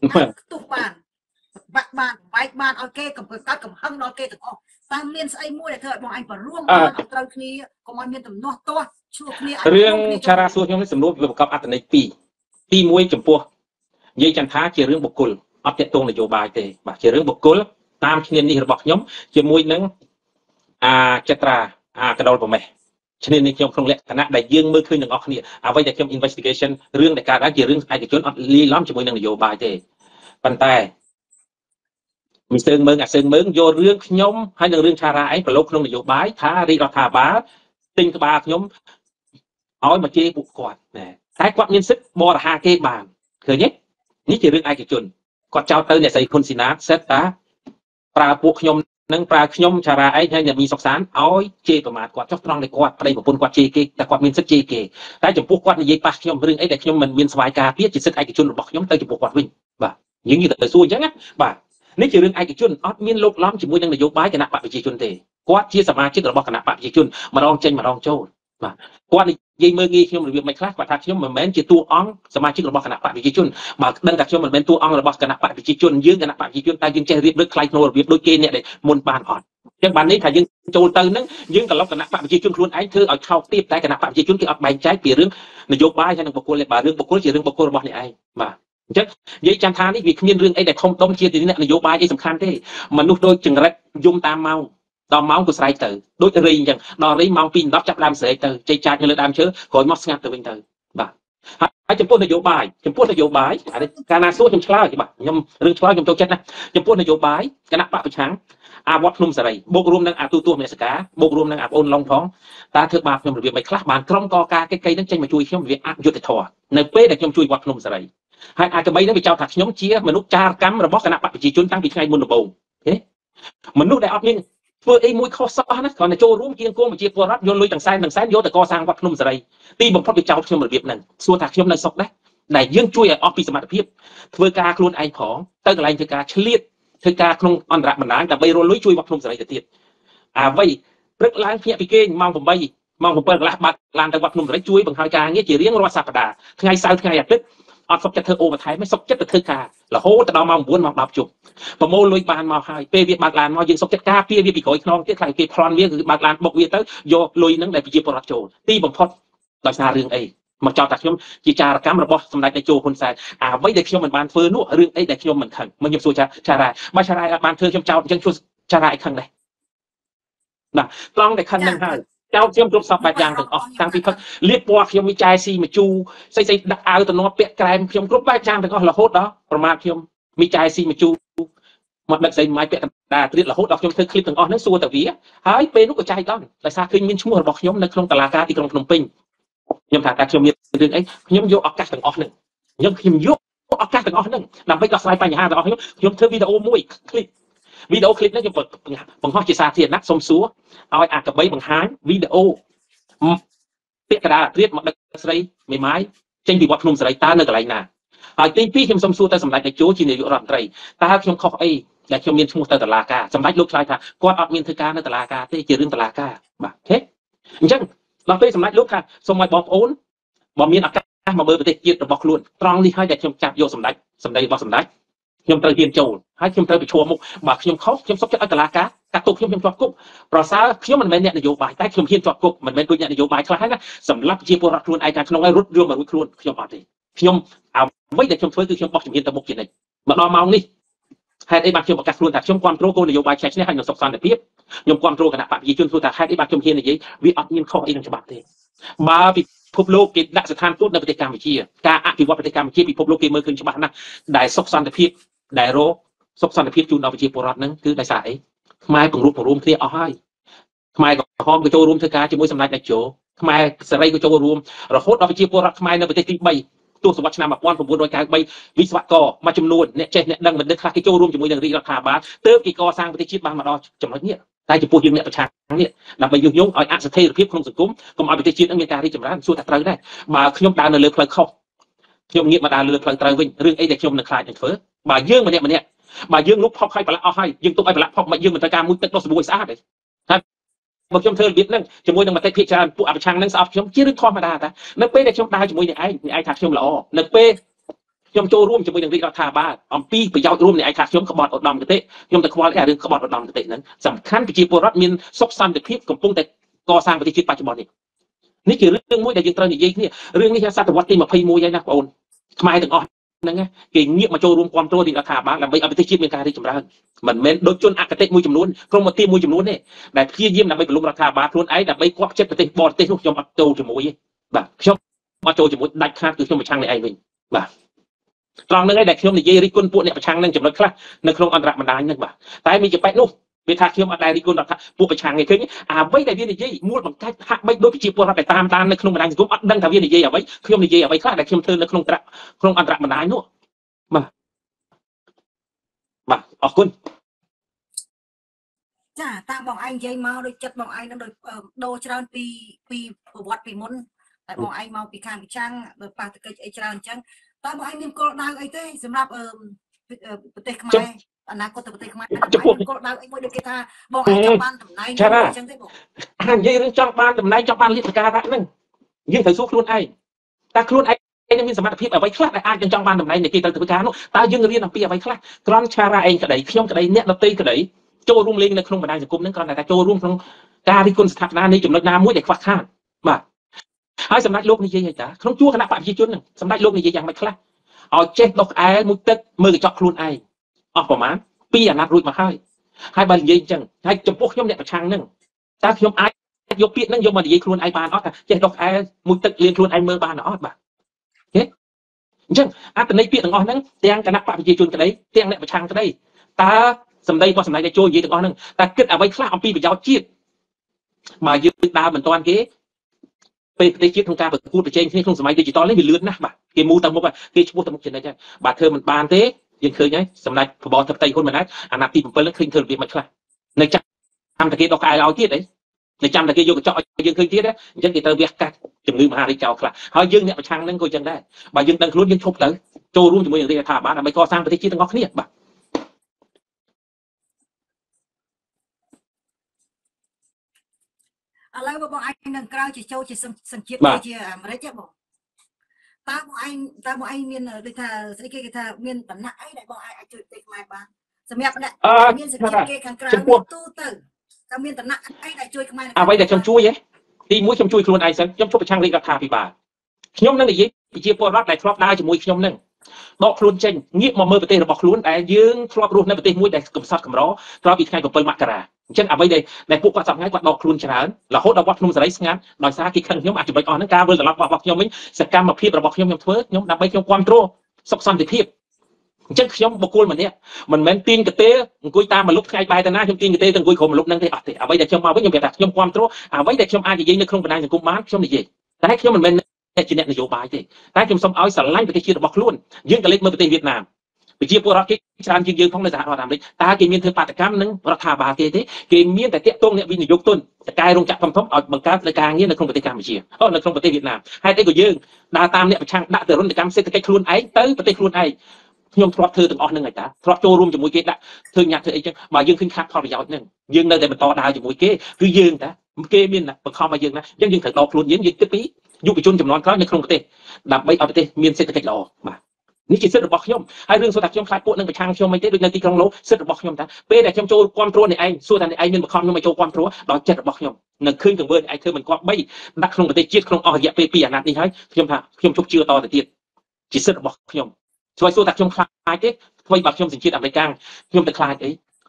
tu bàn vạch bàn vạch bàn ok cầm cái cầm hăng đó kê được ta miên say môi để thời bong anh phải rùm bàn ở trong kia còn anh miên tầm nọ to រឿងចារាសួរខ្ញុំនេះសំណួរវាប្រកបអត្ថន័យ2ទី1ចំពោះនិយាយចាំថាជារឿងបុគ្គលអត់ទាក់ទងនយោបាយទេបាទជារឿងបុគ្គលតាមឈ្នានីសរបស់ខ្ញុំជាមួយនឹងចត្រាកដុលប្រមេះឈ្នានីសខ្ញុំក្នុងលក្ខណៈដែលយើងមើលឃើញទាំងអស់គ្នាអ្វីដែលខ្ញុំ investigation រឿងដែលកើតឡើងជារឿងឯកជនអត់លាយឡំជាមួយនឹងនយោបាយទេប៉ុន្តែមិនសើងមើងយករឿងខ្ញុំហើយនឹងរឿងឆារ៉ាឯងប្រឡូកក្នុងនយោបាយថារាជរដ្ឋាភិបាលទិញក្បាលខ្ញុំឲ្យមកជេរពួកគាត់តែគាត់មានសិទ្ធិបរិហាគេបានឃើញទេនេះជារឿងឯកជនគាត់ចោទទៅអ្នកស្រីហ៊ុនស៊ីណាតសិតតាប្រើពួកខ្ញុំនឹងប្រើខ្ញុំចារាឯងហើយអ្នកមានសុខសានឲ្យជេរប្រមាថគាត់ចុះត្រង់តែគាត់ប្តីប្រពន្ធគាត់ជេរគេតែគាត់មានសិទ្ធិជេរគេតែចំពោះគាត់និយាយប៉ះខ្ញុំរឿងអីដែលខ្ញុំមិនមានស្វ័យការពារជាសិទ្ធិឯកជនរបស់ខ្ញុំទៅចំពោះគាត់វិញបាទយើងនិយាយទៅសួរអញ្ចឹងណាបាទនេះជារឿងឯកជនអត់មានលោកឡំជាមួយនឹងនយោបាយគណៈបកប្រជាជនទេគាត់ជាសមាជិករបស់គណៈបកប្រជាជនម្ដងចេញម្ដងចូលបាទគាត់និយាយមើលងាយខ្ញុំរបៀបមិនខ្លះគាត់ថាខ្ញុំមិនមែនជាតួអង្គសមាជិករបស់គណៈបកប្រជាជនបើដឹងថាខ្ញុំមិនមែនតួអង្គរបស់គណៈបកប្រជាជនយើងគណៈបកប្រជាជនតែយើងចេះរៀបរឹកខ្លាយក្នុងរបៀបដូចគេអ្នកដែលមុនបានអត់អញ្ចឹងបាននេះថាយើងចូលទៅនឹងយើងត្រឡប់គណៈបកប្រជាជនខ្លួនឯងធ្វើឲ្យខោទាបតែគណៈបកប្រជាជនគេអត់បែងចែកពីរឿងនយោបាយហើយនឹងបុគ្គលទេបើរឿងបុគ្គលជារឿងបុគ្គលរបស់អ្នកឯងបាទអញ្ចឹងនិយាយចាំថានេះវាគ្មានរឿងអីដែលធំដុំជាអ្នកនយោបាយអីសំខាន់ទេមនុស្សដូចចង្រិតយំតាមម៉ោងដល់ម៉ោងក៏ស្រែកទៅដូចរីអញ្ចឹងដល់រីម៉ោង 2:10 ចាប់ដើមស្រែកទៅជ័យចាចនៅលើដើមឈើក្រោយមកស្ងាត់ទៅវិញទៅបាទហើយចំពោះនយោបាយអានេះកាលណាសួរខ្ញុំឆ្លើយបាទខ្ញុំរឿងឆ្លើយខ្ញុំចូលចិត្តណាចំពោះនយោបាយគណៈបកប្រឆាំងវត្តភ្នំសេរីបូករួមនឹងទូទួលមនសិកាបូករួមនឹងបងអូនឡុងផងតើធ្វើបាបខ្ញុំរបៀបមិនខ្លះបានក្រុមកការកិច្ចកៃនឹងចេញមកជួយខ្ញុំវាអយុត្តិធម៌នៅពេលដែលខ្ញុំជួយវត្តភ្នំសេរីហើយអាកបីនឹងវាចោទថាខ្ញុំជាមនុស្សចារកម្មរបស់គណៈបកប្រជាជនតាំងពីថ្ងៃមុនដំបូងទេមនុស្សដែលអត់មានធ្វើអីមួយខុសសោះណាគ្រាន់តែចូលរួមគៀងគងប្រជាពលរដ្ឋយកលុយទាំងសែនយកទៅកសាងវត្តភ្នំសេរីទីបំផុតវាចោទខ្ញុំរបៀបហ្នឹងសួរថាខ្ញុំនៅសុខដែរដែលយើងជួយឲ្យអស់ពីសមត្ថភាពធ្វើការខ្លួនឯងផងទៅកន្លែងធ្វើការឆ្លៀតធ្វើការក្នុងអន្តរបណ្ដាញដើម្បីរលុយជួយវត្តភ្នំសេរីទៅទៀតអ្វីព្រឹកឡើងភ្ញាក់ពីគេម៉ោង 8 ម៉ោង 7 កន្លះបាត់ឡានទៅវត្តភ្នំសេរីជួយបង្ហើយការងារជារៀងរាល់សប្តាហ៍ថ្ងៃសៅរ៍ថ្ងៃអាទិត្យអត់សុខចិត្តធ្វើអូវថែមសុខចិត្តទៅធ្វើការរហូតដល់ម៉ោង 9 ម៉ោង 10 ជប់ប្រមូលលុយបានមកហើយពេលវាបើកឡានមកយើងសុខចិត្តការពារវាពីក្រោយខ្នងទៀតខ្លាចគេប្លន់វាគឺបើកឡានបុកវាទៅយកលុយហ្នឹងដែលប្រជាពលរដ្ឋចូលទីបំផុតដោយសាររឿងអីមកចោទថាខ្ញុំជាចារកម្មរបស់សម្ដេចតេជោហ៊ុនសែនអ្វីដែលខ្ញុំមិនបានធ្វើនោះរឿងអីដែលខ្ញុំមិនខឹងមកខ្ញុំសួរចារ៉ាបើចារ៉ាអត់បានធ្វើខ្ញុំចោទអញ្ចឹងជួយចារ៉ាឲ្យខឹងដែរបាទត្រង់តែខឹងហ្នឹងហើយចោទខ្ញុំគ្រប់សពបែបយ៉ាងទាំងអស់តាំងពីផឹកលៀបពណ៌ខ្ញុំវិចែស៊ីមជូស្អីដាក់អាវតំណពាក់ក្រែមខ្ញុំគ្រប់បែបយ៉ាងទាំងអស់រហូតដល់ប្រមាថខ្ញុំវិចែស៊ីមជូមកដឹកស្អីម៉ាយពាក់កណ្ដាលទៀតរហូតដល់ខ្ញុំធ្វើคลิปទាំងអស់ហ្នឹងសួរទៅវាហើយពេលនោះក៏ចាយដល់ដោយសារឃើញមានឈ្មោះរបស់ខ្ញុំនៅក្នុងតុលាការទីក្រុងភ្នំពេញខ្ញុំថាតើខ្ញុំមានរឿងអីខ្ញុំយកឱកាសទាំងអស់ហ្នឹងខ្ញុំយកឱកាសទាំងអស់ហ្នឹងដើម្បីដោះស្រាយបញ្ហាទាំងអស់ខ្ញុំធ្វើវីដេអូមួយคลิปហ្នឹងខ្ញុំបង្ហោះជាសាធារណៈសុំសួរឲ្យអាកបីបង្ហាញវីដេអូពាក់កណ្ដាលអាត្រៀតមកដឹកស្រីមេម៉ាយចេញពីវត្តភ្នំសេរីតើនៅកន្លែងណាហើយទី2ខ្ញុំសុំសួរទៅសម្ដេចតេជោជានាយករដ្ឋមន្ត្រីតើខ្ញុំខុសអីដែលខ្ញុំមានឈ្មោះទៅតុលាការសម្ដេចលោកឆ្លើយថាគាត់អត់មានធ្វើការនៅតុលាការទេជារឿងតុលាការបាទអូខេអញ្ចឹងដល់ពេលសម្ដេចលោកថាសូមឲ្យបងប្អូនបើមានឱកាសមកមើលប្រទេសជាតិរបស់ខ្លួនត្រង់នេះហើយដែលខ្ញុំចាប់យកសម្ដេចរបស់សម្ដេចខ្ញុំត្រូវហ៊ានចូលហើយខ្ញុំត្រូវប្រឈមមុខបើខ្ញុំខុសខ្ញុំសុខចិត្តឲ្យតុលាការកាត់ទោសខ្ញុំជាប់គុកប្រសើរខ្ញុំមិនមែនអ្នកនយោបាយតែខ្ញុំហ៊ានជាប់គុកមិនមែនដូចអ្នកនយោបាយខ្លះហ្នឹងណាសម្រាប់ជាពលរដ្ឋខ្លួនឯងតែក្នុងឲ្យរត់រឿងមករួចខ្លួនខ្ញុំអត់ទេខ្ញុំអ្វីដែលខ្ញុំធ្វើគឺខ្ញុំបោះជំហានទៅមុខជានិច្ចមកដល់ម៉ោងនេះហេតុអីបានខ្ញុំប្រកាសខ្លួនថាខ្ញុំគ្រប់គ្រងគោលនយោបាយឆ្នេះហើយនឹងសុខសន្តិភាពខ្ញុំគ្រប់គ្រងគណៈបកប្រជាជនព្រោះថាហេតុអីបានខ្ញុំហ៊ាននិយាយវាអត់មានខុសអីនឹងច្បាប់ទេបើពីភពលោកគេដាក់ស្ថានទូតនៅប្រទេសកម្ពុជាការអភិវឌ្ឍប្រទេសកម្ពុជាពិភពលោកគេមើលឃើញច្បាស់ណាស់ដែលសុខសន្តិភាពដែលរកសុខសន្តិភាពជូនដល់ប្រជាពលរដ្ឋហ្នឹងគឺដោយសារអីខ្មែរពង្រួមគ្នាអស់ហើយខ្មែរក្រហមក៏ចូលរួមធ្វើការជាមួយសម្ដេចតេជោខ្មែរសេរីក៏ចូលរួមរហូតដល់ប្រជាពលរដ្ឋខ្មែរនៅប្រទេសទី3ទសវត្សរ៍ឆ្នាំ1993វិស្វករមួយចំនួនអ្នកចេះអ្នកដឹងបណ្ឌិតខ្លះគេចូលរួមជាមួយនឹងរាជរដ្ឋាភិបាលទើបគេកសាងប្រទេសជាតិបានមកដល់ចំណុចនេះតែចំពោះយើងអ្នកប្រឆាំងនេះដើម្បីយុះយងឲ្យអស្ថិរភាពក្នុងសង្គមកុំឲ្យប្រទេសជាតិនឹងមានការរីកចម្រើនសួរថាត្រូវដែរបើខ្ញុំដើរនៅលើផ្លូវខុសខ្ញុំងាកមកដើរលើផ្លូវត្រូវវិញរឿងអីដែលខ្ញុំនឹងខ្លាចនឹងធ្វើបើយើងម្នាក់បើយើងលុបផុកឲ្យប្រឡាក់អស់ហើយយើងទុកឲ្យប្រឡាក់ផុកមកយើងមិនត្រូវការមួយទឹកដោះស្រួយស្អាតទេហើយបើខ្ញុំធ្វើរបៀបហ្នឹងជាមួយនឹងមតិភាគច្រើនពួកអប្រឆាំងហ្នឹងស្អប់ខ្ញុំជារឿងធម្មតាតានៅពេលដែលខ្ញុំដើរជាមួយនឹងឯងថាខ្ញុំល្អនៅពេលខ្ញុំចូលរួមជាមួយនឹងរាជរដ្ឋាភិបាលអំពីប្រយោជន៍រួមនៃឯកថាខ្ញុំក្បត់ឧត្តមគតិខ្ញុំទៅខ្វល់រឿងក្បត់ឧត្តមគតិហ្នឹងសំខាន់ប្រជាពលរដ្ឋមានសុខសន្តិភាពកំពុងតែកសាងប្រទេសជាតិបច្ចុប្បន្ននេះជារឿងមួយដែលយើងត្រូវនិយាយគ្នារឿងនេះជាសតវត្សទី21ហើយណាបងប្អូនខ្មែរទាំងអស់ហ្នឹងគេងាកមកចូលរួមគ្រប់គ្រងរាជរដ្ឋាភិបាលដើម្បីឲ្យប្រទេសជាតិមានការរីកចម្រើនមិនមែនដូចជនអគតិមួយចំនួនក្រុមមន្ត្រីមួយចំនួនទេដែលព្យាយាមដើម្បីបលំរដ្ឋាភិបាលខ្លួនឯងដើម្បីគាប់ចិត្តប្រទេសបរទេសនោះខ្ញុំអត់ចូលជាមួយទេបាទខ្ញុំអត់ចូលជាមួយដាច់ខាតគឺខ្ញុំប្រឆាំងនេះឯងវិញបាទត្រង់ហ្នឹងឯងដែលខ្ញុំនិយាយរិះគន់ពួកអ្នកប្រឆាំងនឹងចំណុចខ្លះនៅក្នុងអន្តរបណ្ដាញហ្នឹងបាទតែមានជាបែបនោះវាថាខ្ញុំអត់ដែលរិះគន់រដ្ឋពួកប្រឆាំងឯងឃើញអ្វីដែលវានិយាយមូលបង្កាច់ហាក់បីដូចប្រជាពលរដ្ឋដែលតាមនៅក្នុងបណ្ដាញសង្គមអត់ដឹងថាវានិយាយអ្វីខ្ញុំនិយាយអ្វីខ្លះដែលខ្ញុំធ្វើនៅក្នុងអន្តរបណ្ដាញនោះបាទអរគុណចាតាមបងឯងនិយាយមកដូចចិត្តបងឯងនឹងដូចដូរច្រើនពីប្រវត្តិពីមុនតែបងឯងមកពីខាងប្រឆាំងដោយប៉ះតកិច្ចអីច្រើនអញ្ចឹងតើបងឯងមានគោលដៅអីទេសម្រាប់ប្រទេសខ្មែរអនាគតប្រទេសខ្មែរគោលដៅអីមួយដូចគេថាបងឯងចង់បានតំណែងអញ្ចឹងទេបងនិយាយរឿងចង់បានតំណែងចង់បានលទ្ធិការហ្នឹងយើងត្រូវសួរខ្លួនឯងតើខ្លួនឯងមានសមត្ថភាពអ្វីខ្លះដែលអាចនឹងចង់បានតំណែងនៃគេទៅធ្វើការនោះតើយើងរៀនអំពីអ្វីខ្លះគ្រាន់ឆារ៉ាឯងក្តីខ្ញុំក្តីអ្នកដទៃក្តីចូលរួមលេងនៅក្នុងបណ្ដាញសង្គមហ្នឹងគ្រាន់តែចូលរួមក្នុងការរិះគន់ស្ថាបនានៃចំណុចណាមួយដែលខ្វះខាតបាទហើយសម្ដេចលោកនិយាយឲ្យតាក្នុងជួរគណៈបព្វជិជនហ្នឹងសម្ដេចលោកនិយាយយ៉ាងម៉េចខ្លះឲ្យចេះដុសក្អែលមួយទឹកមើលកញ្ចក់ខ្លួនឯងអស់ប្រមាណ2អាណត្តិរួចមកហើយបើនិយាយអញ្ចឹងហើយចំពោះខ្ញុំអ្នកប្រឆាំងហ្នឹងតើខ្ញុំអាចយកពាក្យហ្នឹងយកមកនិយាយខ្លួនឯងបានអត់ថាចេះដុសក្អែលមួយទឹកលាងខ្លួនឯងមើលបានអត់បាទអញ្ចឹងអត្ថន័យពាក្យទាំងអស់ហ្នឹងទាំងគណៈបព្វជិជនក្តីទាំងអ្នកប្រឆាំងក្តីតើសម្ដីរបស់សម្ដេចតេជោនិយាយទាំងអស់ហ្នឹងតើគិតអ្វីខ្លះអំពីប្រយោជន៍ជាតិបើយើងដើរមិនទាន់គេពេលប្រទេសជាតិក្នុងការប្រកួតប្រជែងគ្នាក្នុងសម័យ digital នេះវាលឿនណាស់បាទគេមូលទៅមុខគេឈ្មោះទៅមុខចំណិចហើយបាទធ្វើមិនបានទេយើងឃើញហើយសម្ដេចបបរធិបតីហ៊ុនម៉ាណែតអាណត្តិទី7ហ្នឹងឃើញធ្វើរបៀបមិនខ្លះនៅចាំតែគេដកក្អែលឲ្យទៀតឯងនៅចាំតែគេយកកញ្ចក់ឲ្យយើងឃើញទៀតអញ្ចឹងគេត្រូវវះកាត់ជំងឺមហារីកចោលខ្លះហើយយើងអ្នកប្រឆាំងហ្នឹងក៏អញ្ចឹងដែរបើយើងដឹងខ្លួនយើងឈប់ទៅចូលរួមជាមួយនឹងរាជរដ្ឋាភិបាលដើម្បីកសាងប្រទេសជាតិទាំងអស់គ្នាបាទឥឡូវបងឯងនឹងក្រៅជាចូលជាសញ្ជាតិជាអាមេរិកទេបងតើបងឯងមានដូចថាស្អីគេថាមានតំណែងអីដែលបងឯងអាចជួយប្រទេសខ្មែរបានសម្រាប់អ្នកមានសញ្ជាតិគេខាងក្រៅទូទៅតើមានតំណែងអីដែលជួយខ្មែរអ្វីដែលខ្ញុំជួយទី1ខ្ញុំជួយខ្លួនឯងសិនខ្ញុំជប់ប្រឆាំងរាជរដ្ឋាភិបាលខ្ញុំនឹងនិយាយប្រជាពលរដ្ឋដែលធ្លាប់ដើរជាមួយខ្ញុំនឹងដកខ្លួនចេញងាកមកមើលប្រទេសរបស់ខ្លួនដែលយើងធ្លាប់រស់នៅប្រទេសមួយដែលកំសត់កំរក្រោយពីថ្ងៃ7មករាអញ្ចឹងអ្វីដែលពួកគាត់សប្តាហ៍គាត់ដកខ្លួនច្រើនរហូតដល់វត្តភ្នំសេរីស្ងាត់ដោយសារគេខឹងខ្ញុំអាចចំណុចអស់ហ្នឹងការវិលត្រឡប់របស់ខ្ញុំវិញសកម្មភាពរបស់ខ្ញុំធ្វើខ្ញុំដើម្បីខ្ញុំគ្រប់គ្រងសុខសន្តិភាពអញ្ចឹងខ្ញុំបុគ្គលម្នាក់មិនមែនទាញកទេអង្គុយតាមមលុបថ្ងៃបែរទៅណាខ្ញុំទាញកទេទៅអង្គុយក្រុមមលុបហ្នឹងទេអត់ទេអ្វីដែលខ្ញុំមកវិញខ្ញុំប្រាប់ថាខ្ញុំគ្រប់គ្រងអ្វីដែលខ្ញុំអាចនិយាយនៅក្នុងបណ្ដាញសង្គមបានខ្ញុំនិយាយតែខ្ញុំមិនមែនជាអ្នកនយោបាយទេតែខ្ញុំសូមឲ្យស្រឡាញ់ប្រទេសជាតិរបស់ខ្លួនយើងក៏លេចមើលប្រទេសវៀតណាមប្រជាពលរដ្ឋគេច្រើនជាងយើងផងនៅសហរដ្ឋអាមេរិកតើគេមានធ្វើបាតកម្មនឹងរដ្ឋាភិបាលទេគេមានតែតាក់ទងអ្នកវិនិយោគទុនតកែរោងចក្រធំៗឲ្យបង្កើតការងារនៅក្នុងប្រទេសកម្ពុជានៅក្នុងប្រទេសវៀតណាមហេតុអីក៏យើងដើរតាមអ្នកប្រឆាំងដាក់ទរណកម្មសេដ្ឋកិច្ចខ្លួនឯងទៅប្រទេសខ្លួនឯងខ្ញុំធ្លាប់ធ្វើទាំងអស់ហ្នឹងហើយតាធ្លាប់ចូលរួមជាមួយគេដាក់ធ្វើញ៉ាត់ធ្វើអីចឹងបើយើងឃើញខាតផលប្រយោជន៍ហ្នឹងយើងនៅតែបន្តដើរជាមួយគេគឺយើងតាគេមានបង្ខំឲ្យយើងណាអញ្ចឹងយើងត្រូវដកខ្លួនយើងគិតពីយុវជនចំនួនក្រោយនៅក្នុងប្រទេសដើម្បីឲ្យប្រទេសមានសេដ្ឋកិច្ចល្អបាទនេះជាសិទ្ធិរបស់ខ្ញុំហើយរឿងសួរថាខ្ញុំខ្លាចពួកនឹងប្រឆាំងខ្ញុំមិនទេដូចនៅទីក្រុងនោះសិទ្ធិរបស់ខ្ញុំតាពេលដែលខ្ញុំចូលគ្រប់គ្រងនេះឯងសួរថានេះឯងមានបង្ខំខ្ញុំឲ្យចូលគ្រប់គ្រងដល់ចិត្តរបស់ខ្ញុំនៅឃើញទង្វើនេះឯងធ្វើមិនគាត់បីដាក់ក្នុងប្រទេសជាតិក្នុងអស់រយៈពេល2អាណត្តិនេះហើយខ្ញុំថាខ្ញុំជប់ជឿតទៅទៀតជាសិទ្ធិរបស់ខ្ញុំជួយសួរថាខ្ញុំខ្លាចទេធ្វើបើខ្ញុំសញ្ជាតិអាមេរិកខ្ញុំទៅខ្លាចអី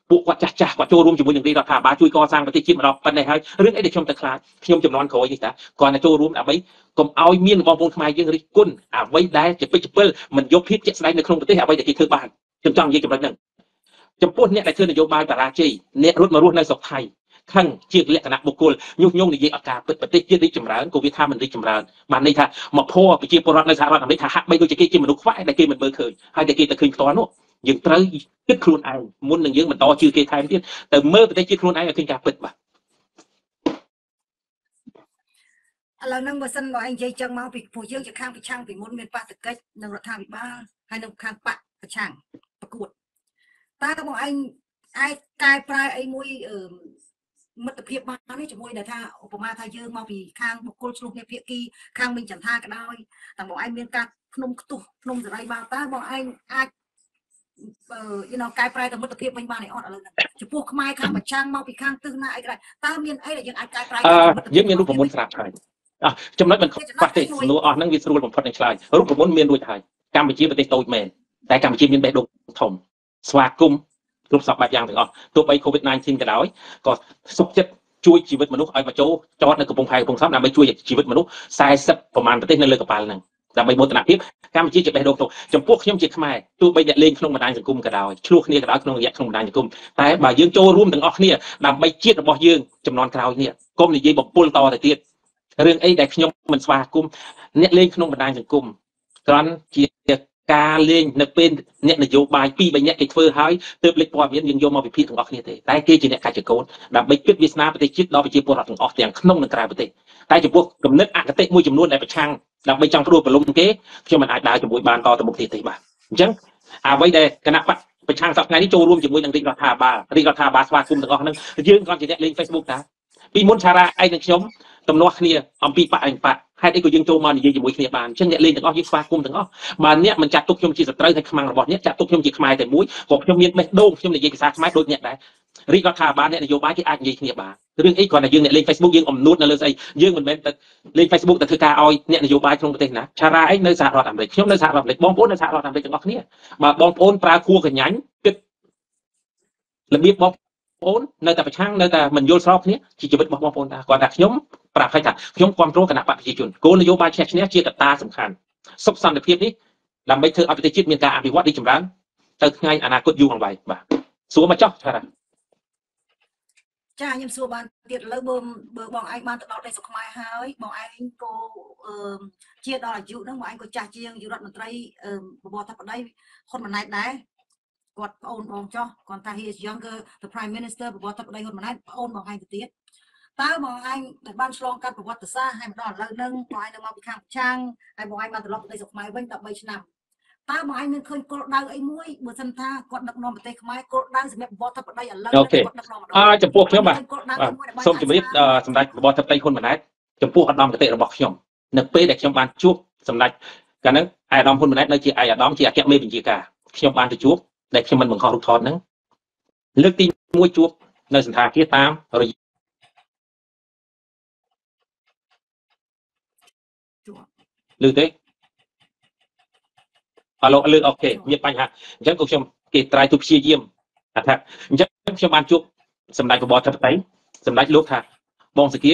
ពួកគាត់ចាស់ចាស់គាត់ចូលរួមជាមួយនឹងរដ្ឋាភិបាលជួយកសាងប្រទេសជាតិម្ដងប៉ុណ្ណេះហើយរឿងអីដែលខ្ញុំទៅខ្លាចខ្ញុំចំនួនក្រោយនេះតាគាត់ទៅចូលរួមដើម្បីកុំឲ្យមានបងប្អូនខ្មែរយើងរិះគន់អ្វីដែលជាពេជ្រពិលមិនយកភាពជាក់ស្ដែងនៅក្នុងប្រទេសអ្វីដែលគេធ្វើបានខ្ញុំចង់និយាយចំណុចហ្នឹងចំពោះអ្នកដែលធ្វើនយោបាយបរាជ័យអ្នករត់មករស់នៅស្រុកថៃខឹងជាលក្ខណៈបុគ្គលញុះញង់និយាយអត់ការពិតប្រទេសជាតិរីកចម្រើនក៏វាថាមិនរីកចម្រើនបានន័យថាមកភ័រប្រជាពលរដ្ឋនៅសហរដ្ឋអាមេរិកថាហាក់បីដូចជាគេជាមនុស្សខ្វែដែលគេមិនមើលឃើញហើយតែគេទៅឃើញផ្ទាល់នោះយើងត្រូវគិតខ្លួនឯងមុននឹងយើងបន្តជឿគេថែមទៀតទៅមើលប្រទេសជាតិខ្លួនឯងឲ្យឃើញការពិតបាទឥឡូវហ្នឹងបើសិនបើឯងនិយាយចឹងមកពីពួកយើងជាខាងប្រឆាំងពីមុនមានបាតកិច្ចនិងរដ្ឋាភិបាលហើយនឹងខាងបកប្រឆាំងប្រកួតតើបងឯងអាចកែប្រែអីមួយមិត្តភាពបាននេះជាមួយដែលថាឧបមាថាយើងមកពីខាងបុគ្គលឆ្លុះគ្នាភាគីខាងមីងចន្ទាក៏ដោយតែបងឯងមានការខ្ញុំខ្ទុះខ្ញុំសេរីបានតើបងឯងអាចកែប្រែទៅមិត្តភាពវិញបានឯអត់ឥឡូវហ្នឹងចំពោះខ្មែរខាងប្រឆាំងមកពីខាងទិសណាអីក៏ដោយតើមានអីដែលយើងអាចកែប្រែយើងមានរូបមន្តស្រាប់ហើយចំណុចមិនខ្វះទេសំណួរអស់ហ្នឹងវាស្រួលបំផុតនឹងឆ្លើយរូបមន្តមានរួចហើយកម្ពុជាប្រទេសតូចមែនតែកម្ពុជាមានបេះដូងធំស្វាគមន៍គ្រប់សពបែបយ៉ាងទាំងអស់ទោះបី COVID-19 ក៏ដោយក៏សុខចិត្តជួយជីវិតមនុស្សឲ្យមកចូលចតនៅកំពង់ផែកំពង់សំដើម្បីជួយជីវិតមនុស្ស40ប្រមាណប្រទេសនៅលើកប៉ាល់ហ្នឹងដើម្បីមោទនភាពកម្ពុជាជាបេះដូងធំចំពោះខ្ញុំជាខ្មែរទោះបីអ្នកលេងក្នុងបណ្ដាញសង្គមក៏ដោយឆ្លោះគ្នាក៏ដោយក្នុងរយៈក្នុងបណ្ដាញសង្គមតែបើយើងចូលរួមទាំងអស់គ្នាដើម្បីជាតិរបស់យើងចំនួនក្រោយនេះកុំនិយាយបំពុលតទៅទៀតរឿងអីដែលខ្ញុំមិនស្វាគមន៍អ្នកលេងក្នុងបណ្ដាញសង្គមគ្រាន់ជាការលេងនៅពេលអ្នកនយោបាយ2 3នាក់គេធ្វើហើយទើបលេចព័ត៌មានយើងយកមកវិភាគទាំងអស់គ្នាទេតែគេជាអ្នកកាច់ចកូនដើម្បីគិតវាសនាប្រទេសជាតិដល់ប្រជាពលរដ្ឋទាំងអស់ទាំងក្នុងនិងក្រៅប្រទេសតែចំពោះគំនិតអគតិមួយចំនួនដែលប្រឆាំងដើម្បីចង់ផ្ដួលប្រលំគេខ្ញុំមិនអាចដើរជាមួយបានតទៅមុខទៀតទេបាទអញ្ចឹងអ្វីដែលគណៈបកប្រឆាំងសប្តាហ៍ថ្ងៃនេះចូលរួមជាមួយនឹងរាជរដ្ឋាភិបាលស្វាគមន៍ទាំងអស់ហ្នឹងយើងគ្រាន់ជាអ្នកលេង Facebook តាពីមុនឆារ៉ាឯងនិងខ្ញុំទំនាស់គ្នាអំពីបកឯងបកហេតុអីក៏យើងចូលមកនិយាយជាមួយគ្នាបានអញ្ចឹងអ្នកលេងទាំងអស់យើងស្វាគមន៍ទាំងអស់បើអ្នកមិនចាត់ទុកខ្ញុំជាសត្រូវហើយខ្មាំងរបស់អ្នកចាត់ទុកខ្ញុំជាខ្មែរតែមួយក៏ខ្ញុំមានបេះដូងខ្ញុំនិយាយភាសាខ្មែរដូចអ្នកដែររាជរដ្ឋាភិបាលអ្នកនយោបាយគេអាចនិយាយគ្នាបានរឿងអីគ្រាន់តែយើងអ្នកលេង Facebook យើងអំនួតនៅលើស្អីយើងមិនមែនទៅលេង Facebook ទៅធ្វើការឲ្យអ្នកនយោបាយក្នុងប្រទេសណាឆារ៉ាអីនៅសហរដ្ឋអាមេរិកខ្ញុំនៅសហរដ្ឋអាមេរិកបងប្អូននៅសហរដ្ឋអាមេរិកទាំងអស់គ្នាបើបងប្អូនប្រើខួរកញ្ញាញ់គិតរបៀបបងប្អូននៅតែប្រឆាំងនៅតែមិនយល់ស្របគ្នាជាជីវិតរបស់បងប្អូនតាគាត់ថាខ្ញុំប្រាប់ឲ្យថាខ្ញុំគ្រប់គ្រងគណៈបកប្រជាជនគោលនយោបាយឈ្នះឈ្នះជាកត្តាសំខាន់សុខសន្តិភាពនេះដើម្បីធ្វើឲ្យប្រទេសជាតិមានការអភិវឌ្ឍរីកចម្រើនទៅថ្ងៃអនាគតយូរអង្វែងបាទសួរមកចោះថាចាខ្ញុំសួរបានទៀតឥឡូវបើបងឯងបានទៅដល់ប្រទេសស្រុកខ្មែរហើយបងឯងក៏ជាដល់អាយុហ្នឹងបងឯងក៏ចាស់ជាងយុរដ្ឋមន្ត្រីបបរធិបតីហ៊ុនម៉ាណែតដែរគាត់ប្អូនបងចោះគាត់ថា he is younger the prime minister បបរធិបតីហ៊ុនម៉ាណែតប្អូនបងឯងទៅទៀតតើបងឯងដែលបានឆ្លងកាត់ប្រវត្តិសាស្ត្រហើយមកដល់ឥឡូវហ្នឹងបងឯងនៅមកពីខាងប្រឆាំងហើយបងឯងបានត្រឡប់ទៅប្រទេសស្រុកខ្មែរវិញ13ឆ្នាំតើបងឯងមានឃើញគោលដៅអីមួយបើសិនថាគាត់ដឹកនាំប្រទេសខ្មែរគោលដៅសម្រាប់បបរធិបតីឥឡូវគាត់ដឹកនាំម្ដងចំពោះខ្ញុំបាទសូមជម្រាបសម្ដេចបបរធិបតីហ៊ុនម៉ាណែតចំពោះឧត្តមគតិរបស់ខ្ញុំនៅពេលដែលខ្ញុំបានជួបសម្ដេចកាលហ្នឹងអាយដាមហ៊ុនម៉ាណែតនៅជាអាយដាមជាអគ្គមេបញ្ជាការខ្ញុំបានទៅជួបដែលខ្ញុំមិនបង្ខំរូបថតហ្នឹងលើកទី1ជួបនៅសន្តាគារតាមរយៈលើទេអាឡូលើអូខេមានបញ្ហាអញ្ចឹងក៏ខ្ញុំគេត្រាយទូព្យាយាមថាអញ្ចឹងខ្ញុំបានជួបសម្ដេចបបរធិបតីសម្ដេចលោកថាបងសគា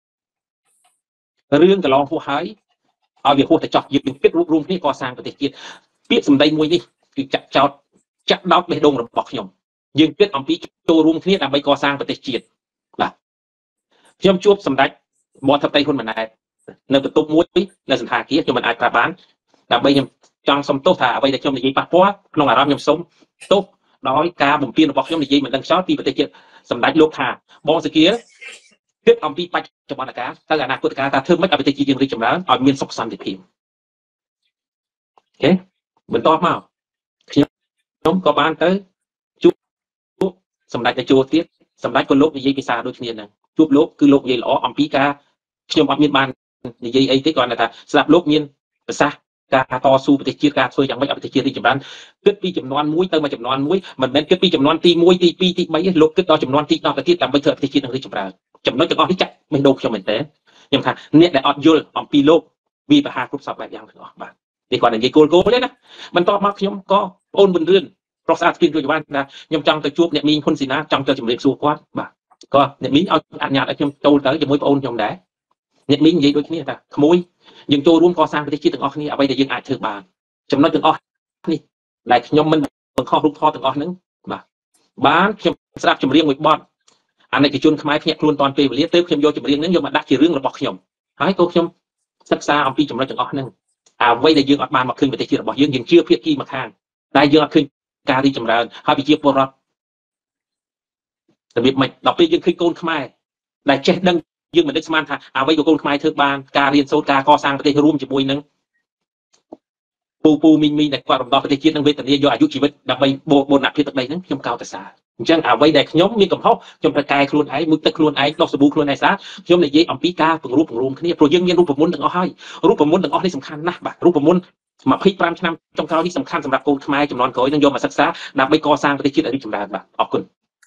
រឿងកន្លងហួសហើយឲ្យវាហួសទៅចោះយើងគិតរួមគ្នាកសាងប្រទេសជាតិពាក្យសម្ដីមួយនេះគឺចាក់ដោតបេះដូងរបស់ខ្ញុំយើងគិតអំពីចូលរួមគ្នាដើម្បីកសាងប្រទេសជាតិបាទខ្ញុំជួបសម្ដេចបបរធិបតីហ៊ុនម៉ាណែតនៅបន្ទប់មួយនៅសន្តាគារខ្ញុំមិនអាចប្រាប់បានដើម្បីខ្ញុំចង់សុំទោសថាអ្វីដែលខ្ញុំនិយាយប៉ះពាល់ក្នុងអារម្មណ៍ខ្ញុំសុំទោសដោយការបំពេញរបស់ខ្ញុំនិយាយមិនដឹងខ្យល់ពីប្រទេសជាតិសម្ដេចលោកថាបងសគាគិតអំពីបច្ចុប្បន្នកាលទៅអនាគតកាលថាធ្វើម៉េចឲ្យប្រទេសជាតិយើងរីកចម្រើនឲ្យមានសុខសន្តិភាពអូខេបន្តមកខ្ញុំក៏បានទៅជួបសម្ដេចតេជោទៀតសម្ដេចក៏លោកនិយាយភាសាដូចគ្នាហ្នឹងជួបលោកគឺលោកនិយាយល្អអំពីការខ្ញុំអត់មានបាននិយាយអីទេគ្រាន់តែថាស្ដាប់លោកមានប្រសាសន៍ការតស៊ូប្រទេសជាតិការធ្វើយ៉ាងម៉េចឲ្យប្រទេសជាតិរីកចម្រើនគិតពីចំនួន1ទៅមួយចំនួន1មិនមែនគិតពីចំនួនទី1ទី2ទី3ទេលោកគិតដល់ចំនួនទី10ទៅទៀតដើម្បីធ្វើឲ្យប្រទេសជាតិនឹងរីកចម្រើនចំណុចទាំងអស់នេះចាក់មិនដូរខ្ញុំមែនទេខ្ញុំថាអ្នកដែលអត់យល់អំពីលោកវាបហាគ្រប់សពបែបយ៉ាងទាំងអស់បាទនេះគាត់និយាយគោលទេណាបន្តមកខ្ញុំក៏បងអូនប៊ុនរឿនប្រុសស្អាតស្ពានជួយបានណាខ្ញុំចង់ទៅជួបអ្នកមីងហ៊ុនស៊ីណាចង់ទៅជំរាបសួរគាត់បាទក៏អ្នកមីងឲ្យអនុញ្ញាតឲ្យខ្ញុំចូលទៅជាមួយបងអូនខ្ញុំដែរអ្នកមីងនិយាយដូចគ្នាថាក្មួយយើងចូលរួមកសាងប្រទេសជាតិទាំងអស់គ្នាអ្វីដែលយើងអាចធ្វើបានចំណុចទាំងអស់នេះដែលខ្ញុំមិនបង្ខំរូបថតទាំងអស់ហ្នឹងបាទបានខ្ញុំស្ដាប់ចម្រៀងមួយបទអាណិកជនខ្មែរភ្ញាក់ខ្លួនតាន់ពេលវេលាទៅខ្ញុំយកចម្រៀងហ្នឹងយកមកដាក់ជារឿងរបស់ខ្ញុំហើយក៏ខ្ញុំសិក្សាអំពីចំណុចទាំងអស់ហ្នឹងអ្វីដែលយើងអត់បានមកឃើញប្រទេសជាតិរបស់យើងជឿភាគីមកខាងតែយើងអត់ឃើញការរីកចម្រើនហើយប្រជាពលរដ្ឋរបៀបម៉េចដល់ពេលយើងឃើញកូនខ្មែរដែលចេះដឹងយើងមិននឹកស្មានថាអ្វីក៏កូនខ្មែរធ្វើបានការរៀនសូត្រការកសាងប្រទេសរួមជាមួយនឹងពូមីងដែលគាត់រំដោះប្រទេសជាតិនឹងវេទនាយកអាយុជីវិតដើម្បីបូរណភាពទឹកដីហ្នឹងខ្ញុំកោតសរសើរអញ្ចឹងអ្វីដែលខ្ញុំមានកំហុសខ្ញុំត្រូវកែខ្លួនឯងមុខទឹកខ្លួនឯងដោះសាប៊ូខ្លួនឯងស្អាតខ្ញុំនិយាយអំពីការពង្រួមគ្នាព្រោះយើងមានរូបមន្តទាំងអស់ហើយរូបមន្តទាំងអស់នេះសំខាន់ណាស់បាទរូបមន្ត25ឆ្នាំចុងក្រោយនេះសំខាន់សម្រាប់កូនខ្មែរចំនួនក្រោយនឹងយកមកសិក្សាដើម្បីកសាងប្រទេសជាតិឲ្យរីកចម្រើនបាទអរគុណ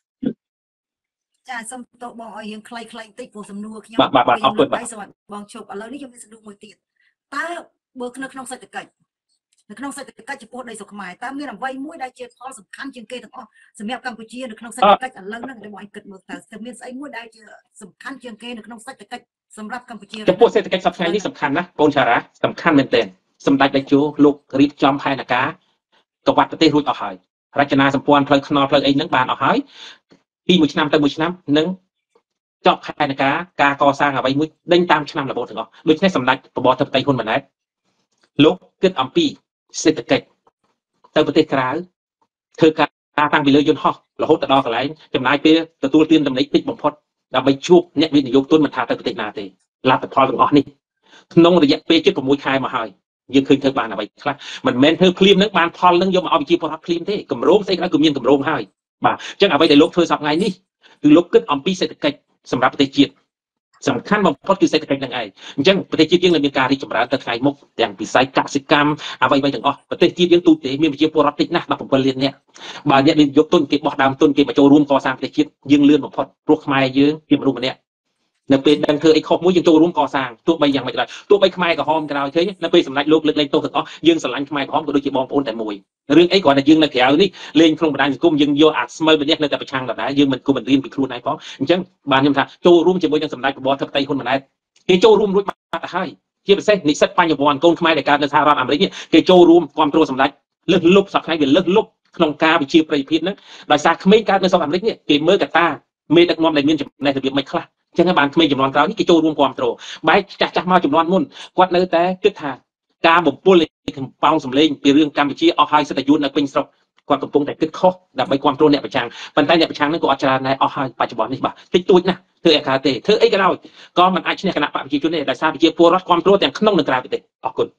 ចាសូមតបបងឲ្យយើងខ្លីៗបន្តិចព្រោះសំណួរខ្ញុំបាទអរគុណបាទសូមបងជប់ឥឡូវនេះខ្ញុំមានសំណួរមួយទៀតតើបើនៅក្នុងសេដ្ឋកិច្ចចំពោះដីស្រុកខ្មែរតើមានអ្វីមួយដែលជាផលសំខាន់ជាងគេទាំងអស់សម្រាប់កម្ពុជានៅក្នុងសេដ្ឋកិច្ចឥឡូវហ្នឹងបងឲ្យគិតមើលតើមានស្អីមួយដែលជាសំខាន់ជាងគេនៅក្នុងសេដ្ឋកិច្ចសម្រាប់កម្ពុជាចំពោះសេដ្ឋកិច្ចសប្តាហ៍នេះសំខាន់ណាស់បងចារ៉ាសំខាន់មែនទែនសម្ដេចតេជោលោករៀបចំផែនការកវត្តប្រទេសរួចអស់ហើយរចនាសម្ព័ន្ធផ្លូវថ្នល់ផ្លូវអីហ្នឹងបានអស់ហើយពីមួយឆ្នាំទៅមួយឆ្នាំនឹងចប់ផែនការកសាងអ្វីមួយដេញតាមឆ្នាំរបបទាំងអស់ដូច្នេះសម្ដេចបបរធិបតីហ៊ុនម៉ាណែតលោកគិតអំពីសេដ្ឋកិច្ចទៅប្រទេសក្រៅធ្វើការតាំងពីលើយន្តហោះរហូតដល់កន្លែងចំណាយពេលទទួលទានតំណែងតិចបំផុតដើម្បីជួបអ្នកវិនិយោគទុនមិនថាទៅប្រទេសណាទេលទ្ធផលទាំងអស់នេះក្នុងរយៈពេលជិត6ខែមកហើយយើងឃើញធ្វើបានអ្វីខ្លះមិនមែនធ្វើភ្លាមនឹងបានផលនឹងយកមកឲ្យប្រជាពលរដ្ឋភ្លាមទេគម្រោងស្អីក៏ដោយគឺមានគម្រោងហើយបាទអញ្ចឹងអ្វីដែលលោកធ្វើសប្តាហ៍ថ្ងៃនេះគឺលោកគិតអំពីសេដ្ឋកិច្ចសម្រាប់ប្រទេសជាតិសំខាន់បំផុតគឺសេដ្ឋកិច្ចនឹងឯងអញ្ចឹងប្រទេសជាតិយើងនឹងមានការរីកចម្រើនទៅថ្ងៃមុខទាំងវិស័យកសិកម្មអ្វីៗទាំងអស់ប្រទេសជាតិយើងទូទៅមានប្រជាពលរដ្ឋតិចណាស់17លាននាក់បើអ្នកមានយកទុនគេបោះដើមទុនគេមកចូលរួមកសាងប្រទេសជាតិយើងលឿនបំផុតព្រោះខ្មែរយើងជាមនុស្សម្នាក់នៅពេលដឹងធ្វើអីខុសមួយយើងចូលរួមកសាងទោះបីយ៉ាងម៉េចក៏ដោយទោះបីខ្មែរក្រហមក៏ដោយឃើញនៅពេលសម្ដេចលោកលើកលែងទោសទាំងអស់យើងស្រឡាញ់ខ្មែរក្រហមក៏ដូចជាបងប្អូនតែមួយរឿងអីគ្រាន់តែយើងនៅក្រៅនេះលេងក្នុងបណ្ដាញសង្គមយើងយកអាស្មើម្នាក់នៅតែប្រឆាំងដដែលយើងមិនគួរមិនរៀនពីខ្លួនឯងផងអញ្ចឹងបានខ្ញុំថាចូលរួមជាមួយនឹងសម្ដេចបបរធិបតីហ៊ុនម៉ាណែតគេចូលរួមរួចបាត់ទៅហើយជាពិសេសនិស្សិតបញ្ញវន្តកូនខ្មែរដែលកើតនៅសហរដ្ឋអាមេរិកគេចូលរួមគ្រប់គ្រងសម្ដេចលើសលប់សប្តាហ៍វាលើសលប់ក្នុងការវិជាប្រិយភាពហ្នឹងដោយសារក្មេងកើតនៅសហរដ្ឋអាមេរិកនេះគេមើលកតាមេដឹកនាំដែលមានចំណេះរបៀបមិនខ្លះចឹងហើយបានក្មេងចំនួនក្រោយនេះគេចូលរួមគ្រប់គ្រងបែកចាស់មកចំនួនមុនគាត់នៅតែគិតថាការបំពុលកំប៉ោងសម្លេងពីរឿងកម្ពុជាអស់ហើយសិទ្ធិយួននៅពេញស្រុកគាត់កំពុងតែគិតខុសដើម្បីគ្រប់គ្រងអ្នកប្រឆាំងប៉ុន្តែអ្នកប្រឆាំងហ្នឹងក៏អត់ច្រើនដែរអស់ហើយបច្ចុប្បន្ននេះបាទតិចតួចណាស់ធ្វើអីកើតទេធ្វើអីក៏ដោយក៏មិនអាចឈ្នះគណៈបកប្រជាជនទេដោយសារប្រជាពលរដ្ឋគ្រប់គ្រងទាំងក្នុងនិងក្រៅប្រទេសអរគុណ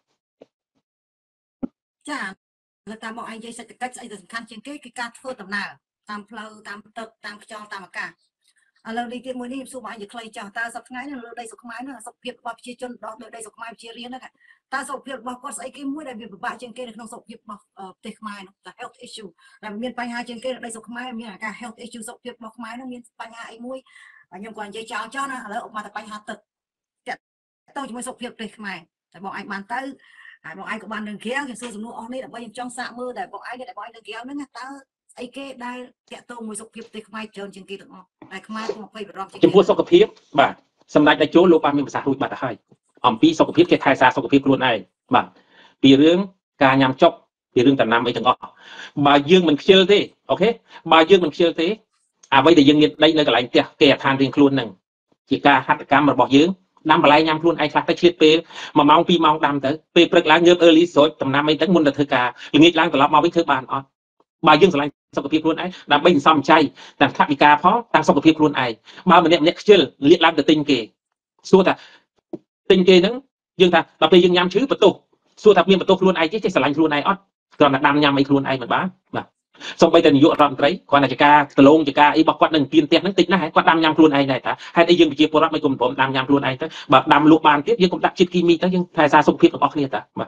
ចាលើតាមមកឯងនិយាយសេដ្ឋកិច្ចស្អីទៅសំខាន់ជាងគេគឺការធ្វើដំណើរតាមផ្លូវតាមទឹកតាមខ្យល់តាមអាកាសឥឡូវនេះទៀតមួយនេះសួរបងឯងនិយាយខ្លីចាស់តើសប្តាហ៍ថ្ងៃនេះលើដីស្រុកខ្មែរនោះសុខភាពរបស់ប្រជាជនដល់លើដីស្រុកខ្មែរជារៀនហ្នឹងតើសុខភាពរបស់គាត់ស្អីគេមួយដែលវាពិបាកជាងគេនៅក្នុងសុខភាពរបស់ប្រទេសខ្មែរនោះតែ health issue ដែលមានបញ្ហាជាងគេនៅដីស្រុកខ្មែរមានអាការ health issue សុខភាពរបស់ខ្មែរនោះមានបញ្ហាអីមួយខ្ញុំគាត់និយាយចោលណាឥឡូវអុកមកតែបញ្ហាទឹកតាក់ទងជាមួយសុខភាពប្រទេសខ្មែរតែបងឯងបានទៅហើយបងឯងក៏បាននឹងក្រៅខ្ញុំសួរសំណួរអស់នេះដើម្បីខ្ញុំចង់សាកមើលតែបងឯងនៅក្រៅហ្នឹងតើស្អីគេដែលតាក់ទងមួយសុខភាពប្រទេសខ្មែរច្រើនជាងគេទាំងអស់តែខ្មែរគួរ20%ជាងចំពោះសុខភាពបាទសម្ដេចតេជោលោកបានមានប្រសាសន៍រួចបាត់ទៅហើយអំពីសុខភាពគេថែសារសុខភាពខ្លួនឯងបាទពីរឿងការញ៉ាំចុកពីរឿងដំណាំអីទាំងអស់បើយើងមិនខ្ជិលទេអូខេបើយើងមិនខ្ជិលទេអ្វីដែលយើងមានដីនៅកន្លែងផ្ទះគេអាឋានរៀងខ្លួនហ្នឹងជាការហត្ថកម្មរបស់យើងដាំបន្លែញ៉ាំខ្លួនឯងខ្លះទៅឆ្លៀតពេល1ម៉ោង2ម៉ោងដាំទៅពេលព្រឹកឡើងងើប early ស្រោចដំណាំអីទៅមុនទៅធ្វើការល្ងាចឡើងត្រឡប់មកវិញធ្វើបានអត់បើយើងស្រឡាញ់សុខភាពខ្លួនឯងដើម្បីសន្សំចៃទាំងថវិកាផងទាំងសុខភាពខ្លួនឯងបើម្នាក់ខ្ជិលលាកឡើងទៅទិញគេសួរថាទិញគេហ្នឹងយើងថាដល់ពេលយើងញ៉ាំឈឺបន្ទោសសួរថាមានបន្ទោសខ្លួនឯងទេស្រឡាញ់ខ្លួនឯងអត់គ្រាន់តែដាំញ៉ាំអីខ្លួនឯងមិនបានបាទសូម្បីតែនាយករដ្ឋមន្ត្រីគ្រាន់តែជាការដលងជាការអីរបស់គាត់នឹងទៀនផ្ទះហ្នឹងតិចណាស់គាត់ដាំញ៉ាំខ្លួនឯងដែរថាហេតុអីយើងប្រជាពលរដ្ឋមិនគុំព្រមដាំញ៉ាំខ្លួនឯងទៅបើដាំលក់បានទៀតយើងកុំដាក់ជាតិគីមីទៅយើងថែសារសុខភាពរបស់គ្នាតាបាទ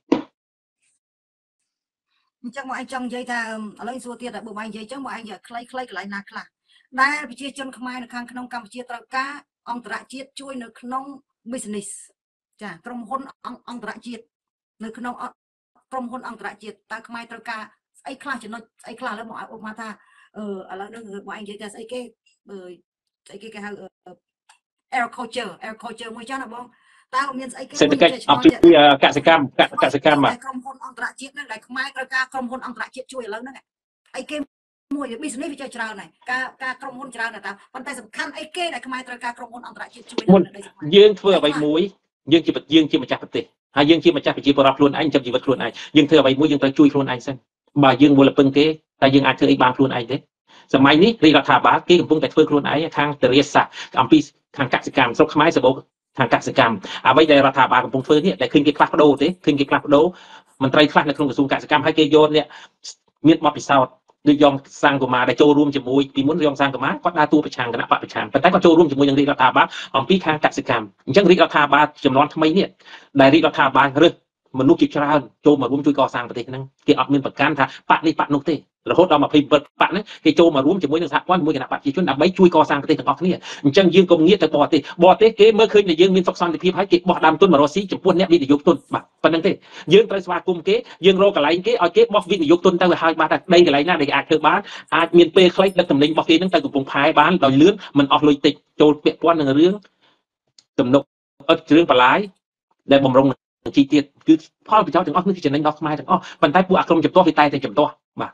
អញ្ចឹងមកឯងចង់និយាយថាឥឡូវសួរទៀតតែបើមកឯងនិយាយចឹងមកឯងនិយាយខ្លីៗកន្លែងណាខ្លះដែលប្រជាជនខ្មែរនៅខាងក្នុងកម្ពុជាត្រូវការអង្គរជាតិជួយនៅក្នុង business ចាក្រុមហ៊ុនអង្គរជាតិនៅក្នុងក្រុមហ៊ុនអង្គរជាតិតើខ្មែរត្រូវការ ấy class cho nó ấy class là mọi ông mà tha ở là nó mọi anh chơi cái cái hao agriculture មួយចាស់ណាបងតើមានស្អីគេសេដ្ឋកិច្ចអប់ជួយកសិកម្មតែក្រុមហ៊ុនអន្តរជាតិហ្នឹងដែលខ្មែរត្រូវការក្រុមហ៊ុនអន្តរជាតិជួយឥឡូវហ្នឹងអីគេមួយ business វាច្រើនហើយការក្រុមហ៊ុនច្រើនតែប៉ុន្តែសំខាន់អីគេដែលខ្មែរត្រូវការក្រុមហ៊ុនអន្តរជាតិជួយយើងធ្វើអ្វីមួយយើងជាម្ចាស់ប្រទេសហើយយើងជាម្ចាស់ប្រជាពលរដ្ឋខ្លួនឯងចាំជីវិតខ្លួនឯងយើងធ្វើអ្វីមួយយើងត្រូវជួយខ្លួនឯងសិនបើយើងវល់ពឹងគេតែយើងអាចធ្វើអីបានខ្លួនឯងទេសម័យនេះរាជរដ្ឋាភិបាលគេកំពុងតែធ្វើខ្លួនឯងខាងធារាសាស្ត្រអំពីខាងកសិកម្មស្រុកខ្មែរសបោខាងកសិកម្មអ្វីដែលរដ្ឋាភិបាលកំពុងធ្វើនេះដែលឃើញគេផ្លាស់ប្ដូរទេឃើញគេផ្លាស់ប្ដូរមន្ត្រីខ្លះនៅក្នុងក្រសួងកសិកម្មហើយគេយកនេះមានបទពិសោធន៍ដូចយងសង្កមាដែលចូលរួមជាមួយពីមុនយងសង្កមាគាត់ដើរតួប្រឆាំងគណៈបកប្រឆាំងប៉ុន្តែគាត់ចូលរួមជាមួយនឹងរាជរដ្ឋាភិបាលអំពីខាងកសិកម្មអញ្ចឹងរាជរដ្ឋាភិបាលចំនួនថ្មីនេះដែលរាជរដ្ឋាភិបាលរើសមនុស្សជាច្រើនចូលមករួមជួយកសាងប្រទេសហ្នឹងគេអត់មានប្រកាន់ថាបកនេះបកនោះទេរហូតដល់27បកហ្នឹងគេចូលមករួមជាមួយនឹងសហព័ន្ធជាមួយគណៈបព្វជិជនដើម្បីជួយកសាងប្រទេសទាំងអស់គ្នាអញ្ចឹងយើងកុំងាកទៅបរទេសគេមើលឃើញថាយើងមានសុខសន្តិភាពហើយគេបោះដើមទុនមករកស៊ីចំពោះអ្នកវិនិយោគទុនបាទប៉ុណ្្នឹងទេយើងត្រូវស្វាគមន៍គេយើងរកកន្លែងគេឲ្យគេបោះវិនិយោគទុនទៅឲ្យបាទដីកន្លែងណាដែលគេអាចធ្វើបានអាចមានពេលខ្លីដឹកតំណែងរបស់គេហ្នឹងទៅកំពង់ផែបានដោយលឿនមិនអស់លុយតិចចូលពាក់ព័ន្ធនឹងរឿងទំនុករឿងបន្លាយដែលបំរុងជីទៀតគឺផលប្រយោជន៍ទាំងអស់នេះគឺចំណេញដល់ខ្មែរទាំងអស់ប៉ុន្តែពួកអាក្រុមជំទាស់វាតែជំទាស់បាទ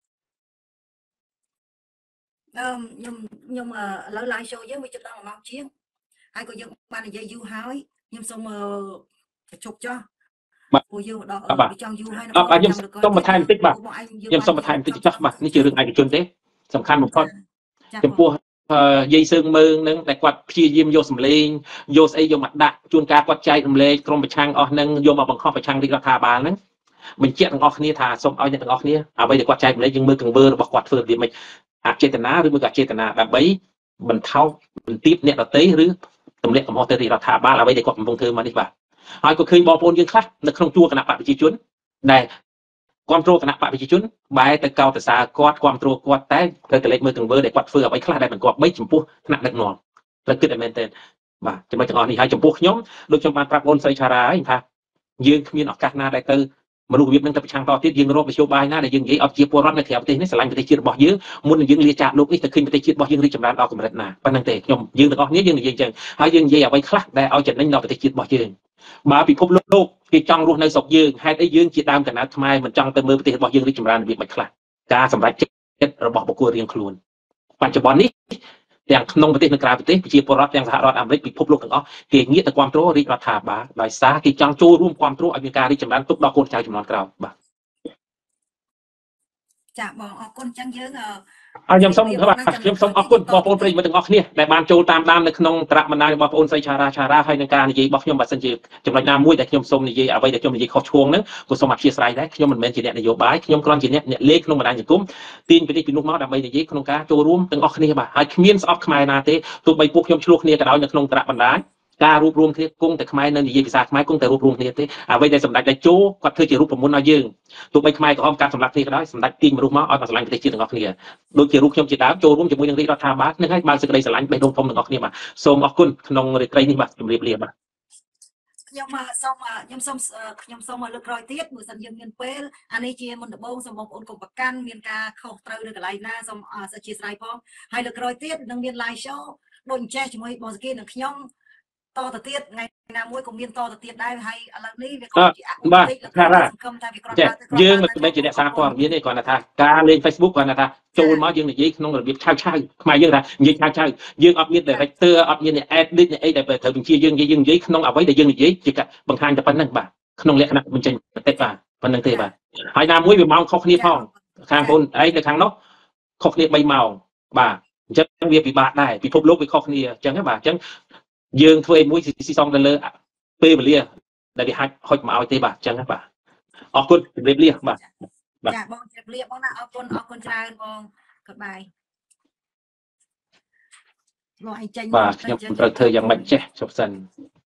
ខ្ញុំឥឡូវ live show យើងវាជិតដល់1ម៉ោងជាងហើយក៏យើងបាននិយាយយូរហើយខ្ញុំសូមជប់ចោះពួកយើងដល់ចង់យូរហើយខ្ញុំសូមបន្ថែមបន្តិចបាទខ្ញុំសូមបន្ថែមបន្តិចចោះបាទនេះជារឿងឯកជនទេសំខាន់បំផុតចំពោះយាយសើងមើងនឹងតែគាត់ព្យាយាមយកសម្លេងយកស្អីយកមកដាក់ជួនកាលគាត់ចែករំលែកក្រុមប្រឆាំងអស់នឹងយកមកបង្ខំប្រឆាំងរាជរដ្ឋាភិបាលហ្នឹងបញ្ជាក់ទាំងអស់គ្នាថាសូមឲ្យអ្នកទាំងអស់គ្នាអ្វីដែលគាត់ចែករំលែកយើងមើលកង្វើរបស់គាត់ធ្វើវាមិនអចេតនាឬមួយក៏អចេតនាដើម្បីបន្ថោបន្ទាបអ្នកដទៃឬទម្លាក់កំហុសទៅរាជរដ្ឋាភិបាលអ្វីដែលគាត់កំពុងធ្វើមកនេះបាទហើយក៏ឃើញបងប្អូនយើងខ្លះនៅក្នុងជួរគណៈបព្វប្រជាជនដែលគ្រប់គ្រងគណៈបព្វប្រជាជនបែរទៅកោតសរគាត់គ្រប់គ្រងគាត់តែត្រូវតែលេចមើលកង្វើដែលគាត់ធ្វើអ្វីខ្លះដែលមិនគប្បីចំពោះថ្នាក់ដឹកនាំត្រូវគិតឲ្យមែនទែនបាទចំណុចទាំងអស់នេះហើយចំពោះខ្ញុំដូចខ្ញុំបានប្រាប់បងស្រីឆារ៉ាហើយថាយើងគ្មានឱកាសណាដែលទៅមនុស្សរបៀបនឹងទៅប្រឆាំងតទៀតយើងរកវិទ្យុបាយណាដែលយើងនិយាយឲ្យជាពលរដ្ឋនៅក្រៅប្រទេសនេះស្រឡាញ់ប្រទេសជាតិរបស់យើងមុននឹងយើងលាចាកលោកនេះទៅឃើញប្រទេសជាតិរបស់យើងរីកចម្រើនដល់កម្រិតណាប៉ុណ្្នឹងទេយើងទាំងអស់គ្នាយើងនិយាយអញ្ចឹងហើយយើងនិយាយអ្វីខ្លះដែលឲ្យចំណេញដល់ប្រទេសជាតិរបស់យើងបើពិភពលោកគេចង់រស់នៅស្រុកយើងហេតុអីយើងជាដើមកណ្ដាលខ្មែរមិនចង់ទៅមើលប្រទេសរបស់យើងរីកចម្រើនរបៀបមិនខ្លះការសម្រេចចិត្តរបស់បុគ្គលរៀងខ្លួនបច្ចុប្បន្ននេះទាំងក្នុងប្រទេសនិងក្រៅប្រទេសប្រជាពលរដ្ឋទាំងសហរដ្ឋអាមេរិកពិភពលោកទាំងអស់គេងាកទៅគ្រប់គ្រងរាជរដ្ឋាភិបាលដោយសារគេចង់ចូលរួមគ្រប់គ្រងឲ្យមានការរីកចម្រើនទុកដល់កូនចៅជំនាន់ក្រោយបាទចាបងអរគុណចឹងយើងខ្ញុំសូមអរគុណបងប្អូនប្រិយមិត្តទាំងអស់គ្នាដែលបានចូលតាមដាននៅក្នុងត្រាក់បណ្ដាញរបស់បងប្អូនស្រីឆារ៉ាហើយនឹងការនិយាយរបស់ខ្ញុំបើសិនជាចំណុចណាមួយដែលខ្ញុំសូមនិយាយអ្វីដែលខ្ញុំនិយាយខុសឆ្គងហ្នឹងក៏សូមអធិស្ឋានដែរខ្ញុំមិនមែនជាអ្នកនយោបាយខ្ញុំគ្រាន់ជាអ្នកលេខក្នុងបណ្ដាញសង្គមទាញពីនេះពីនោះមកដើម្បីនិយាយក្នុងការចូលរួមទាំងអស់គ្នាបាទហើយគ្មានស្អប់ខ្មែរណាទេទោះបីពួកខ្ញុំឆ្លោះគ្នាក៏ដោយនៅក្នុងត្រាក់បណ្ដាញការរួបរวมគ្នាគង់តែខ្មែរនៅនិយាយភាសាខ្មែរគង់តែរួបរวมគ្នាទេអ្វីដែលសម្ដេចតេជោគាត់ធ្វើជារូបមន្តឲ្យយើងទោះបីខ្មែរក្រហមកាត់សម្លាប់គ្នាក៏ដោយសម្ដេចទាញមនុស្សមកឲ្យមកស្រឡាញ់ប្រទេសជាតិទាំងអស់គ្នាដូចជារូបខ្ញុំជាដើមចូលរួមជាមួយនឹងរាជរដ្ឋាភិបាលនឹងឲ្យបើកសេចក្តីស្រឡាញ់បេះដូងធំទាំងអស់គ្នាបាទសូមអរគុណក្នុងរាត្រីនេះបាទជម្រាបលាបាទខ្ញុំសូមលើកក្រោយទៀតបើសិនយើងមានពេលអានេះជាមុនដំបូងសូមបងប្អូនកុំប្រកាន់មានការខុសត្រូវនៅកន្លែងណាសូមអធិស្ឋានផងហើយលើកក្រោយទៀតនឹងមាន live show ដូចអញ្ចេះជាមួយបងសកីនិងខ្ញុំតទៅទៀតថ្ងៃណាមួយក៏មានតទៅទៀតដែរហើយឥឡូវនេះវាក៏ជាបាទសង្គមថាវាគ្រាន់តែយើងមិនមែនជាអ្នកសារព័ត៌មានទេគ្រាន់តែថាការលេង Facebook គ្រាន់តែថាចូលមកយើងនិយាយក្នុងរបៀបឆៅខ្មែរយើងថានិយាយឆៅយើងអត់មាន director អត់មានអ្នក edit អ្នកអីដែលត្រូវបញ្ជាយើងនិយាយក្នុងអ្វីដែលយើងនិយាយជាបង្ហាញតែប៉ុណ្្នឹងបាទក្នុងលក្ខណៈបញ្ចេញមតិបាទប៉ុណ្្នឹងទេបាទហើយណាមួយវាម៉ោងខុសគ្នាផងខាងបងឯងនៅខាងនោះខុសគ្នា3ម៉ោងបាទអញ្ចឹងវាពិបាកដែរពិភពលោកវាខុសគ្នាអញ្ចឹងបាទអញ្ចឹងយើងធ្វើឲ្យមួយស៊ីសងទៅលើពេលវេលាដែលវាហុចមកឲ្យទេបាទអញ្ចឹងបាទអរគុណជម្រាបលាបាទចាបងជម្រាបលាបងណាអរគុណច្រើនបងក៏បាយបងឯងចេញបាទខ្ញុំត្រូវធ្វើយ៉ាងម៉េចចេះជប់សិន